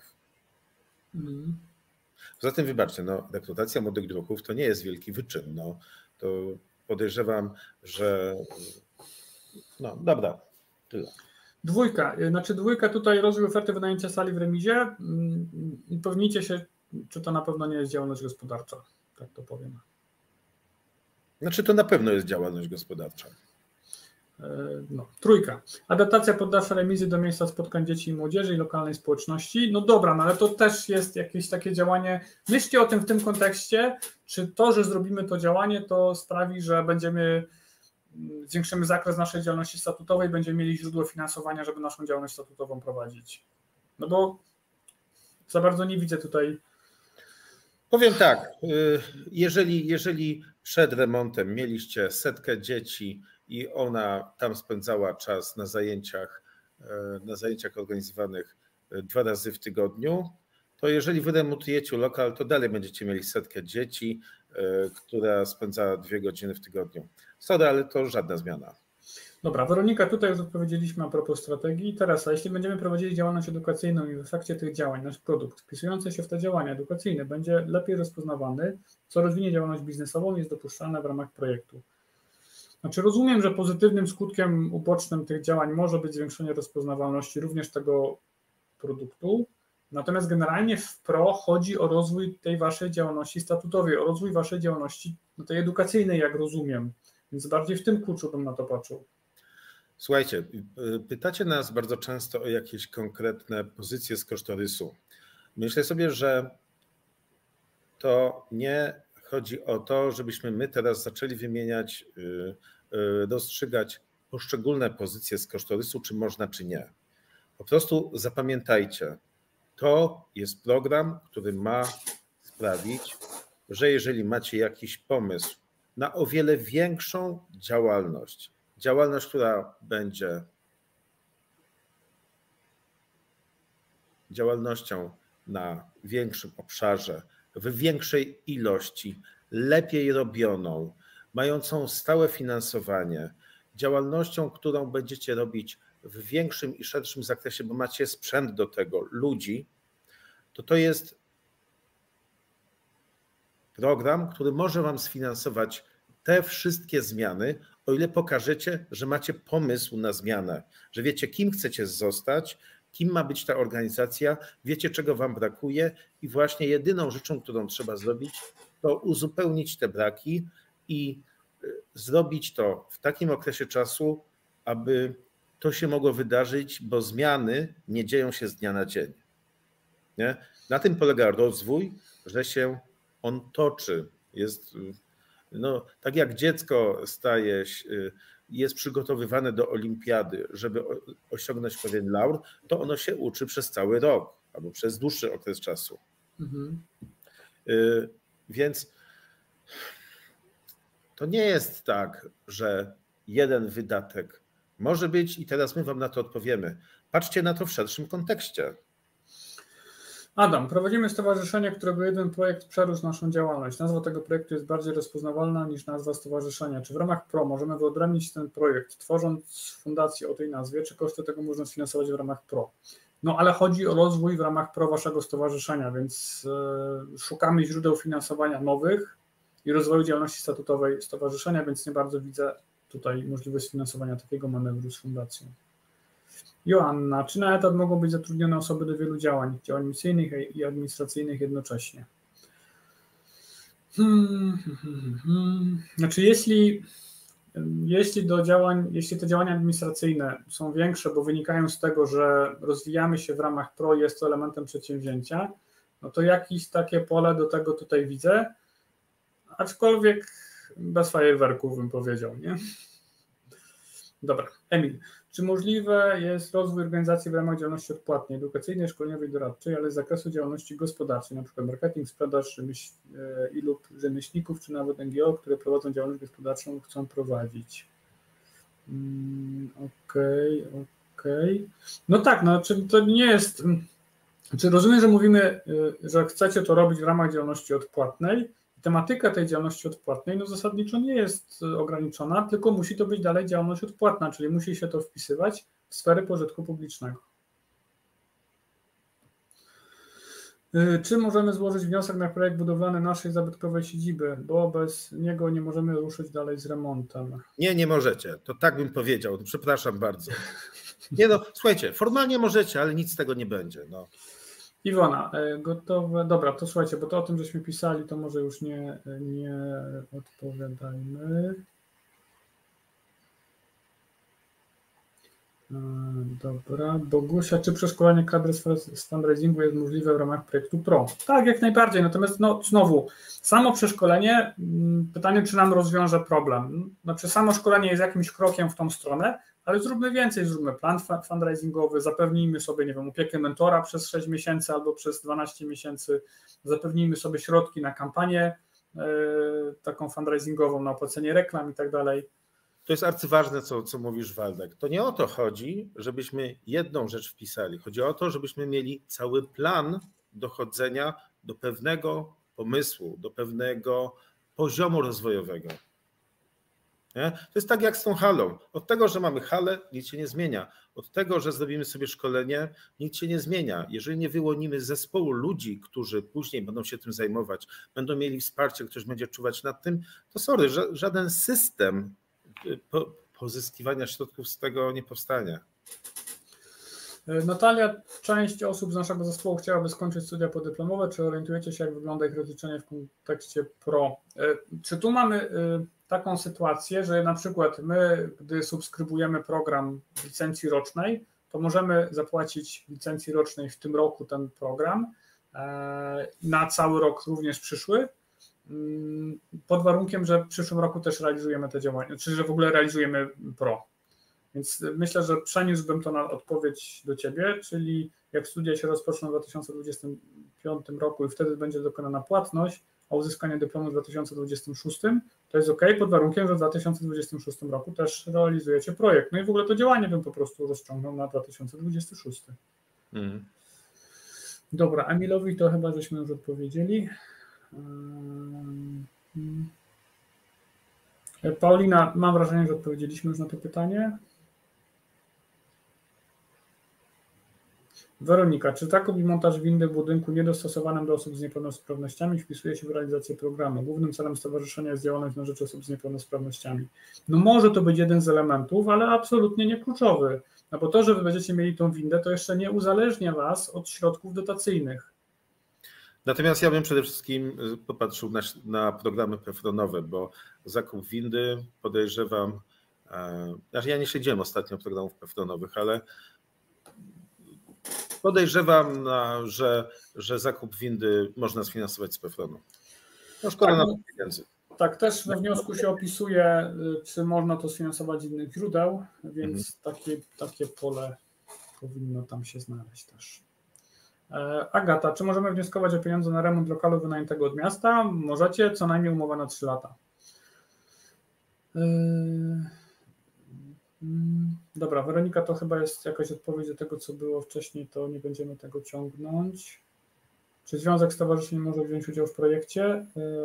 Poza tym wybaczcie, no, rekrutacja młodych druhów to nie jest wielki wyczyn. No, to podejrzewam, że no dobra, tyle. Dwójka tutaj rozwój oferty wynajęcia sali w remizie. Upewnijcie się, czy to na pewno nie jest działalność gospodarcza, tak to powiem. Znaczy to na pewno jest działalność gospodarcza. No, trójka. Adaptacja poddasza remizy do miejsca spotkań dzieci i młodzieży i lokalnej społeczności. No dobra, no ale to też jest jakieś takie działanie. Myślcie o tym w tym kontekście, czy to, że zrobimy to działanie, to sprawi, że zwiększymy zakres naszej działalności statutowej, będziemy mieli źródło finansowania, żeby naszą działalność statutową prowadzić. No bo za bardzo nie widzę tutaj. Powiem tak, jeżeli przed remontem mieliście 100 dzieci i ona tam spędzała czas na zajęciach organizowanych 2 razy w tygodniu, to jeżeli wy remontujecie lokal, to dalej będziecie mieli 100 dzieci, która spędzała 2 godziny w tygodniu. Sorry, ale to żadna zmiana. Dobra, Weronika, tutaj już odpowiedzieliśmy a propos strategii. Teraz, a jeśli będziemy prowadzili działalność edukacyjną i w efekcie tych działań nasz produkt wpisujący się w te działania edukacyjne będzie lepiej rozpoznawany, co rozwinie działalność biznesową, jest dopuszczalne w ramach projektu. Znaczy rozumiem, że pozytywnym skutkiem ubocznym tych działań może być zwiększenie rozpoznawalności również tego produktu, natomiast generalnie w PRO chodzi o rozwój tej waszej działalności statutowej, o rozwój waszej działalności tej edukacyjnej, jak rozumiem. Więc bardziej w tym kluczu bym na to patrzył. Słuchajcie, pytacie nas bardzo często o jakieś konkretne pozycje z kosztorysu. Myślę sobie, że to nie chodzi o to, żebyśmy my teraz zaczęli wymieniać, rozstrzygać poszczególne pozycje z kosztorysu, czy można, czy nie. Po prostu zapamiętajcie, to jest program, który ma sprawić, że jeżeli macie jakiś pomysł na o wiele większą działalność, która będzie działalnością na większym obszarze, w większej ilości, lepiej robioną, mającą stałe finansowanie, działalnością, którą będziecie robić w większym i szerszym zakresie, bo macie sprzęt do tego, ludzi, to jest program, który może wam sfinansować te wszystkie zmiany, o ile pokażecie, że macie pomysł na zmianę, że wiecie, kim chcecie zostać, kim ma być ta organizacja, wiecie, czego wam brakuje i właśnie jedyną rzeczą, którą trzeba zrobić, to uzupełnić te braki i zrobić to w takim okresie czasu, aby to się mogło wydarzyć, bo zmiany nie dzieją się z dnia na dzień. Nie? Na tym polega rozwój, że się on toczy. Jest, tak jak dziecko jest przygotowywane do olimpiady, żeby osiągnąć pewien laur, to ono się uczy przez cały rok albo przez dłuższy okres czasu. Mhm. Więc to nie jest tak, że jeden wydatek może być i teraz my wam na to odpowiemy. Patrzcie na to w szerszym kontekście. Adam, prowadzimy stowarzyszenie, którego jeden projekt przerósł naszą działalność. Nazwa tego projektu jest bardziej rozpoznawalna niż nazwa stowarzyszenia. Czy w ramach PRO możemy wyodrębnić ten projekt, tworząc fundację o tej nazwie, czy koszty tego można sfinansować w ramach PRO? No ale chodzi o rozwój w ramach PRO waszego stowarzyszenia, więc szukamy źródeł finansowania nowych i rozwoju działalności statutowej stowarzyszenia, więc nie bardzo widzę tutaj możliwość sfinansowania takiego manewru z fundacją. Joanna, czy na etat mogą być zatrudnione osoby do wielu działań misyjnych i administracyjnych jednocześnie? Znaczy, jeśli te działania administracyjne są większe, bo wynikają z tego, że rozwijamy się w ramach PRO i jest to elementem przedsięwzięcia, no to jakieś takie pole do tego tutaj widzę, aczkolwiek bez fajerwerków bym powiedział, nie? Dobra, Emil. Czy możliwe jest rozwój organizacji w ramach działalności odpłatnej, edukacyjnej, szkoleniowej, doradczej, ale z zakresu działalności gospodarczej, np. marketing, sprzedaż lub rzemieślników, czy nawet NGO, które prowadzą działalność gospodarczą, chcą prowadzić? Okej. No tak, czy to nie jest... Czy rozumiem, że mówimy, że chcecie to robić w ramach działalności odpłatnej? Tematyka tej działalności odpłatnej zasadniczo nie jest ograniczona, tylko musi to być dalej działalność odpłatna, czyli musi się to wpisywać w sferę pożytku publicznego. Czy możemy złożyć wniosek na projekt budowlany naszej zabytkowej siedziby, bo bez niego nie możemy ruszyć dalej z remontem? Nie możecie. To tak bym powiedział. Przepraszam bardzo. Słuchajcie, formalnie możecie, ale nic z tego nie będzie. Iwona, gotowe. Dobra, to słuchajcie, bo to o tym, żeśmy pisali, to może już nie odpowiadajmy. Dobra, Bogusia, czy przeszkolenie kadry z fundraisingu jest możliwe w ramach projektu PRO? Tak, jak najbardziej, natomiast znowu, samo przeszkolenie, pytanie, czy nam rozwiąże problem. Znaczy samo szkolenie jest jakimś krokiem w tą stronę, ale zróbmy więcej, zróbmy plan fundraisingowy, zapewnijmy sobie, nie wiem, opiekę mentora przez 6 miesięcy albo przez 12 miesięcy, zapewnijmy sobie środki na kampanię taką fundraisingową, na opłacenie reklam i tak dalej. To jest arcyważne, co mówisz, Waldek. To nie o to chodzi, żebyśmy jedną rzecz wpisali. Chodzi o to, żebyśmy mieli cały plan dochodzenia do pewnego pomysłu, do pewnego poziomu rozwojowego. Nie? To jest tak jak z tą halą. Od tego, że mamy halę, nic się nie zmienia. Od tego, że zrobimy sobie szkolenie, nic się nie zmienia. Jeżeli nie wyłonimy zespołu ludzi, którzy później będą się tym zajmować, będą mieli wsparcie, ktoś będzie czuwać nad tym, to sorry, żaden system pozyskiwania środków z tego nie powstanie. Natalia, część osób z naszego zespołu chciałaby skończyć studia podyplomowe. Czy orientujecie się, jak wygląda ich rozliczenie w kontekście PRO? Czy tu mamy taką sytuację, że na przykład my, gdy subskrybujemy program w licencji rocznej, to możemy zapłacić licencji rocznej w tym roku ten program, na cały rok również przyszły, pod warunkiem, że w przyszłym roku też realizujemy te działania, czy że w ogóle realizujemy Pro. Więc myślę, że przeniósłbym to na odpowiedź do Ciebie, czyli jak studia się rozpoczną w 2025 roku i wtedy będzie dokonana płatność, a uzyskanie dyplomu w 2026, to jest OK, pod warunkiem, że w 2026 roku też realizujecie projekt. No i w ogóle to działanie bym po prostu rozciągnął na 2026. Dobra, Emilowi to chyba żeśmy już odpowiedzieli. Paulina, mam wrażenie, że odpowiedzieliśmy już na to pytanie. Weronika, czy zakup i montaż windy w budynku niedostosowanym do osób z niepełnosprawnościami wpisuje się w realizację programu? Głównym celem stowarzyszenia jest działalność na rzecz osób z niepełnosprawnościami. No może to być jeden z elementów, ale absolutnie nie kluczowy. No bo to, że wy będziecie mieli tą windę, to jeszcze nie uzależnia was od środków dotacyjnych. Natomiast ja bym przede wszystkim popatrzył na programy PFRON-owe, bo zakup windy podejrzewam, znaczy ja nie śledziłem ostatnio programów PFRON-owych, ale podejrzewam, że zakup windy można sfinansować z PFRON-u. No szkoda na pieniędzy. Tak, też we wniosku się opisuje, czy można to sfinansować z innych źródeł, więc takie pole powinno tam się znaleźć też. Agata, czy możemy wnioskować o pieniądze na remont lokalu wynajętego od miasta? Możecie, co najmniej umowa na 3 lata. Dobra, Weronika, to chyba jest jakaś odpowiedź do tego, co było wcześniej, to nie będziemy tego ciągnąć. Czy Związek Stowarzyszeń może wziąć udział w projekcie?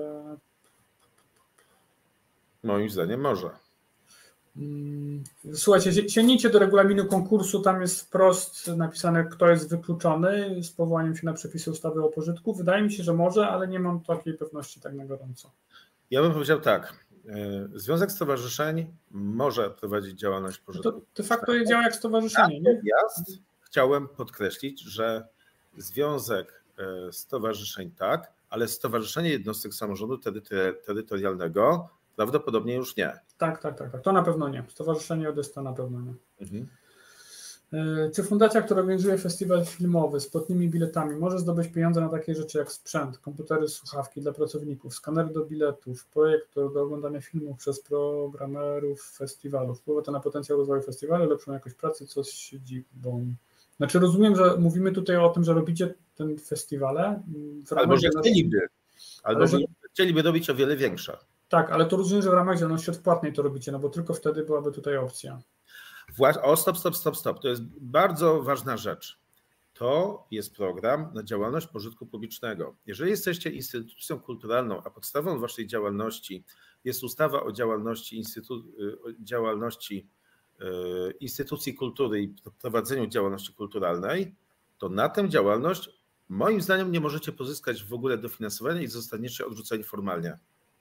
Moim zdaniem może. Słuchajcie, sięgnijcie do regulaminu konkursu, tam jest wprost napisane, kto jest wykluczony z powołaniem się na przepisy ustawy o pożytku. Wydaje mi się, że może, ale nie mam takiej pewności tak na gorąco. Ja bym powiedział tak, Związek Stowarzyszeń może prowadzić działalność pożytku. To de facto działa jak stowarzyszenie, nie? Natomiast chciałem podkreślić, że Związek Stowarzyszeń tak, ale Stowarzyszenie Jednostek Samorządu Terytorialnego prawdopodobnie już nie. Tak. To na pewno nie. Stowarzyszenie Odysta na pewno nie. Czy fundacja, która organizuje festiwal filmowy z płatnymi biletami, może zdobyć pieniądze na takie rzeczy jak sprzęt, komputery, słuchawki dla pracowników, skanery do biletów, projektor do oglądania filmów przez programerów festiwalu? Wpływa to na potencjał rozwoju festiwalu, lepszą jakość pracy, co z siedzibą? Znaczy rozumiem, że mówimy tutaj o tym, że robicie ten festiwale. Albo że chcieliby robić o wiele większe. Tak, ale to rozumiem, że w ramach działalności odpłatnej to robicie, no bo tylko wtedy byłaby tutaj opcja. Stop. To jest bardzo ważna rzecz. To jest program na działalność pożytku publicznego. Jeżeli jesteście instytucją kulturalną, a podstawą waszej działalności jest ustawa o działalności instytucji kultury i prowadzeniu działalności kulturalnej, to na tę działalność moim zdaniem nie możecie pozyskać w ogóle dofinansowania i zostaniecie odrzuceni formalnie.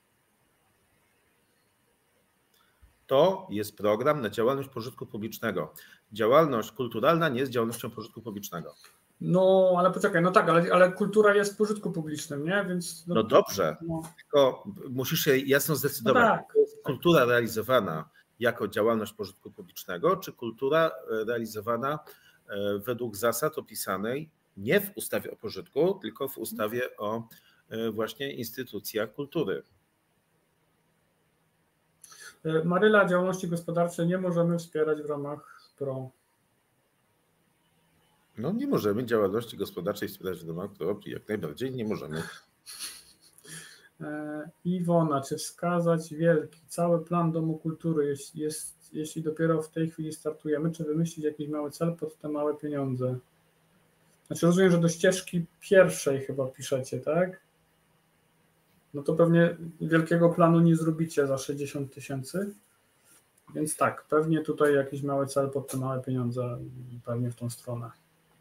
To jest program na działalność pożytku publicznego. Działalność kulturalna nie jest działalnością pożytku publicznego. No, ale poczekaj, no tak, ale kultura jest w pożytku publicznym, nie? Więc, no dobrze, tylko musisz się jasno zdecydować, no tak. Kultura realizowana jako działalność pożytku publicznego, czy kultura realizowana według zasad opisanej nie w ustawie o pożytku, tylko w ustawie o właśnie instytucjach kultury. Maryla, działalności gospodarczej nie możemy wspierać w ramach PRO. No nie możemy działalności gospodarczej wspierać w ramach PRO, jak najbardziej nie możemy. Iwona, czy wskazać wielki, cały plan Domu Kultury, jeśli dopiero w tej chwili startujemy, czy wymyślić jakiś mały cel pod te małe pieniądze? Znaczy rozumiem, że do ścieżki pierwszej chyba piszecie, tak? No to pewnie wielkiego planu nie zrobicie za 60 000, więc tak, pewnie tutaj jakiś mały cel pod te małe pieniądze, pewnie w tą stronę.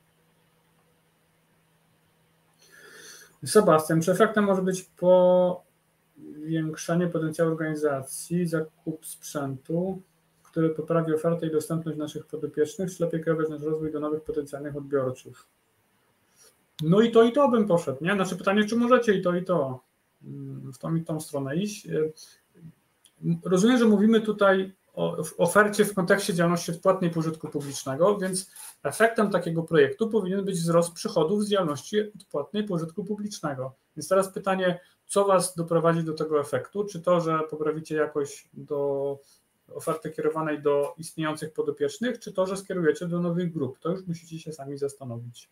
Sebastian, czy efektem może być powiększenie potencjału organizacji, zakup sprzętu, który poprawi ofertę i dostępność naszych podopiecznych, czy lepiej kierować nasz rozwój do nowych potencjalnych odbiorców? No i to bym poszedł, nie? Znaczy pytanie, czy możecie i to w tą stronę iść. rozumiem, że mówimy tutaj o ofercie w kontekście działalności odpłatnej pożytku publicznego, więc efektem takiego projektu powinien być wzrost przychodów z działalności odpłatnej pożytku publicznego. Więc teraz pytanie, co Was doprowadzi do tego efektu? Czy to, że poprawicie jakość do oferty kierowanej do istniejących podopiecznych, czy to, że skierujecie do nowych grup? To już musicie się sami zastanowić.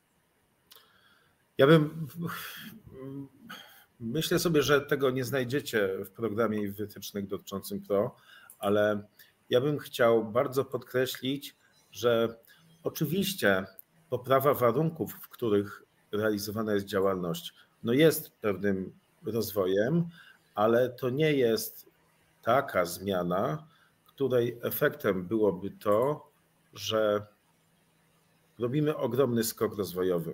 Myślę sobie, że tego nie znajdziecie w programie i w wytycznych dotyczącym PRO, ale ja bym chciał bardzo podkreślić, że oczywiście poprawa warunków, w których realizowana jest działalność, no jest pewnym rozwojem, ale to nie jest taka zmiana, której efektem byłoby to, że robimy ogromny skok rozwojowy.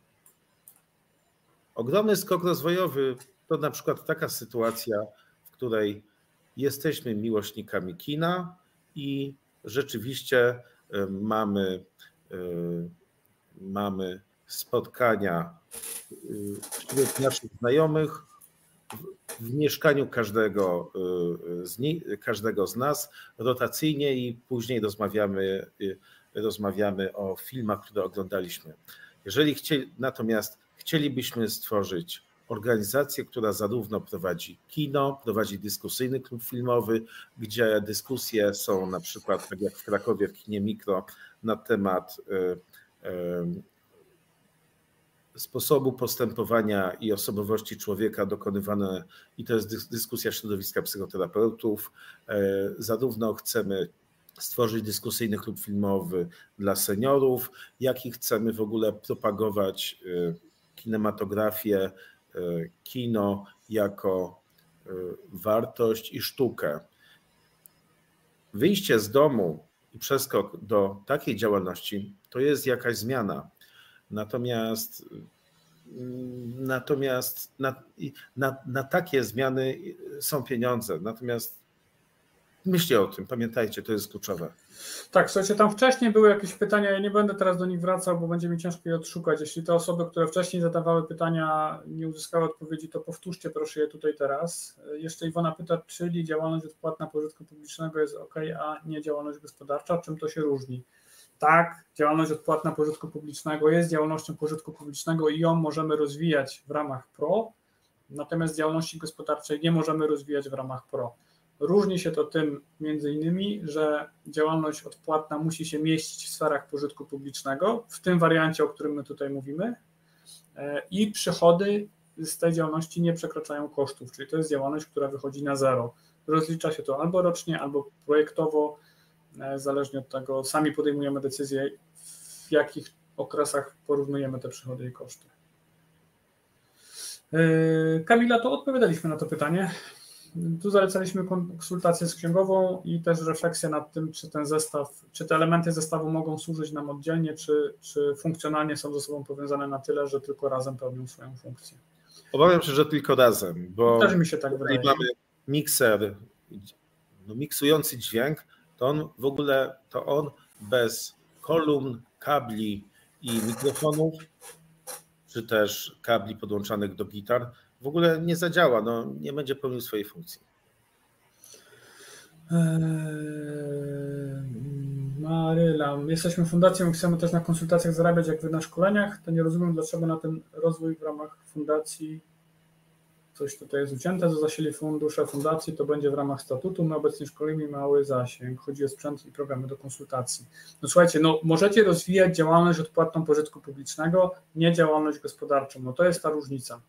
Ogromny skok rozwojowy to na przykład taka sytuacja, w której jesteśmy miłośnikami kina i rzeczywiście mamy spotkania wśród naszych znajomych w mieszkaniu każdego z nas rotacyjnie i później rozmawiamy o filmach, które oglądaliśmy. Jeżeli natomiast chcielibyśmy stworzyć organizację, która zarówno prowadzi kino, prowadzi dyskusyjny klub filmowy, gdzie dyskusje są na przykład, tak jak w Krakowie w kinie Mikro, na temat sposobu postępowania i osobowości człowieka dokonywane, i to jest dyskusja środowiska psychoterapeutów. Zarówno chcemy stworzyć dyskusyjny klub filmowy dla seniorów, jak i chcemy w ogóle propagować kinematografię, kino jako wartość i sztukę. Wyjście z domu i przeskok do takiej działalności to jest jakaś zmiana. Natomiast na takie zmiany są pieniądze. Natomiast myślcie o tym, pamiętajcie, to jest kluczowe. Tak, słuchajcie, tam wcześniej były jakieś pytania, ja nie będę teraz do nich wracał, bo będzie mi ciężko je odszukać. Jeśli te osoby, które wcześniej zadawały pytania, nie uzyskały odpowiedzi, to powtórzcie proszę je tutaj teraz. Jeszcze Iwona pyta, czyli działalność odpłatna pożytku publicznego jest ok, a nie działalność gospodarcza, czym to się różni? Tak, działalność odpłatna pożytku publicznego jest działalnością pożytku publicznego i ją możemy rozwijać w ramach PRO, natomiast działalności gospodarczej nie możemy rozwijać w ramach PRO. Różni się to tym między innymi, że działalność odpłatna musi się mieścić w sferach pożytku publicznego, w tym wariancie, o którym my tutaj mówimy, i przychody z tej działalności nie przekraczają kosztów, czyli to jest działalność, która wychodzi na zero. Rozlicza się to albo rocznie, albo projektowo, zależnie od tego, sami podejmujemy decyzję, w jakich okresach porównujemy te przychody i koszty. Kamila, to odpowiadaliśmy na to pytanie. Tu zalecaliśmy konsultację z księgową i też refleksję nad tym, czy ten zestaw, czy te elementy zestawu mogą służyć nam oddzielnie, czy funkcjonalnie są ze sobą powiązane na tyle, że tylko razem pełnią swoją funkcję. Obawiam się, że tylko razem, bo też mi się tak wydaje. Mamy mikser, miksujący dźwięk, to on bez kolumn, kabli i mikrofonów, czy też kabli podłączanych do gitar, w ogóle nie zadziała, nie będzie pełnił swojej funkcji. Maryla, jesteśmy fundacją i chcemy też na konsultacjach zarabiać jak wy na szkoleniach, to nie rozumiem, dlaczego na ten rozwój w ramach fundacji coś tutaj jest ucięte, co zasili fundusze fundacji, to będzie w ramach statutu, my obecnie szkolimy mały zasięg, chodzi o sprzęt i programy do konsultacji. No słuchajcie, możecie rozwijać działalność odpłatną pożytku publicznego, nie działalność gospodarczą, to jest ta różnica.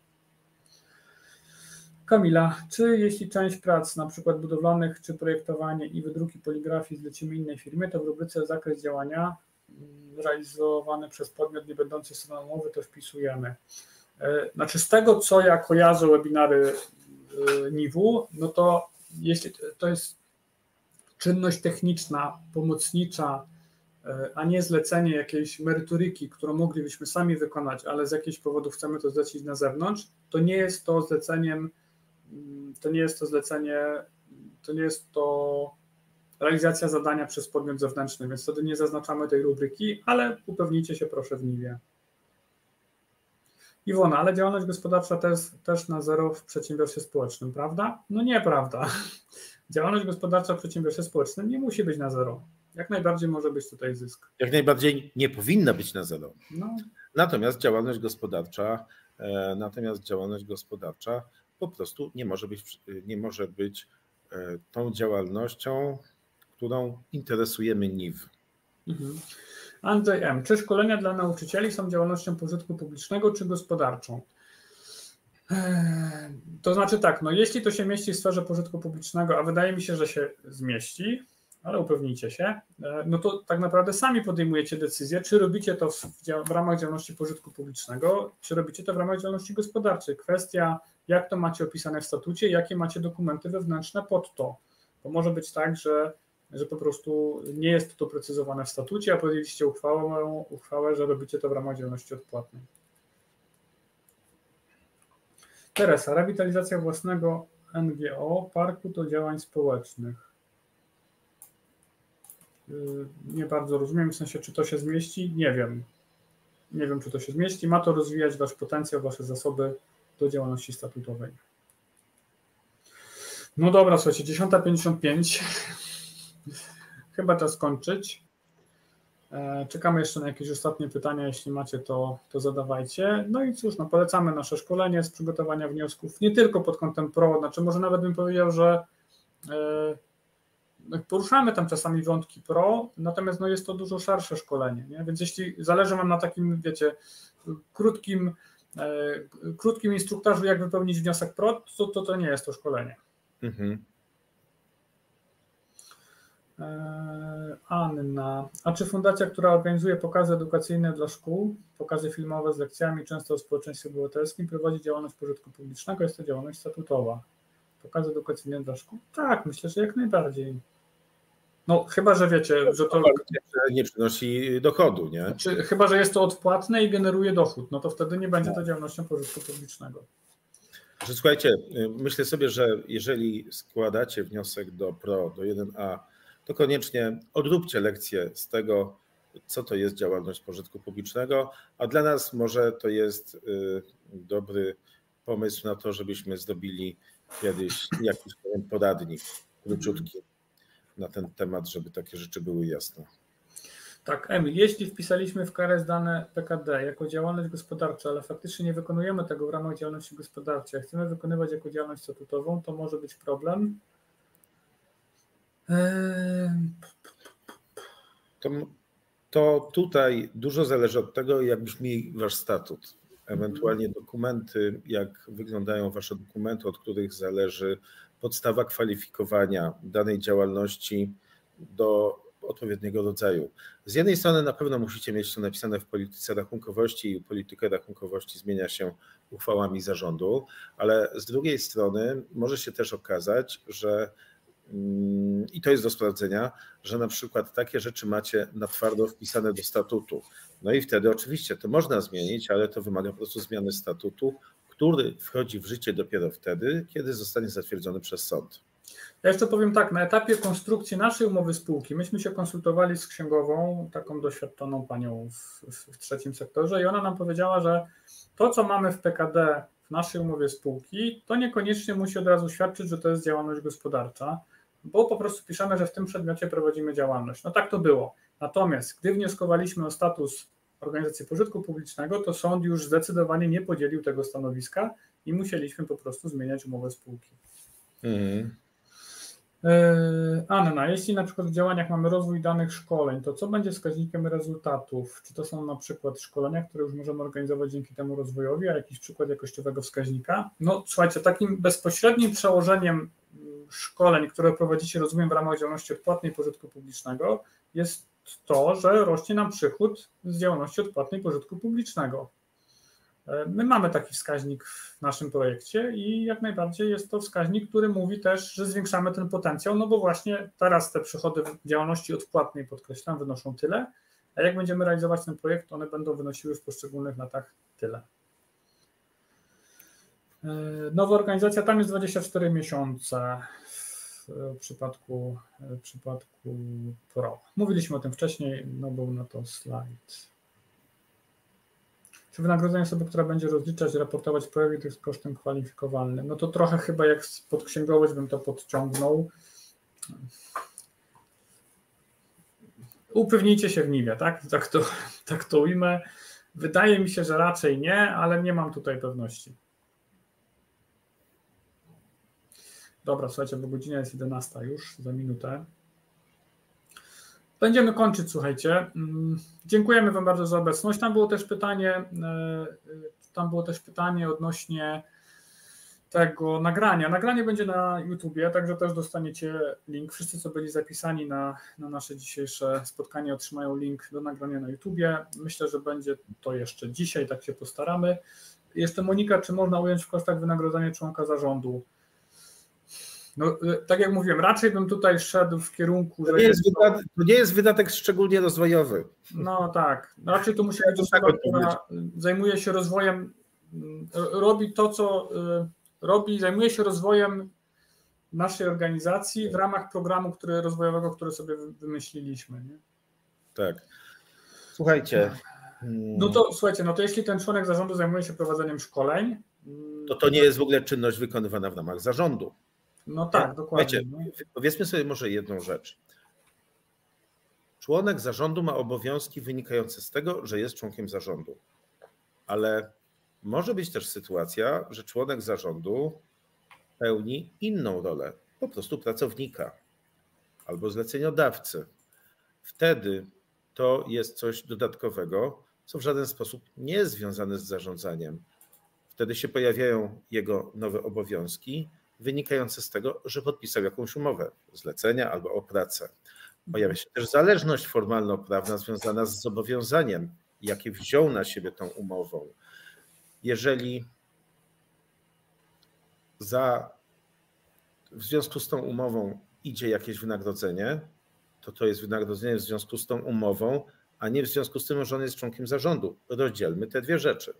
Kamila, czy jeśli część prac, na przykład budowlanych, czy projektowanie i wydruki poligrafii zlecimy innej firmie, to w rubryce zakres działania realizowany przez podmiot nie będący stroną umowy to wpisujemy. Znaczy z tego, co ja kojarzę webinary NIW-u, to jeśli to jest czynność techniczna, pomocnicza, a nie zlecenie jakiejś merytoryki, którą moglibyśmy sami wykonać, ale z jakichś powodów chcemy to zlecić na zewnątrz, to nie jest to realizacja zadania przez podmiot zewnętrzny, więc wtedy nie zaznaczamy tej rubryki, ale upewnijcie się proszę w NIW-ie. Iwona, ale działalność gospodarcza też na zero w przedsiębiorstwie społecznym, prawda? No nieprawda. Działalność gospodarcza w przedsiębiorstwie społecznym nie musi być na zero. Jak najbardziej może być tutaj zysk. Jak najbardziej nie powinna być na zero. No. Natomiast działalność gospodarcza po prostu nie może być tą działalnością, którą interesujemy NIW. Andrzej M. Czy szkolenia dla nauczycieli są działalnością pożytku publicznego czy gospodarczą? To znaczy tak, no jeśli to się mieści w sferze pożytku publicznego, a wydaje mi się, że się zmieści, ale upewnijcie się, no to tak naprawdę sami podejmujecie decyzję, czy robicie to w ramach działalności pożytku publicznego, czy robicie to w ramach działalności gospodarczej. Kwestia, jak to macie opisane w statucie, jakie macie dokumenty wewnętrzne pod to. Bo może być tak, że po prostu nie jest to doprecyzowane w statucie, a podjęliście uchwałę, że robicie to w ramach działalności odpłatnej. Teresa, rewitalizacja własnego NGO, parku do działań społecznych. Nie bardzo rozumiem, w sensie, czy to się zmieści? Nie wiem. Nie wiem, czy to się zmieści. Ma to rozwijać wasz potencjał, wasze zasoby do działalności statutowej. No dobra, słuchajcie, 10:55. Chyba czas kończyć. Czekamy jeszcze na jakieś ostatnie pytania. Jeśli macie, to zadawajcie. No i cóż, no polecamy nasze szkolenie z przygotowania wniosków, nie tylko pod kątem pro, znaczy może nawet bym powiedział, że poruszamy tam czasami wątki pro, natomiast no jest to dużo szersze szkolenie, nie? Więc jeśli zależy wam na takim, wiecie, krótkim instruktażu, jak wypełnić wniosek pro, to nie jest to szkolenie. Anna, a czy fundacja, która organizuje pokazy edukacyjne dla szkół, pokazy filmowe z lekcjami, często o społeczeństwie obywatelskim, prowadzi działalność pożytku publicznego, jest to działalność statutowa? Pokazy edukacyjne dla szkół? Tak, myślę, że jak najbardziej. No chyba, że wiecie, że to nie przynosi dochodu, nie? Chyba, że jest to odpłatne i generuje dochód, no to wtedy nie będzie to działalnością pożytku publicznego. Słuchajcie, myślę sobie, że jeżeli składacie wniosek do PRO, do 1A, to koniecznie odróbcie lekcję z tego, co to jest działalność pożytku publicznego, a dla nas może to jest dobry pomysł na to, żebyśmy zrobili kiedyś jakiś poradnik króciutki na ten temat, żeby takie rzeczy były jasne. Tak, Emil, jeśli wpisaliśmy w KRS dane PKD jako działalność gospodarcza, ale faktycznie nie wykonujemy tego w ramach działalności gospodarczej, a chcemy wykonywać jako działalność statutową, to może być problem. To tutaj dużo zależy od tego, jak brzmi wasz statut. Ewentualnie dokumenty, jak wyglądają wasze dokumenty, od których zależy podstawa kwalifikowania danej działalności do odpowiedniego rodzaju. Z jednej strony na pewno musicie mieć to napisane w polityce rachunkowości i polityka rachunkowości zmienia się uchwałami zarządu, ale z drugiej strony może się też okazać, że i to jest do sprawdzenia, że na przykład takie rzeczy macie na twardo wpisane do statutu. No i wtedy oczywiście to można zmienić, ale to wymaga po prostu zmiany statutu, który wchodzi w życie dopiero wtedy, kiedy zostanie zatwierdzony przez sąd. Ja jeszcze powiem tak, na etapie konstrukcji naszej umowy spółki myśmy się konsultowali z księgową, taką doświadczoną panią w trzecim sektorze i ona nam powiedziała, że to, co mamy w PKD w naszej umowie spółki, to niekoniecznie musi od razu świadczyć, że to jest działalność gospodarcza, bo po prostu piszemy, że w tym przedmiocie prowadzimy działalność. No tak to było. Natomiast gdy wnioskowaliśmy o status organizacji pożytku publicznego, to sąd już zdecydowanie nie podzielił tego stanowiska i musieliśmy po prostu zmieniać umowę spółki. Anna, jeśli na przykład w działaniach mamy rozwój danych szkoleń, to co będzie wskaźnikiem rezultatów? Czy to są na przykład szkolenia, które już możemy organizować dzięki temu rozwojowi, a jakiś przykład jakościowego wskaźnika? No słuchajcie, takim bezpośrednim przełożeniem szkoleń, które prowadzicie, rozumiem, w ramach działalności odpłatnej pożytku publicznego, jest to, że rośnie nam przychód z działalności odpłatnej pożytku publicznego. My mamy taki wskaźnik w naszym projekcie i jak najbardziej jest to wskaźnik, który mówi też, że zwiększamy ten potencjał, no bo właśnie teraz te przychody w działalności odpłatnej, podkreślam, wynoszą tyle, a jak będziemy realizować ten projekt, one będą wynosiły w poszczególnych latach tyle. Nowa organizacja, tam jest 24 miesiące w przypadku PRO. Mówiliśmy o tym wcześniej, no był na to slajd. Czy wynagrodzenie osoby, która będzie rozliczać, raportować projekt jest kosztem kwalifikowalnym? No to trochę chyba jak pod księgowość bym to podciągnął. Upewnijcie się w Niwie, tak? Tak to ujmę. Wydaje mi się, że raczej nie, ale nie mam tutaj pewności. Dobra, słuchajcie, bo godzina jest 11 już, za minutę. Będziemy kończyć, słuchajcie. Dziękujemy Wam bardzo za obecność. Tam było też pytanie odnośnie tego nagrania. Nagranie będzie na YouTubie, także też dostaniecie link. Wszyscy, co byli zapisani na nasze dzisiejsze spotkanie, otrzymają link do nagrania na YouTubie. Myślę, że będzie to jeszcze dzisiaj, tak się postaramy. Jeszcze Monika, czy można ująć w kosztach wynagrodzenie członka zarządu? No, tak jak mówiłem, raczej bym tutaj szedł w kierunku, że to nie jest wydatek szczególnie rozwojowy. No tak, raczej to musi być osoba, która zajmuje się rozwojem, robi to, co robi, zajmuje się rozwojem naszej organizacji w ramach programu rozwojowego, który sobie wymyśliliśmy. Nie? Tak. Słuchajcie. No to jeśli ten członek zarządu zajmuje się prowadzeniem szkoleń, to nie jest w ogóle czynność wykonywana w ramach zarządu. No tak, dokładnie. Powiedzmy sobie może jedną rzecz. Członek zarządu ma obowiązki wynikające z tego, że jest członkiem zarządu. Ale może być też sytuacja, że członek zarządu pełni inną rolę, po prostu pracownika albo zleceniodawcy. Wtedy to jest coś dodatkowego, co w żaden sposób nie jest związane z zarządzaniem. Wtedy się pojawiają jego nowe obowiązki wynikające z tego, że podpisał jakąś umowę zlecenia albo o pracę. Pojawia się też zależność formalno-prawna związana z zobowiązaniem, jakie wziął na siebie tą umową. Jeżeli w związku z tą umową idzie jakieś wynagrodzenie, to jest wynagrodzenie w związku z tą umową, a nie w związku z tym, że on jest członkiem zarządu. Rozdzielmy te dwie rzeczy.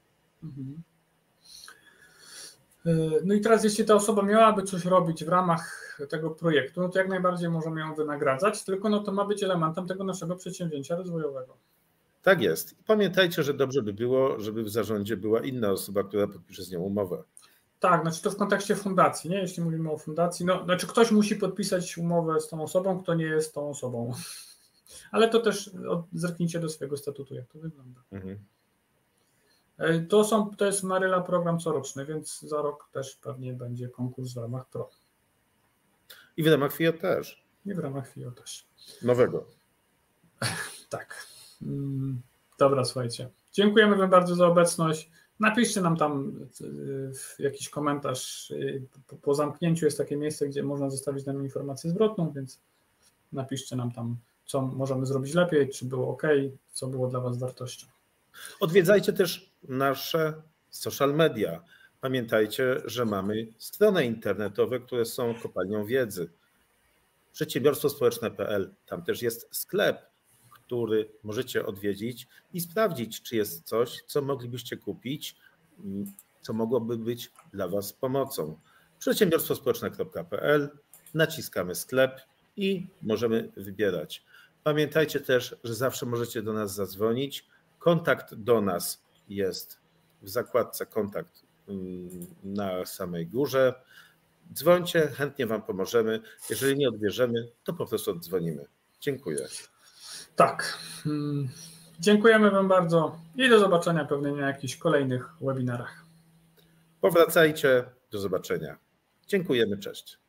No i teraz jeśli ta osoba miałaby coś robić w ramach tego projektu, no to jak najbardziej możemy ją wynagradzać, tylko to ma być elementem tego naszego przedsięwzięcia rozwojowego. Tak jest. I pamiętajcie, że dobrze by było, żeby w zarządzie była inna osoba, która podpisze z nią umowę. Tak, znaczy to w kontekście fundacji, nie? Jeśli mówimy o fundacji, znaczy ktoś musi podpisać umowę z tą osobą, kto nie jest tą osobą. Ale to też zerknijcie do swojego statutu, jak to wygląda. To jest Maryla program coroczny, więc za rok też pewnie będzie konkurs w ramach PRO. I w ramach FIO też. I w ramach FIO też. Nowego. Tak. Dobra, słuchajcie. Dziękujemy Wam bardzo za obecność. Napiszcie nam tam jakiś komentarz. Po zamknięciu jest takie miejsce, gdzie można zostawić nam informację zwrotną, więc napiszcie nam tam, co możemy zrobić lepiej, czy było ok, co było dla Was wartością. Odwiedzajcie też nasze social media. Pamiętajcie, że mamy strony internetowe, które są kopalnią wiedzy. Przedsiębiorstwospołeczne.pl. Tam też jest sklep, który możecie odwiedzić i sprawdzić, czy jest coś, co moglibyście kupić, co mogłoby być dla Was pomocą. Przedsiębiorstwospołeczne.pl. Naciskamy sklep i możemy wybierać. Pamiętajcie też, że zawsze możecie do nas zadzwonić. Kontakt do nas jest w zakładce kontakt na samej górze. Dzwońcie, chętnie Wam pomożemy. Jeżeli nie odbierzemy, to po prostu oddzwonimy. Dziękuję. Tak. Dziękujemy Wam bardzo i do zobaczenia pewnie na jakichś kolejnych webinarach. Powracajcie. Do zobaczenia. Dziękujemy. Cześć.